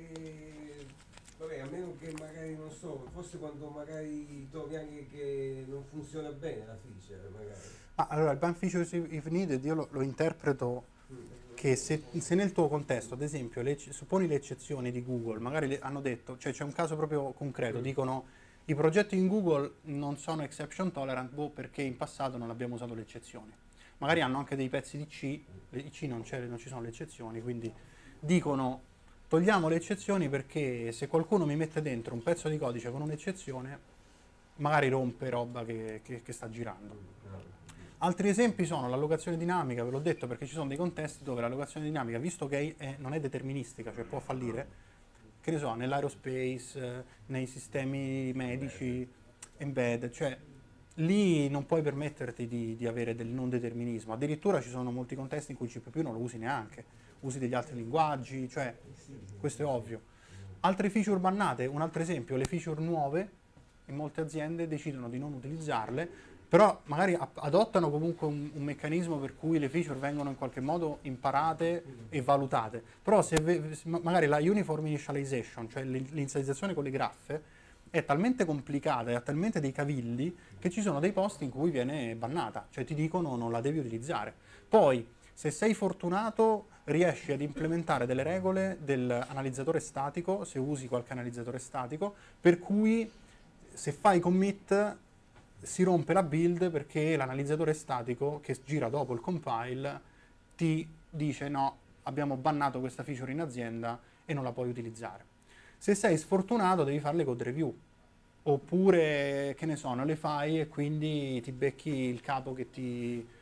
perché vabbè, a meno che magari non so, forse quando magari trovi anche che non funziona bene la feature magari. Ah, allora il ban features if needed io lo, lo interpreto che se, se nel tuo contesto, ad esempio, le, supponi le eccezioni di Google, magari le, hanno detto, cioè c'è un caso proprio concreto, dicono i progetti in Google non sono exception tolerant, boh, perché in passato non abbiamo usato le eccezioni. Magari hanno anche dei pezzi di C, i C non, non ci sono le eccezioni, quindi dicono togliamo le eccezioni perché se qualcuno mi mette dentro un pezzo di codice con un'eccezione, magari rompe roba che, che, che sta girando. Altri esempi sono l'allocazione dinamica, ve l'ho detto, perché ci sono dei contesti dove l'allocazione dinamica, visto che è, non è deterministica, cioè può fallire, che ne so, nell'aerospace, nei sistemi medici, embed, cioè lì non puoi permetterti di, di avere del non determinismo. Addirittura ci sono molti contesti in cui C++ non lo usi neanche, usi degli altri linguaggi, cioè questo è ovvio. Altre feature bannate, un altro esempio, le feature nuove, in molte aziende decidono di non utilizzarle, però magari adottano comunque un, un meccanismo per cui le feature vengono in qualche modo imparate e valutate. Però se magari la uniform initialization, cioè l'inizializzazione con le graffe, è talmente complicata e ha talmente dei cavilli che ci sono dei posti in cui viene bannata, cioè ti dicono non la devi utilizzare. Poi, se sei fortunato, riesci ad implementare delle regole dell'analizzatore statico, se usi qualche analizzatore statico, per cui se fai commit si rompe la build perché l'analizzatore statico che gira dopo il compile ti dice no, abbiamo bannato questa feature in azienda e non la puoi utilizzare. Se sei sfortunato devi fare le code review, oppure che ne so, non le fai e quindi ti becchi il capo che ti,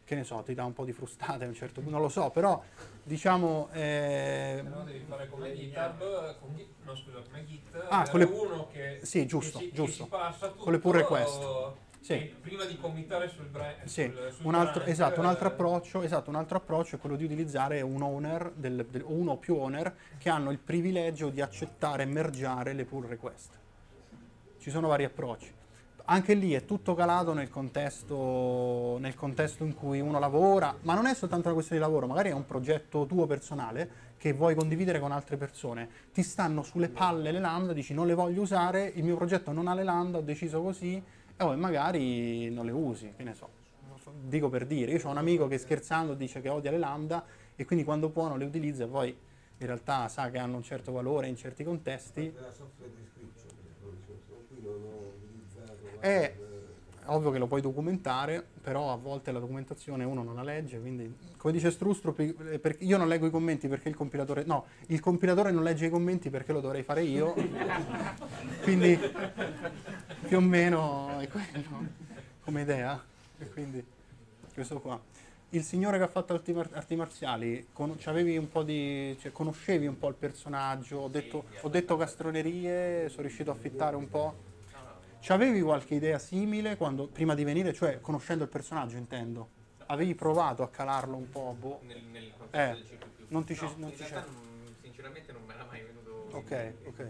che ne so, ti dà un po' di frustate a un certo punto, non lo so, però diciamo... Eh, Se no devi fare come GitHub, con Git, no scusa, come Git, Ah, avere con le- uno che, sì, giusto, che si, giusto. che si passa tutto, Con le pull request. o- Sì. e prima di committare sul brand, Sì, sul, sul un altro, branch, esatto, un altro eh, approccio, esatto, un altro approccio è quello di utilizzare un owner, del, del- uno o più owner, che hanno il privilegio di accettare e mergiare le pull request. Ci sono vari approcci. Anche lì è tutto calato nel contesto, nel contesto in cui uno lavora, ma non è soltanto una questione di lavoro, magari è un progetto tuo personale che vuoi condividere con altre persone. Ti stanno sulle palle le lambda, dici non le voglio usare, il mio progetto non ha le lambda, ho deciso così, e poi magari non le usi, che ne so. Dico per dire, io ho un amico che scherzando dice che odia le lambda e quindi quando può non le utilizza e poi in realtà sa che hanno un certo valore in certi contesti. La software description, qui non ho utilizzato... È ovvio che lo puoi documentare, però a volte la documentazione uno non la legge, quindi come dice Strustrup, eh, per- io non leggo i commenti perché il compilatore, no, il compilatore non legge i commenti perché lo dovrei fare io, quindi più o meno è quello come idea, e quindi questo qua. Il signore che ha fatto arti, mar- arti marziali, con- c'avevi un po' di, cioè, conoscevi un po' il personaggio, ho detto, ho detto castronerie, sono riuscito a fittare un po'. C'avevi qualche idea simile quando, prima di venire, cioè conoscendo il personaggio intendo? Avevi provato a calarlo un po'? Boh. Nel, nel contesto Eh, del C P più. non ti ci- No, non in ti realtà c'è. non- sinceramente non me era mai venuto in Ok, mente. ok.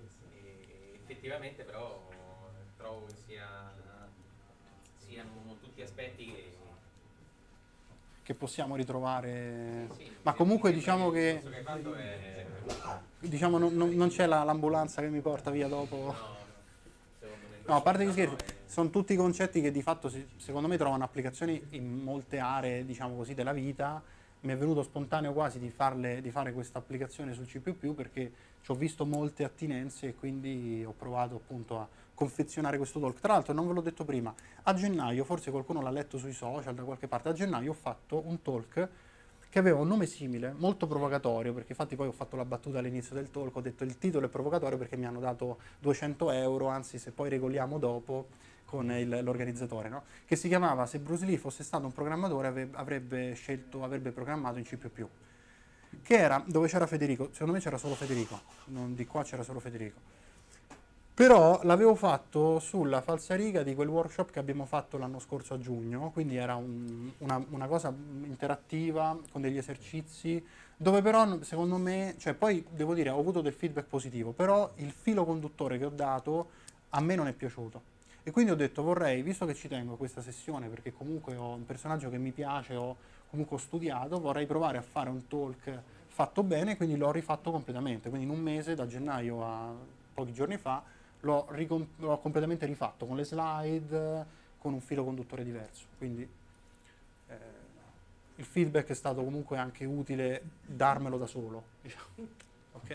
E effettivamente però trovo che sia, siano tutti aspetti che... Che possiamo ritrovare. sì, Ma sì, comunque mi diciamo sembra che, il discorso che hai fatto è... diciamo, non, non- non c'è la- l'ambulanza che mi porta via dopo. No, no, secondo me No, a parte gli no, scherzi, è- sono tutti concetti che di fatto si- secondo me trovano applicazioni in molte aree, diciamo così, della vita. Mi è venuto spontaneo quasi di, farle, di fare questa applicazione sul C più più perché ci ho visto molte attinenze e quindi ho provato appunto a confezionare questo talk. Tra l'altro non ve l'ho detto prima, a gennaio, forse qualcuno l'ha letto sui social da qualche parte, a gennaio ho fatto un talk che aveva un nome simile, molto provocatorio, perché infatti poi ho fatto la battuta all'inizio del talk, ho detto il titolo è provocatorio perché mi hanno dato duecento euro, anzi se poi regoliamo dopo con il- l'organizzatore, no? Che si chiamava Se Bruce Lee fosse stato un programmatore ave- avrebbe scelto, avrebbe programmato in C più più, che era dove c'era Federico, secondo me c'era solo Federico, non di qua c'era solo Federico. Però l'avevo fatto sulla falsariga di quel workshop che abbiamo fatto l'anno scorso a giugno, quindi era un- una, una cosa interattiva con degli esercizi, dove però secondo me, cioè poi devo dire ho avuto del feedback positivo, però il filo conduttore che ho dato a me non è piaciuto. E quindi ho detto vorrei, visto che ci tengo a questa sessione, perché comunque ho un personaggio che mi piace, ho comunque ho studiato, vorrei provare a fare un talk fatto bene, quindi l'ho rifatto completamente. Quindi in un mese, da gennaio a pochi giorni fa, l'ho, ricom- l'ho completamente rifatto con le slide, con un filo conduttore diverso. Quindi eh, il feedback è stato comunque anche utile darmelo da solo. Diciamo. Ok.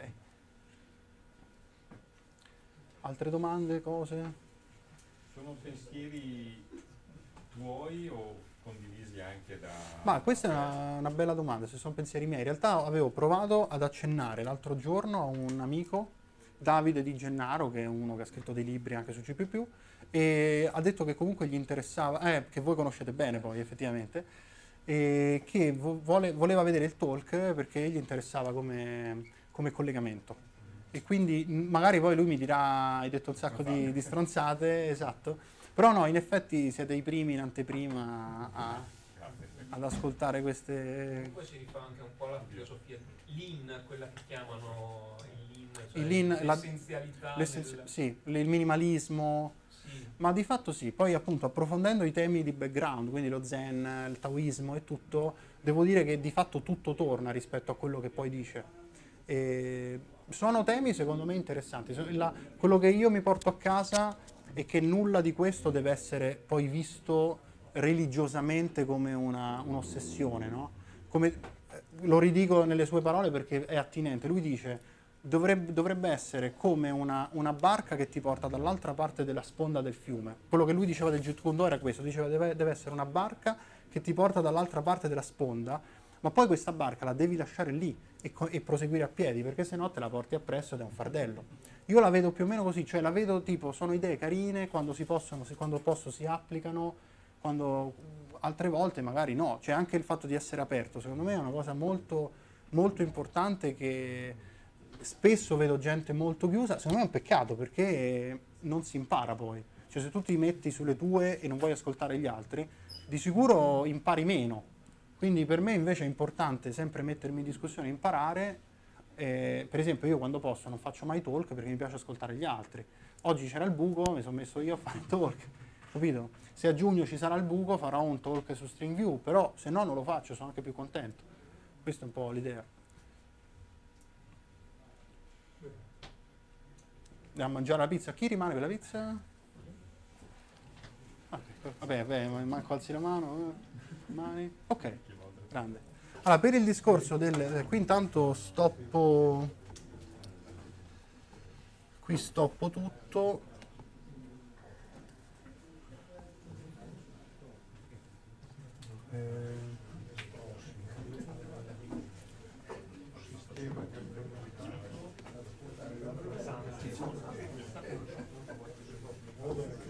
Altre domande, cose? Sono pensieri tuoi o condivisi anche da... Ma questa è una, una bella domanda, se sono pensieri miei. In realtà avevo provato ad accennare l'altro giorno a un amico, Davide Di Gennaro, che è uno che ha scritto dei libri anche su C più più, e ha detto che comunque gli interessava, eh, che voi conoscete bene poi effettivamente, e che vo- vuole- voleva vedere il talk perché gli interessava come, come collegamento. E quindi m- magari poi lui mi dirà, hai detto un sacco di, di stronzate, esatto, però no, in effetti siete i primi in anteprima a, ad ascoltare queste... Poi si rifà anche un po' alla filosofia lean, quella che chiamano il lean, cioè Il lean, la- l'essenzialità l'essenzi- del... sì, il minimalismo, Sì. ma di fatto sì, poi appunto approfondendo i temi di background, quindi lo zen, il taoismo e tutto, devo dire che di fatto tutto torna rispetto a quello che poi dice. E sono temi secondo me interessanti. So- la- quello che io mi porto a casa è che nulla di questo deve essere poi visto religiosamente come una, un'ossessione, no? Come, eh, lo ridico nelle sue parole perché è attinente. Lui dice dovrebbe, dovrebbe essere come una, una barca che ti porta dall'altra parte della sponda del fiume. Quello che lui diceva del Jeet Kune Do era questo, diceva deve, deve essere una barca che ti porta dall'altra parte della sponda, ma poi questa barca la devi lasciare lì e, co- e proseguire a piedi, perché sennò te la porti appresso ed è un fardello. Io la vedo più o meno così, cioè la vedo tipo, sono idee carine, quando si possono, si- quando posso si applicano, quando altre volte magari no. Cioè anche il fatto di essere aperto, secondo me è una cosa molto, molto importante che spesso vedo gente molto chiusa. Secondo me è un peccato perché non si impara poi. Cioè se tu ti metti sulle tue e non vuoi ascoltare gli altri, di sicuro impari meno. Quindi per me invece è importante sempre mettermi in discussione e imparare. Eh, per esempio io quando posso non faccio mai talk perché mi piace ascoltare gli altri. Oggi c'era il buco, mi sono messo io a fare il talk, capito? Se a giugno ci sarà il buco farò un talk su StringView, però se no non lo faccio, sono anche più contento. Questa è un po' l'idea. Andiamo a mangiare la pizza. Chi rimane per la pizza? Ah, vabbè, vabbè, manco alzi la mano. eh. Mani. Ok, grande. Allora, per il discorso del... eh, qui intanto stoppo... Qui stoppo tutto. Eh...